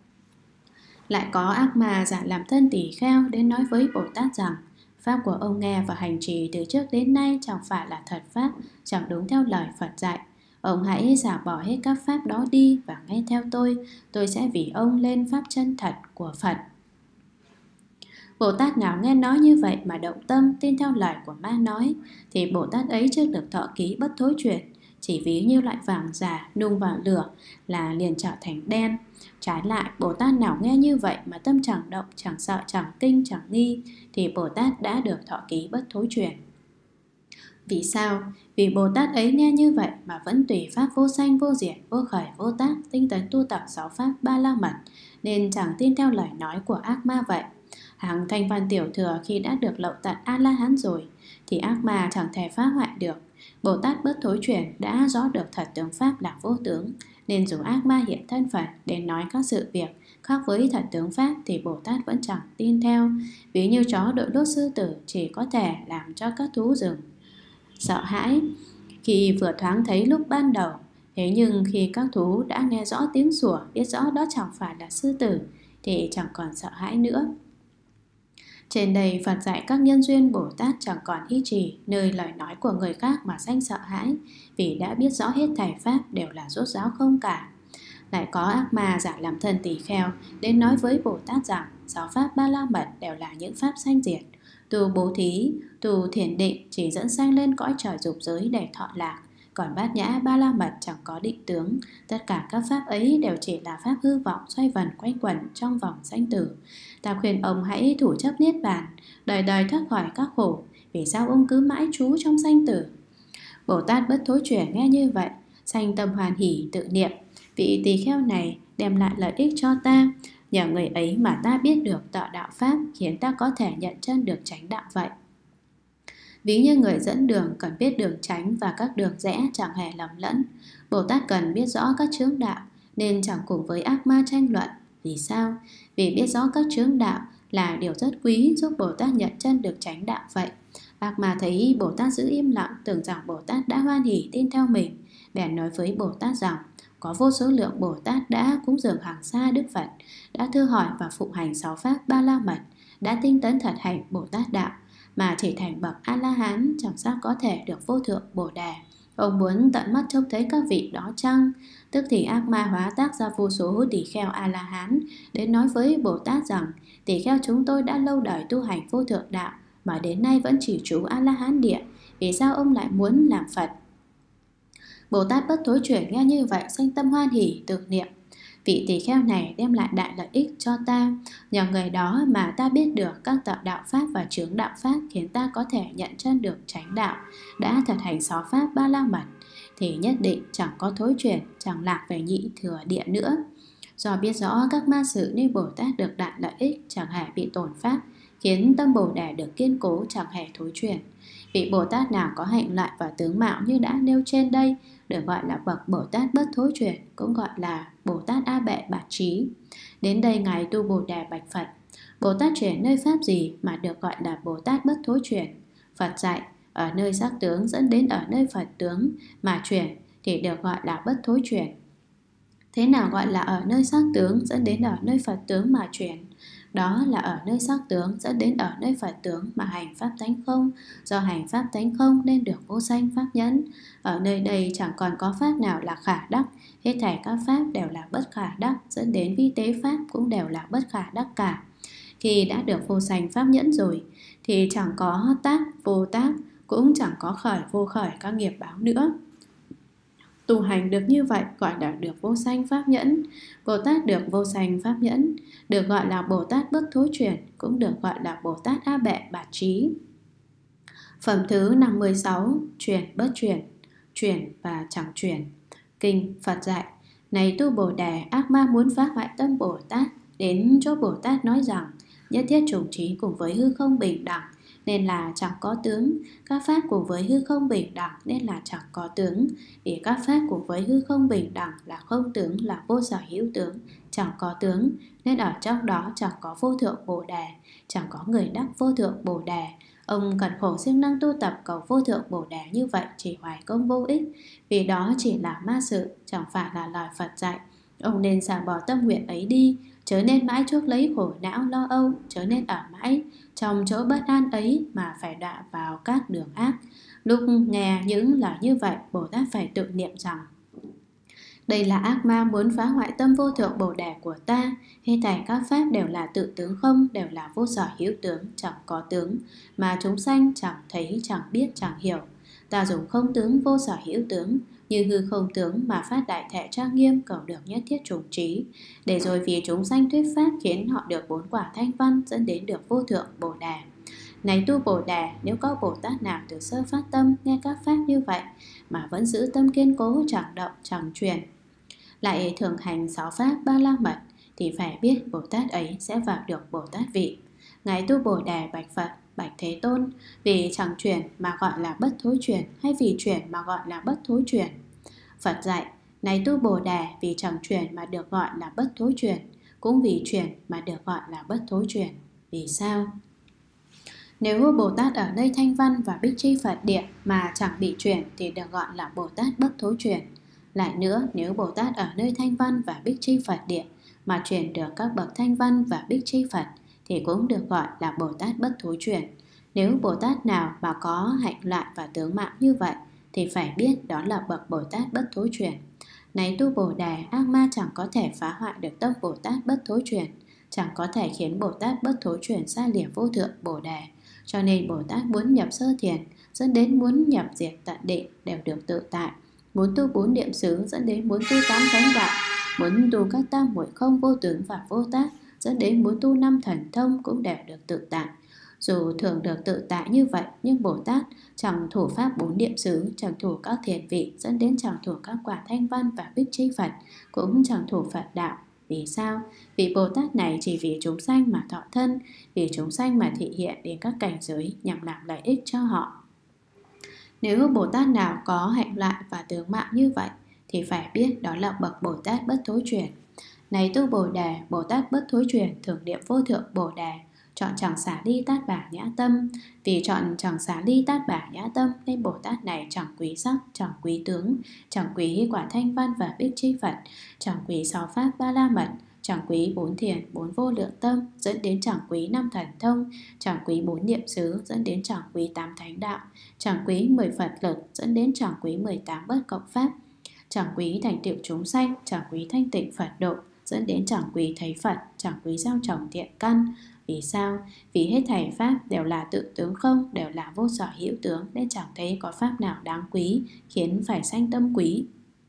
Lại có ác ma giả làm thân tỳ kheo đến nói với Bồ Tát rằng: pháp của ông nghe và hành trì từ trước đến nay chẳng phải là thật pháp, chẳng đúng theo lời Phật dạy. Ông hãy xả bỏ hết các pháp đó đi và nghe theo tôi sẽ vì ông lên pháp chân thật của Phật. Bồ Tát nào nghe nói như vậy mà động tâm, tin theo lời của ma nói, thì Bồ Tát ấy chưa được thọ ký bất thối chuyển. Chỉ ví như loại vàng giả nung vào lửa là liền trở thành đen. Trái lại, Bồ Tát nào nghe như vậy mà tâm chẳng động, chẳng sợ, chẳng kinh, chẳng nghi, thì Bồ Tát đã được thọ ký bất thối chuyển. Vì sao? Vì Bồ Tát ấy nghe như vậy mà vẫn tùy pháp vô sanh, vô diệt, vô khởi, vô tác, tinh tấn tu tập 6 pháp ba la mật, nên chẳng tin theo lời nói của ác ma vậy. Hàng thanh văn tiểu thừa khi đã được lậu tận A-la-hán rồi, thì ác ma chẳng thể phá hoại được. Bồ Tát bất thối chuyển đã rõ được thật tướng pháp là vô tướng, nên dù ác ma hiện thân Phật để nói các sự việc khác với thật tướng pháp, thì Bồ Tát vẫn chẳng tin theo. Ví như chó đội lốt sư tử chỉ có thể làm cho các thú rừng sợ hãi khi vừa thoáng thấy lúc ban đầu. Thế nhưng khi các thú đã nghe rõ tiếng sủa, biết rõ đó chẳng phải là sư tử, thì chẳng còn sợ hãi nữa. Trên đây Phật dạy các nhân duyên Bồ Tát chẳng còn ý trì nơi lời nói của người khác mà sanh sợ hãi, vì đã biết rõ hết thảy pháp đều là rốt ráo không cả. Lại có ác ma giả làm thân tỳ kheo đến nói với Bồ Tát rằng 6 pháp ba la mật đều là những pháp sanh diệt. Tu bố thí, tu thiền định chỉ dẫn sanh lên cõi trời dục giới để thọ lạc, còn bát nhã ba la mật chẳng có định tướng. Tất cả các pháp ấy đều chỉ là pháp hư vọng xoay vần quanh quẩn trong vòng sanh tử. Ta khuyên ông hãy thủ chấp niết bàn, đời đời thoát khỏi các khổ. Vì sao ông cứ mãi trú trong sanh tử? Bồ Tát bất thối chuyển nghe như vậy, sanh tâm hoàn hỷ tự niệm: vị tỳ kheo này đem lại lợi ích cho ta, nhờ người ấy mà ta biết được tọa đạo pháp, khiến ta có thể nhận chân được chánh đạo vậy. Ví như người dẫn đường cần biết đường chánh và các đường rẽ chẳng hề lầm lẫn. Bồ Tát cần biết rõ các chướng đạo, nên chẳng cùng với ác ma tranh luận. Vì sao? Vì biết rõ các chướng đạo là điều rất quý, giúp Bồ Tát nhận chân được chánh đạo vậy. Ác ma thấy Bồ Tát giữ im lặng, tưởng rằng Bồ Tát đã hoan hỉ tin theo mình, bèn nói với Bồ Tát rằng: có vô số lượng Bồ Tát đã cúng dường hàng xa Đức Phật, đã thưa hỏi và phụng hành 6 pháp ba la mật, đã tinh tấn thật hành Bồ Tát đạo, mà chỉ thành bậc A-la-hán chẳng sao có thể được vô thượng Bồ Đề. Ông muốn tận mắt trông thấy các vị đó chăng? Tức thì ác ma hóa tác ra vô số tỳ kheo A-la-hán đến nói với Bồ Tát rằng: tỳ kheo chúng tôi đã lâu đời tu hành vô thượng đạo, mà đến nay vẫn chỉ trú A-la-hán địa. Vì sao ông lại muốn làm Phật? Bồ Tát bất thối chuyển nghe như vậy, sanh tâm hoan hỷ tự niệm: vị tỳ kheo này đem lại đại lợi ích cho ta, nhờ người đó mà ta biết được các tọa đạo pháp và chướng đạo pháp, khiến ta có thể nhận chân được chánh đạo, đã thật hành 6 pháp ba la mật, thì nhất định chẳng có thối chuyển, chẳng lạc về nhị thừa địa nữa. Do biết rõ các ma sự nên Bồ Tát được đại lợi ích, chẳng hề bị tổn pháp, khiến tâm Bồ Đề được kiên cố chẳng hề thối chuyển. Vị Bồ Tát nào có hạnh loại và tướng mạo như đã nêu trên đây được gọi là bậc Bồ Tát bất thối chuyển, cũng gọi là Bồ Tát A Bệ Bạt Trí. Đến đây ngài Tu Bồ Đề bạch Phật: Bồ Tát chuyển nơi pháp gì mà được gọi là Bồ Tát bất thối chuyển? Phật dạy: ở nơi sắc tướng dẫn đến ở nơi Phật tướng mà chuyển thì được gọi là bất thối chuyển. Thế nào gọi là ở nơi sắc tướng dẫn đến ở nơi Phật tướng mà chuyển? Đó là ở nơi sắc tướng dẫn đến ở nơi Phật tướng mà hành pháp tánh không. Do hành pháp tánh không nên được vô sanh pháp nhẫn. Ở nơi đây chẳng còn có pháp nào là khả đắc. Hết thảy các pháp đều là bất khả đắc, dẫn đến vi tế pháp cũng đều là bất khả đắc cả. Khi đã được vô sanh pháp nhẫn rồi thì chẳng có tác vô tác, cũng chẳng có khởi vô khởi các nghiệp báo nữa. Tu hành được như vậy gọi là được vô sanh pháp nhẫn. Bồ Tát được vô sanh pháp nhẫn được gọi là Bồ Tát bất thối chuyển, cũng được gọi là Bồ Tát A Bệ Bạt Trí. Phẩm thứ 56. Chuyển bất chuyển, chuyển và chẳng chuyển. Kinh Phật dạy: này Tu Bồ Đề, ác ma muốn phá hoại tâm Bồ Tát, đến chỗ Bồ Tát nói rằng nhất thiết chủng trí cùng với hư không bình đẳng nên là chẳng có tướng. Các pháp cùng với hư không bình đẳng nên là chẳng có tướng. Vì các pháp cùng với hư không bình đẳng là không tướng, là vô sở hữu tướng, chẳng có tướng, nên ở trong đó chẳng có vô thượng Bồ Đề, chẳng có người đắc vô thượng Bồ Đề. Ông cần khổ siêng năng tu tập cầu vô thượng Bồ Đề như vậy chỉ hoài công vô ích, vì đó chỉ là ma sự, chẳng phải là lời Phật dạy. Ông nên xả bỏ tâm nguyện ấy đi, chớ nên mãi chuốc lấy khổ não lo âu, chớ nên ở mãi trong chỗ bất an ấy mà phải đọa vào các đường ác. Lúc nghe những lời như vậy, Bồ Tát phải tự niệm rằng: đây là ác ma muốn phá hoại tâm vô thượng Bồ Đề của ta. Hết thảy các pháp đều là tự tướng không, đều là vô sở hữu tướng, chẳng có tướng, mà chúng sanh chẳng thấy, chẳng biết, chẳng hiểu. Ta dùng không tướng vô sở hữu tướng như hư không tướng mà phát đại thệ trang nghiêm cầu được nhất thiết chủng trí, để rồi vì chúng sanh thuyết pháp khiến họ được 4 quả thanh văn, dẫn đến được vô thượng Bồ Đề. Này Tu Bồ Đề, nếu có Bồ Tát nào từ sơ phát tâm nghe các pháp như vậy mà vẫn giữ tâm kiên cố, chẳng động, chẳng chuyển, lại thường hành 6 pháp ba la mật, thì phải biết Bồ Tát ấy sẽ vào được Bồ Tát vị. Ngài Tu Bồ Đề bạch Phật: bạch Thế Tôn, vì chẳng chuyển mà gọi là bất thối chuyển, hay vì chuyển mà gọi là bất thối chuyển? Phật dạy: này Tu Bồ Đề, vì chẳng chuyển mà được gọi là bất thối chuyển, cũng vì chuyển mà được gọi là bất thối chuyển. Vì sao? Nếu Bồ Tát ở nơi Thanh Văn và Bích Chi Phật Địa mà chẳng bị chuyển thì được gọi là Bồ Tát bất thối chuyển. Lại nữa, nếu Bồ Tát ở nơi Thanh Văn và Bích Chi Phật Địa mà chuyển được các bậc Thanh Văn và Bích Chi Phật thì cũng được gọi là Bồ Tát bất thối chuyển. Nếu Bồ Tát nào mà có hạnh loại và tướng mạo như vậy thì phải biết đó là bậc Bồ Tát bất thối chuyển. Này Tu Bồ Đề, ác ma chẳng có thể phá hoại được tâm Bồ Tát bất thối chuyển, chẳng có thể khiến Bồ Tát bất thối chuyển xa lìa vô thượng Bồ Đề. Cho nên Bồ Tát muốn nhập sơ thiền dẫn đến muốn nhập diệt tận định đều được tự tại. Muốn tu 4 niệm xứ dẫn đến muốn tu 8 thánh đạo. Muốn tu các tam muội không, vô tướng và vô tác dẫn đến muốn tu 5 thần thông cũng đều được tự tại. Dù thường được tự tại như vậy, nhưng Bồ Tát chẳng thủ pháp 4 niệm xứ, chẳng thủ các thiền vị, dẫn đến chẳng thủ các quả Thanh Văn và Bích Chi Phật, cũng chẳng thủ Phật đạo. Vì sao? Vì Bồ Tát này chỉ vì chúng sanh mà thọ thân, vì chúng sanh mà thị hiện đến các cảnh giới nhằm làm lợi ích cho họ. Nếu Bồ Tát nào có hạnh loại và tướng mạo như vậy thì phải biết đó là bậc Bồ Tát bất thối chuyển. Này Tu Bồ Đề, Bồ Tát bất thối chuyển thường niệm vô thượng Bồ Đề, chọn chẳng xả ly tát bà nhã tâm. Vì chọn chẳng xả ly tát bà nhã tâm nên Bồ Tát này chẳng quý sắc, chẳng quý tướng, chẳng quý quả Thanh Văn và Bích Chi Phật, chẳng quý 6 pháp ba la mật, chẳng quý 4 thiền, 4 vô lượng tâm, dẫn đến chẳng quý 5 thần thông, chẳng quý 4 niệm xứ, dẫn đến chẳng quý 8 thánh đạo, chẳng quý 10 Phật lực, dẫn đến chẳng quý 18 bất cộng pháp, chẳng quý thành tựu chúng sanh, chẳng quý thanh tịnh Phật độ, dẫn đến chẳng quý thấy Phật, chẳng quý gieo trồng thiện căn. Vì sao? Vì hết thảy pháp đều là tự tướng không, đều là vô sở hữu tướng, nên chẳng thấy có pháp nào đáng quý khiến phải sanh tâm quý.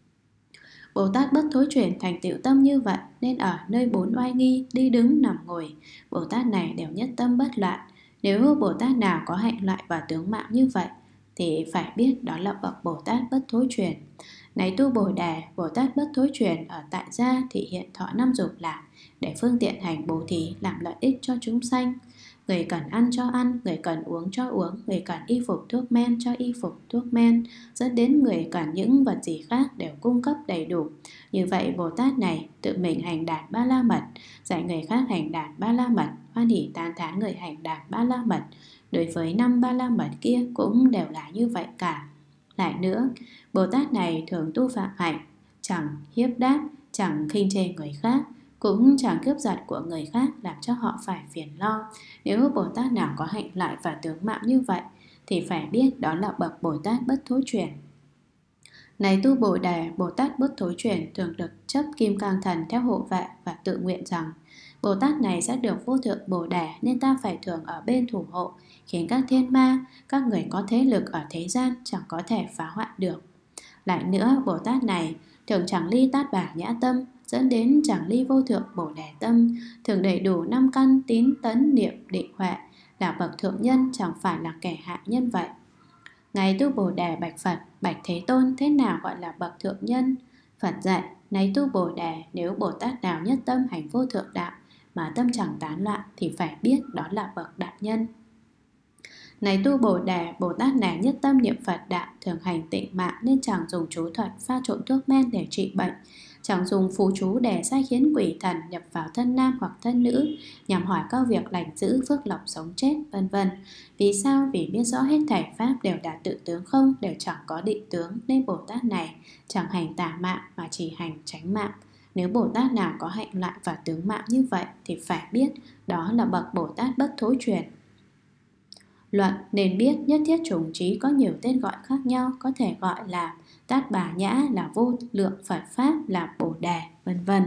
Bồ Tát bất thối chuyển thành tựu tâm như vậy, nên ở nơi 4 oai nghi, đi đứng nằm ngồi, Bồ Tát này đều nhất tâm bất loạn. Nếu Bồ Tát nào có hạnh loại và tướng mạo như vậy thì phải biết đó là bậc Bồ Tát bất thối chuyển. Này Tu Bồ Đề, Bồ Tát bất thối chuyển ở tại gia thị hiện thọ 5 dục lạc, để phương tiện hành bố thí làm lợi ích cho chúng sanh. Người cần ăn cho ăn, người cần uống cho uống, người cần y phục thuốc men cho y phục thuốc men, dẫn đến người cần những vật gì khác đều cung cấp đầy đủ. Như vậy Bồ Tát này tự mình hành Đạt Ba La Mật, dạy người khác hành Đạt Ba La Mật, hoan hỉ tán thán người hành Đạt Ba La Mật. Đối với 5 Ba La Mật kia cũng đều là như vậy cả. Lại nữa, Bồ Tát này thường tu phạm hạnh, chẳng hiếp đáp, chẳng khinh chê người khác, cũng chẳng cướp giật của người khác làm cho họ phải phiền lo. Nếu Bồ Tát nào có hạnh lợi và tướng mạo như vậy thì phải biết đó là bậc Bồ Tát bất thối chuyển. Này tu Bồ Đề, Bồ Tát bất thối chuyển thường được chấp kim cang thần theo hộ vệ và tự nguyện rằng Bồ Tát này sẽ được vô thượng Bồ Đề, nên ta phải thường ở bên thủ hộ, khiến các thiên ma, các người có thế lực ở thế gian chẳng có thể phá hoại được. Lại nữa, Bồ Tát này thường chẳng ly tát bà nhã tâm, dẫn đến chẳng ly vô thượng Bồ Đề tâm, thường đầy đủ 5 căn tín tấn niệm định huệ, là bậc thượng nhân, chẳng phải là kẻ hạ nhân vậy. Này tu Bồ Đề bạch Phật, bạch Thế Tôn, thế nào gọi là bậc thượng nhân? Phật dạy, này tu Bồ Đề, nếu Bồ Tát nào nhất tâm hành vô thượng đạo mà tâm chẳng tán loạn thì phải biết đó là bậc đại nhân. Này tu Bồ Đề, Bồ Tát này nhất tâm niệm Phật đạo, thường hành tịnh mạng, nên chẳng dùng chú thuật pha trộn thuốc men để trị bệnh, chẳng dùng phù chú để sai khiến quỷ thần nhập vào thân nam hoặc thân nữ nhằm hỏi các việc lành dữ, phước lộc, sống chết, vân vân. Vì sao? Vì biết rõ hết thảy pháp đều là tự tướng không, đều chẳng có định tướng, nên Bồ Tát này chẳng hành tà mạng mà chỉ hành chánh mạng. Nếu Bồ Tát nào có hạnh lợi và tướng mạng như vậy thì phải biết đó là bậc Bồ Tát bất thối chuyển. Luận nên biết nhất thiết chủng trí có nhiều tên gọi khác nhau, có thể gọi là Tát Bà Nhã, là vô lượng Phật Pháp, là Bồ Đề, vân vân.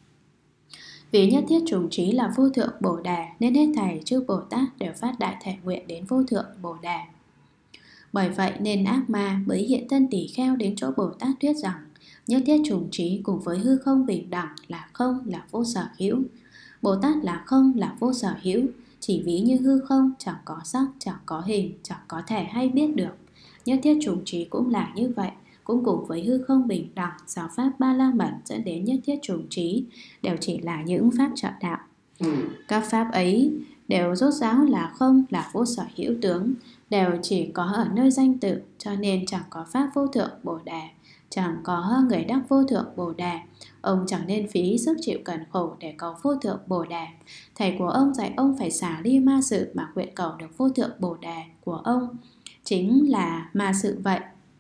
Vì nhất thiết chủng trí là vô thượng Bồ Đề, nên hết thảy chư Bồ Tát đều phát đại thể nguyện đến vô thượng Bồ Đề. Bởi vậy nên ác ma mới hiện thân tỳ kheo đến chỗ Bồ Tát thuyết rằng nhất thiết chủng trí cùng với hư không bình đẳng, là không, là vô sở hữu. Bồ Tát là không, là vô sở hữu, chỉ ví như hư không, chẳng có sắc, chẳng có hình, chẳng có thể hay biết được. Nhất thiết chủng trí cũng là như vậy, cũng cùng với hư không bình đẳng, giáo pháp Ba La Mật dẫn đến nhất thiết chủng trí đều chỉ là những pháp trợ đạo. Các pháp ấy đều rốt ráo là không, là vô sở hữu tướng, đều chỉ có ở nơi danh tự, cho nên chẳng có pháp vô thượng Bồ Đề, chẳng có người đắc vô thượng Bồ Đề. Ông chẳng nên phí sức chịu cần khổ để cầu vô thượng Bồ Đề. Thầy của ông dạy ông phải xả ly ma sự mà nguyện cầu được vô thượng Bồ Đề của ông chính là ma sự vậy.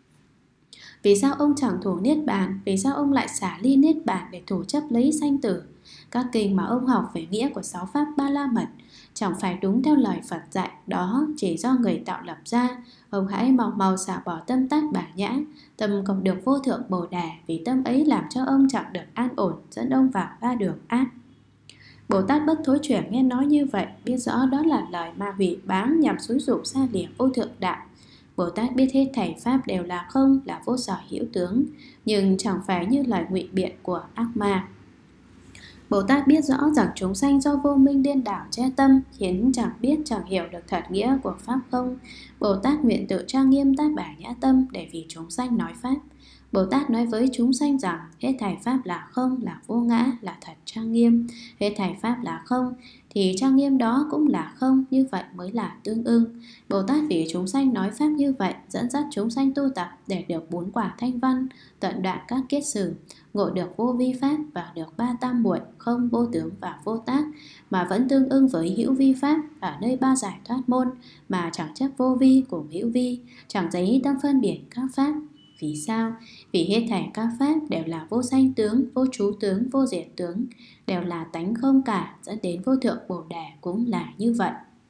Vì sao ông chẳng thủ niết bàn? Vì sao ông lại xả ly niết bàn để thủ chấp lấy sanh tử? Các kinh mà ông học về nghĩa của 6 pháp Ba La Mật chẳng phải đúng theo lời Phật dạy, đó chỉ do người tạo lập ra. Ông hãy mau xả bỏ tâm Tát Bà Nhã, tâm cầu được vô thượng Bồ Đề, vì tâm ấy làm cho ông chẳng được an ổn, dẫn ông vào ba đường ác. Bồ Tát bất thối chuyển nghe nói như vậy, biết rõ đó là lời ma hủy báng nhằm xúi giục xa lìa vô thượng đạo. Bồ Tát biết hết thảy pháp đều là không, là vô sở hữu tướng, nhưng chẳng phải như lời ngụy biện của ác ma. Bồ Tát biết rõ rằng chúng sanh do vô minh điên đảo che tâm, khiến chẳng biết chẳng hiểu được thật nghĩa của pháp không. Bồ Tát nguyện tự trang nghiêm Tát Bà Nhã tâm để vì chúng sanh nói pháp. Bồ Tát nói với chúng sanh rằng hết thảy pháp là không, là vô ngã, là thật trang nghiêm. Hết thảy pháp là không thì trang nghiêm đó cũng là không, như vậy mới là tương ưng. Bồ Tát vì chúng sanh nói pháp như vậy, dẫn dắt chúng sanh tu tập để được 4 quả thanh văn, tận đoạn các kiết sử, ngộ được vô vi pháp và được 3 tam muội, không, vô tướng và vô tác, mà vẫn tương ưng với hữu vi pháp ở nơi 3 giải thoát môn, mà chẳng chấp vô vi cùng hữu vi, chẳng giấy tâm phân biệt các pháp. Vì sao? Vì hết thảy các pháp đều là vô sanh tướng, vô trú tướng, vô diệt tướng, đều là tánh không cả, dẫn đến vô thượng Bồ Đề cũng là như vậy.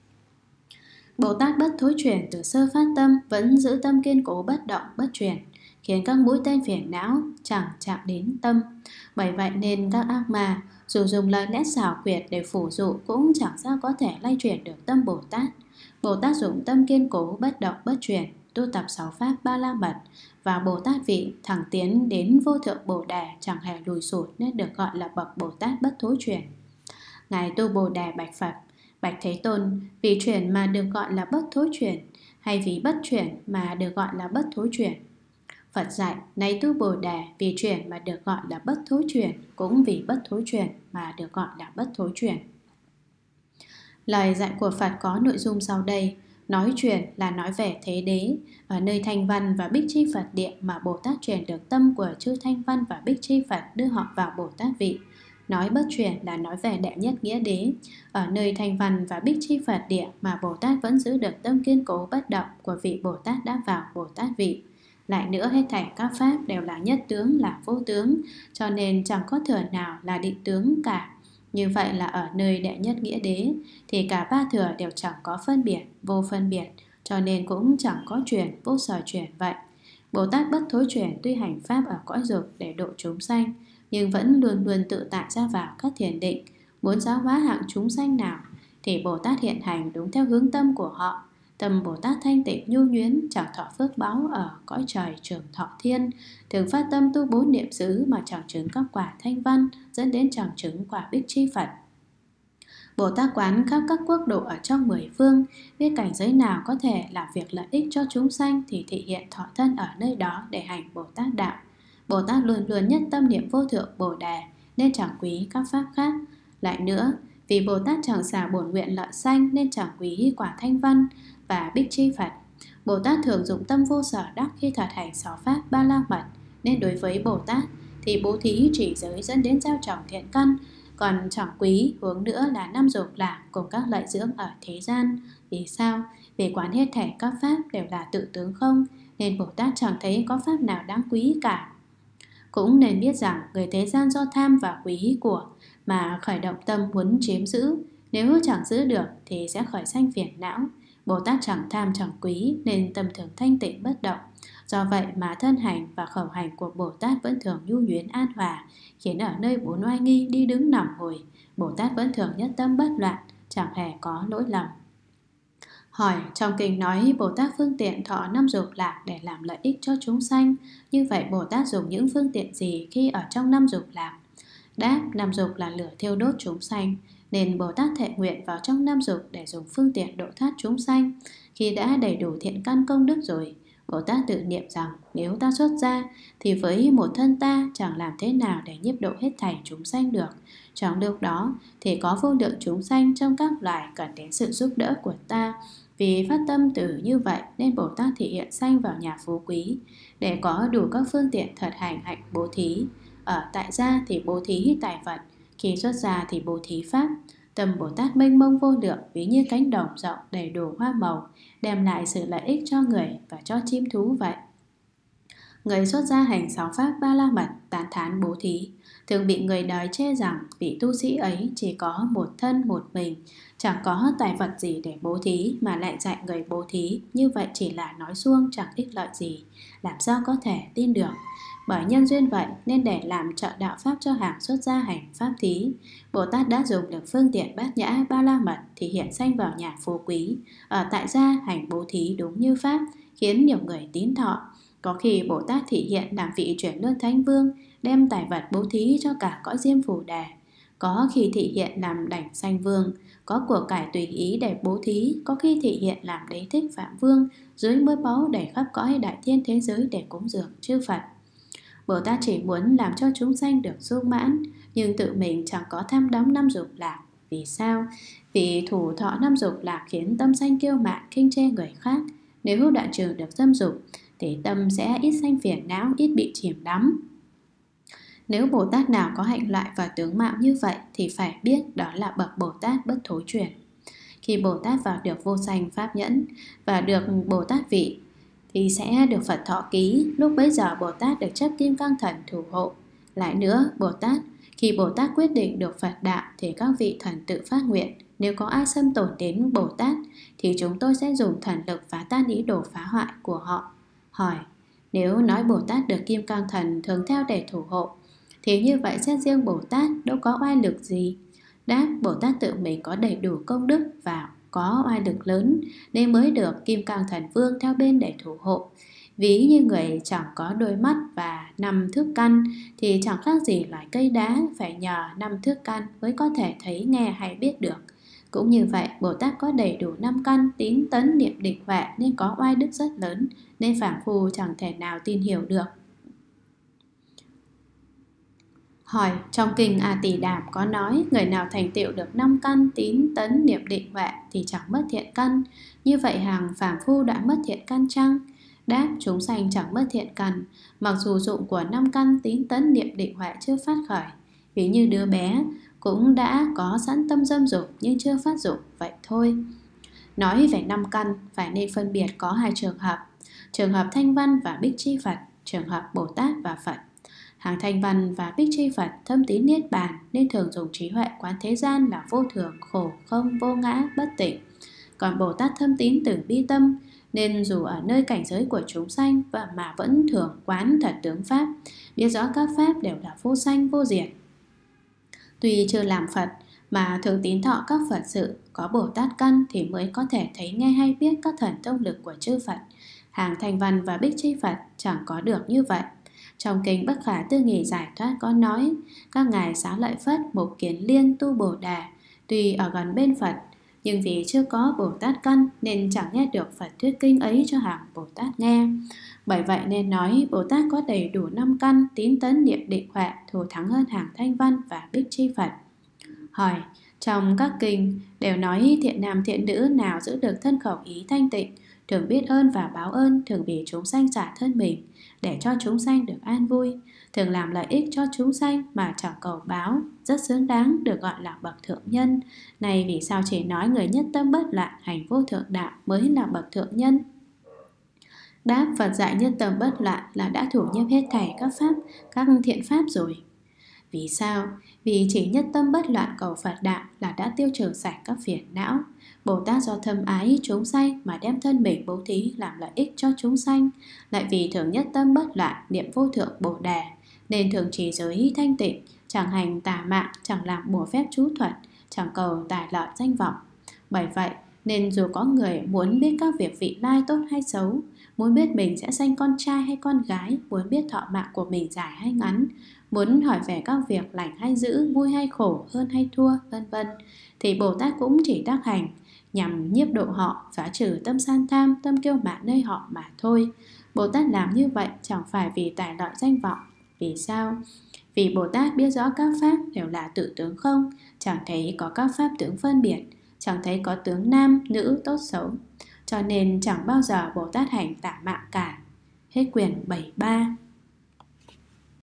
Bồ Tát bất thối chuyển từ sơ phát tâm, vẫn giữ tâm kiên cố bất động bất chuyển, khiến các mũi tên phiền não chẳng chạm đến tâm. Bởi vậy nên các ác ma dù dùng lời lẽ xảo quyệt để phủ dụ cũng chẳng sao có thể lay chuyển được tâm Bồ Tát. Bồ Tát dùng tâm kiên cố bất động bất chuyển, tu tập 6 pháp Ba La Mật, và Bồ Tát vị thẳng tiến đến vô thượng Bồ Đề, chẳng hề lùi sụt, nên được gọi là bậc Bồ Tát bất thối chuyển. Ngài tu Bồ Đề bạch Phật, bạch Thế Tôn, vì chuyển mà được gọi là bất thối chuyển, hay vì bất chuyển mà được gọi là bất thối chuyển? Phật dạy, này tu Bồ Đề, vì chuyển mà được gọi là bất thối chuyển, cũng vì bất thối chuyển mà được gọi là bất thối chuyển. Lời dạy của Phật có nội dung sau đây. Nói truyền là nói về Thế Đế. Ở nơi Thanh Văn và Bích Chi Phật Điện mà Bồ Tát truyền được tâm của chư Thanh Văn và Bích Chi Phật, đưa họ vào Bồ Tát vị. Nói bất truyền là nói về đệ nhất nghĩa đế. Ở nơi Thanh Văn và Bích Chi Phật Điện mà Bồ Tát vẫn giữ được tâm kiên cố bất động của vị Bồ Tát đã vào Bồ Tát vị. Lại nữa, hết thảy các pháp đều là nhất tướng, là vô tướng, cho nên chẳng có thừa nào là định tướng cả. Như vậy là ở nơi đệ nhất nghĩa đế thì cả ba thừa đều chẳng có phân biệt, vô phân biệt, cho nên cũng chẳng có chuyển, vô sở chuyển vậy. Bồ Tát bất thối chuyển tuy hành pháp ở cõi dục để độ chúng sanh, nhưng vẫn luôn luôn tự tại ra vào các thiền định. Muốn giáo hóa hạng chúng sanh nào thì Bồ Tát hiện hành đúng theo hướng tâm của họ. Tâm Bồ Tát thanh tịnh nhu nhuyến, chẳng thọ phước báu ở cõi trời trường thọ thiên, thường phát tâm tu 4 niệm xứ mà chẳng chứng các quả thanh văn, dẫn đến chẳng chứng quả Bích Chi Phật. Bồ Tát quán khắp các quốc độ ở trong 10 phương, biết cảnh giới nào có thể làm việc lợi ích cho chúng sanh thì thị hiện thọ thân ở nơi đó để hành Bồ Tát đạo. Bồ Tát luôn luôn nhất tâm niệm vô thượng Bồ Đề, nên chẳng quý các pháp khác. Lại nữa, vì Bồ Tát chẳng xả bổn nguyện lợi sanh nên chẳng quý quả thanh văn và Bích Chi Phật. Bồ Tát thường dụng tâm vô sở đắc khi thật hành 6 pháp ba la mật, nên đối với Bồ Tát thì bố thí chỉ giới dẫn đến gieo trồng thiện căn, còn chẳng quý huống nữa là 5 dục lạc cùng các lợi dưỡng ở thế gian. Vì sao? Vì quán hết thảy các pháp đều là tự tướng không, nên Bồ Tát chẳng thấy có pháp nào đáng quý cả. Cũng nên biết rằng người thế gian do tham và quý của mà khởi động tâm muốn chiếm giữ, nếu chẳng giữ được thì sẽ khởi sanh phiền não. Bồ Tát chẳng tham chẳng quý nên tâm thường thanh tịnh bất động. Do vậy mà thân hành và khẩu hành của Bồ Tát vẫn thường nhu nhuyến an hòa, khiến ở nơi 4 oai nghi đi đứng nằm ngồi, Bồ Tát vẫn thường nhất tâm bất loạn, chẳng hề có lỗi lầm. Hỏi, trong kinh nói Bồ Tát phương tiện thọ 5 dục lạc để làm lợi ích cho chúng sanh. Như vậy Bồ Tát dùng những phương tiện gì khi ở trong 5 dục lạc? Đáp, 5 dục là lửa thiêu đốt chúng sanh, nên Bồ Tát thệ nguyện vào trong 5 dục để dùng phương tiện độ thoát chúng sanh. Khi đã đầy đủ thiện căn công đức rồi, Bồ Tát tự niệm rằng nếu ta xuất gia thì với một thân ta chẳng làm thế nào để nhiếp độ hết thảy chúng sanh được. Trong lúc đó thì có vô lượng chúng sanh trong các loài cần đến sự giúp đỡ của ta. Vì phát tâm từ như vậy nên Bồ Tát thị hiện sanh vào nhà phú quý để có đủ các phương tiện thật hành hạnh bố thí. Ở tại gia thì bố thí tài vật, khi xuất gia thì bố thí pháp. Tâm Bồ Tát mênh mông vô lượng, ví như cánh đồng rộng đầy đủ hoa màu, đem lại sự lợi ích cho người và cho chim thú vậy. Người xuất gia hành 6 pháp ba la mật, tán thán bố thí, thường bị người đời chê rằng vị tu sĩ ấy chỉ có một thân một mình, chẳng có tài vật gì để bố thí mà lại dạy người bố thí, như vậy chỉ là nói suông chẳng ích lợi gì, làm sao có thể tin được. Bởi nhân duyên vậy nên để làm trợ đạo pháp cho hàng xuất gia hành pháp thí, Bồ Tát đã dùng được phương tiện bát nhã ba la mật thì hiện sanh vào nhà phú quý, ở tại gia hành bố thí đúng như pháp, khiến nhiều người tín thọ. Có khi Bồ Tát thị hiện làm vị chuyển luân thánh vương, đem tài vật bố thí cho cả cõi diêm phù đề. Có khi thị hiện làm đảnh sanh vương, có của cải tùy ý để bố thí. Có khi thị hiện làm đế thích phạm vương, dưới mưa báu để khắp cõi đại thiên thế giới để cúng dường chư Phật. Bồ Tát chỉ muốn làm cho chúng sanh được sung mãn, nhưng tự mình chẳng có tham đắm 5 dục lạc. Vì sao? Vì thủ thọ 5 dục lạc khiến tâm sanh kiêu mạn, khinh chê người khác. Nếu đoạn trừ được dâm dục thì tâm sẽ ít sanh phiền não, ít bị chìm đắm. Nếu Bồ Tát nào có hạnh loại và tướng mạo như vậy thì phải biết đó là bậc Bồ Tát bất thối chuyển. Khi Bồ Tát vào được vô sanh pháp nhẫn và được Bồ Tát vị thì sẽ được Phật thọ ký. Lúc bấy giờ Bồ Tát được chấp kim cang thần thủ hộ. Lại nữa, khi Bồ Tát quyết định được Phật đạo thì các vị thần tự phát nguyện, nếu có ai xâm tổn đến Bồ Tát thì chúng tôi sẽ dùng thần lực phá tan ý đồ phá hoại của họ. Hỏi, nếu nói Bồ Tát được kim cang thần thường theo để thủ hộ thì như vậy xét riêng Bồ Tát đâu có oai lực gì? Đáp, Bồ Tát tự mình có đầy đủ công đức và có oai lực lớn nên mới được kim cang thần vương theo bên để thủ hộ. Ví như người chẳng có đôi mắt và 5 thước căn thì chẳng khác gì loài cây đá, phải nhờ 5 thước căn mới có thể thấy, nghe hay biết được. Cũng như vậy, Bồ Tát có đầy đủ 5 căn, tín tấn niệm định huệ nên có oai đức rất lớn, nên phàm phu chẳng thể nào tin hiểu được. Hỏi, trong kinh A Tỳ Đàm có nói người nào thành tựu được 5 căn tín tấn niệm định huệ thì chẳng mất thiện căn. Như vậy hàng phàm phu đã mất thiện căn chăng? Đáp, chúng sanh chẳng mất thiện căn, mặc dù dụng của 5 căn tín tấn niệm định huệ chưa phát khởi. Ví như đứa bé cũng đã có sẵn tâm dâm dục nhưng chưa phát dụng, vậy thôi. Nói về 5 căn phải nên phân biệt có 2 trường hợp: trường hợp Thanh Văn và Bích Chi Phật, trường hợp Bồ Tát và Phật. Hàng Thanh Văn và Bích Chi Phật thâm tín niết bàn nên thường dùng trí huệ quán thế gian là vô thường, khổ, không, vô ngã, bất tịnh. Còn Bồ Tát thâm tín từ bi tâm nên dù ở nơi cảnh giới của chúng sanh và mà vẫn thường quán thật tướng pháp, biết rõ các pháp đều là vô sanh vô diệt. Tuy chưa làm Phật mà thường tín thọ các Phật sự, có Bồ Tát căn thì mới có thể thấy nghe hay biết các thần thông lực của chư Phật. Hàng Thanh Văn và Bích Chi Phật chẳng có được như vậy. Trong kinh Bất Khả Tư Nghì Giải Thoát có nói, các ngài Xá Lợi Phất, Mục Kiến Liên tu Bồ Đà, tuy ở gần bên Phật, nhưng vì chưa có Bồ Tát căn nên chẳng nghe được Phật thuyết kinh ấy cho hàng Bồ Tát nghe. Bởi vậy nên nói Bồ Tát có đầy đủ 5 căn tín tấn niệm định huệ thù thắng hơn hàng Thanh Văn và Bích Chi Phật. Hỏi, trong các kinh đều nói thiện nam thiện nữ nào giữ được thân khẩu ý thanh tịnh, thường biết ơn và báo ơn, thường vì chúng sanh xả thân mình để cho chúng sanh được an vui, thường làm lợi ích cho chúng sanh mà chẳng cầu báo, rất xứng đáng được gọi là bậc thượng nhân. Này vì sao chỉ nói người nhất tâm bất loạn hành vô thượng đạo mới là bậc thượng nhân? Đáp, Phật dạy nhất tâm bất loạn là đã thủ nhiếp hết thảy các pháp, các thiện pháp rồi. Vì sao? Vì chỉ nhất tâm bất loạn cầu Phật đạo là đã tiêu trừ sạch các phiền não. Bồ Tát do thâm ái chúng sanh mà đem thân mình bố thí làm lợi ích cho chúng sanh. Lại vì thường nhất tâm bất loạn niệm vô thượng Bồ Đề nên thường trì giới thanh tịnh, chẳng hành tà mạng, chẳng làm bùa phép chú thuật, chẳng cầu tài lợi danh vọng. Bởi vậy nên dù có người muốn biết các việc vị lai tốt hay xấu, muốn biết mình sẽ sanh con trai hay con gái, muốn biết thọ mạng của mình dài hay ngắn, muốn hỏi về các việc lành hay dữ, vui hay khổ, hơn hay thua, vân vân, thì Bồ Tát cũng chỉ đắc hành nhằm nhiếp độ họ, phá trừ tâm san tham, tâm kiêu mạn nơi họ mà thôi. Bồ Tát làm như vậy chẳng phải vì tài lợi danh vọng. Vì sao? Vì Bồ Tát biết rõ các pháp đều là tự tướng không, chẳng thấy có các pháp tướng phân biệt, chẳng thấy có tướng nam, nữ, tốt xấu, cho nên chẳng bao giờ Bồ Tát hành tả mạng cả. Hết quyển 73.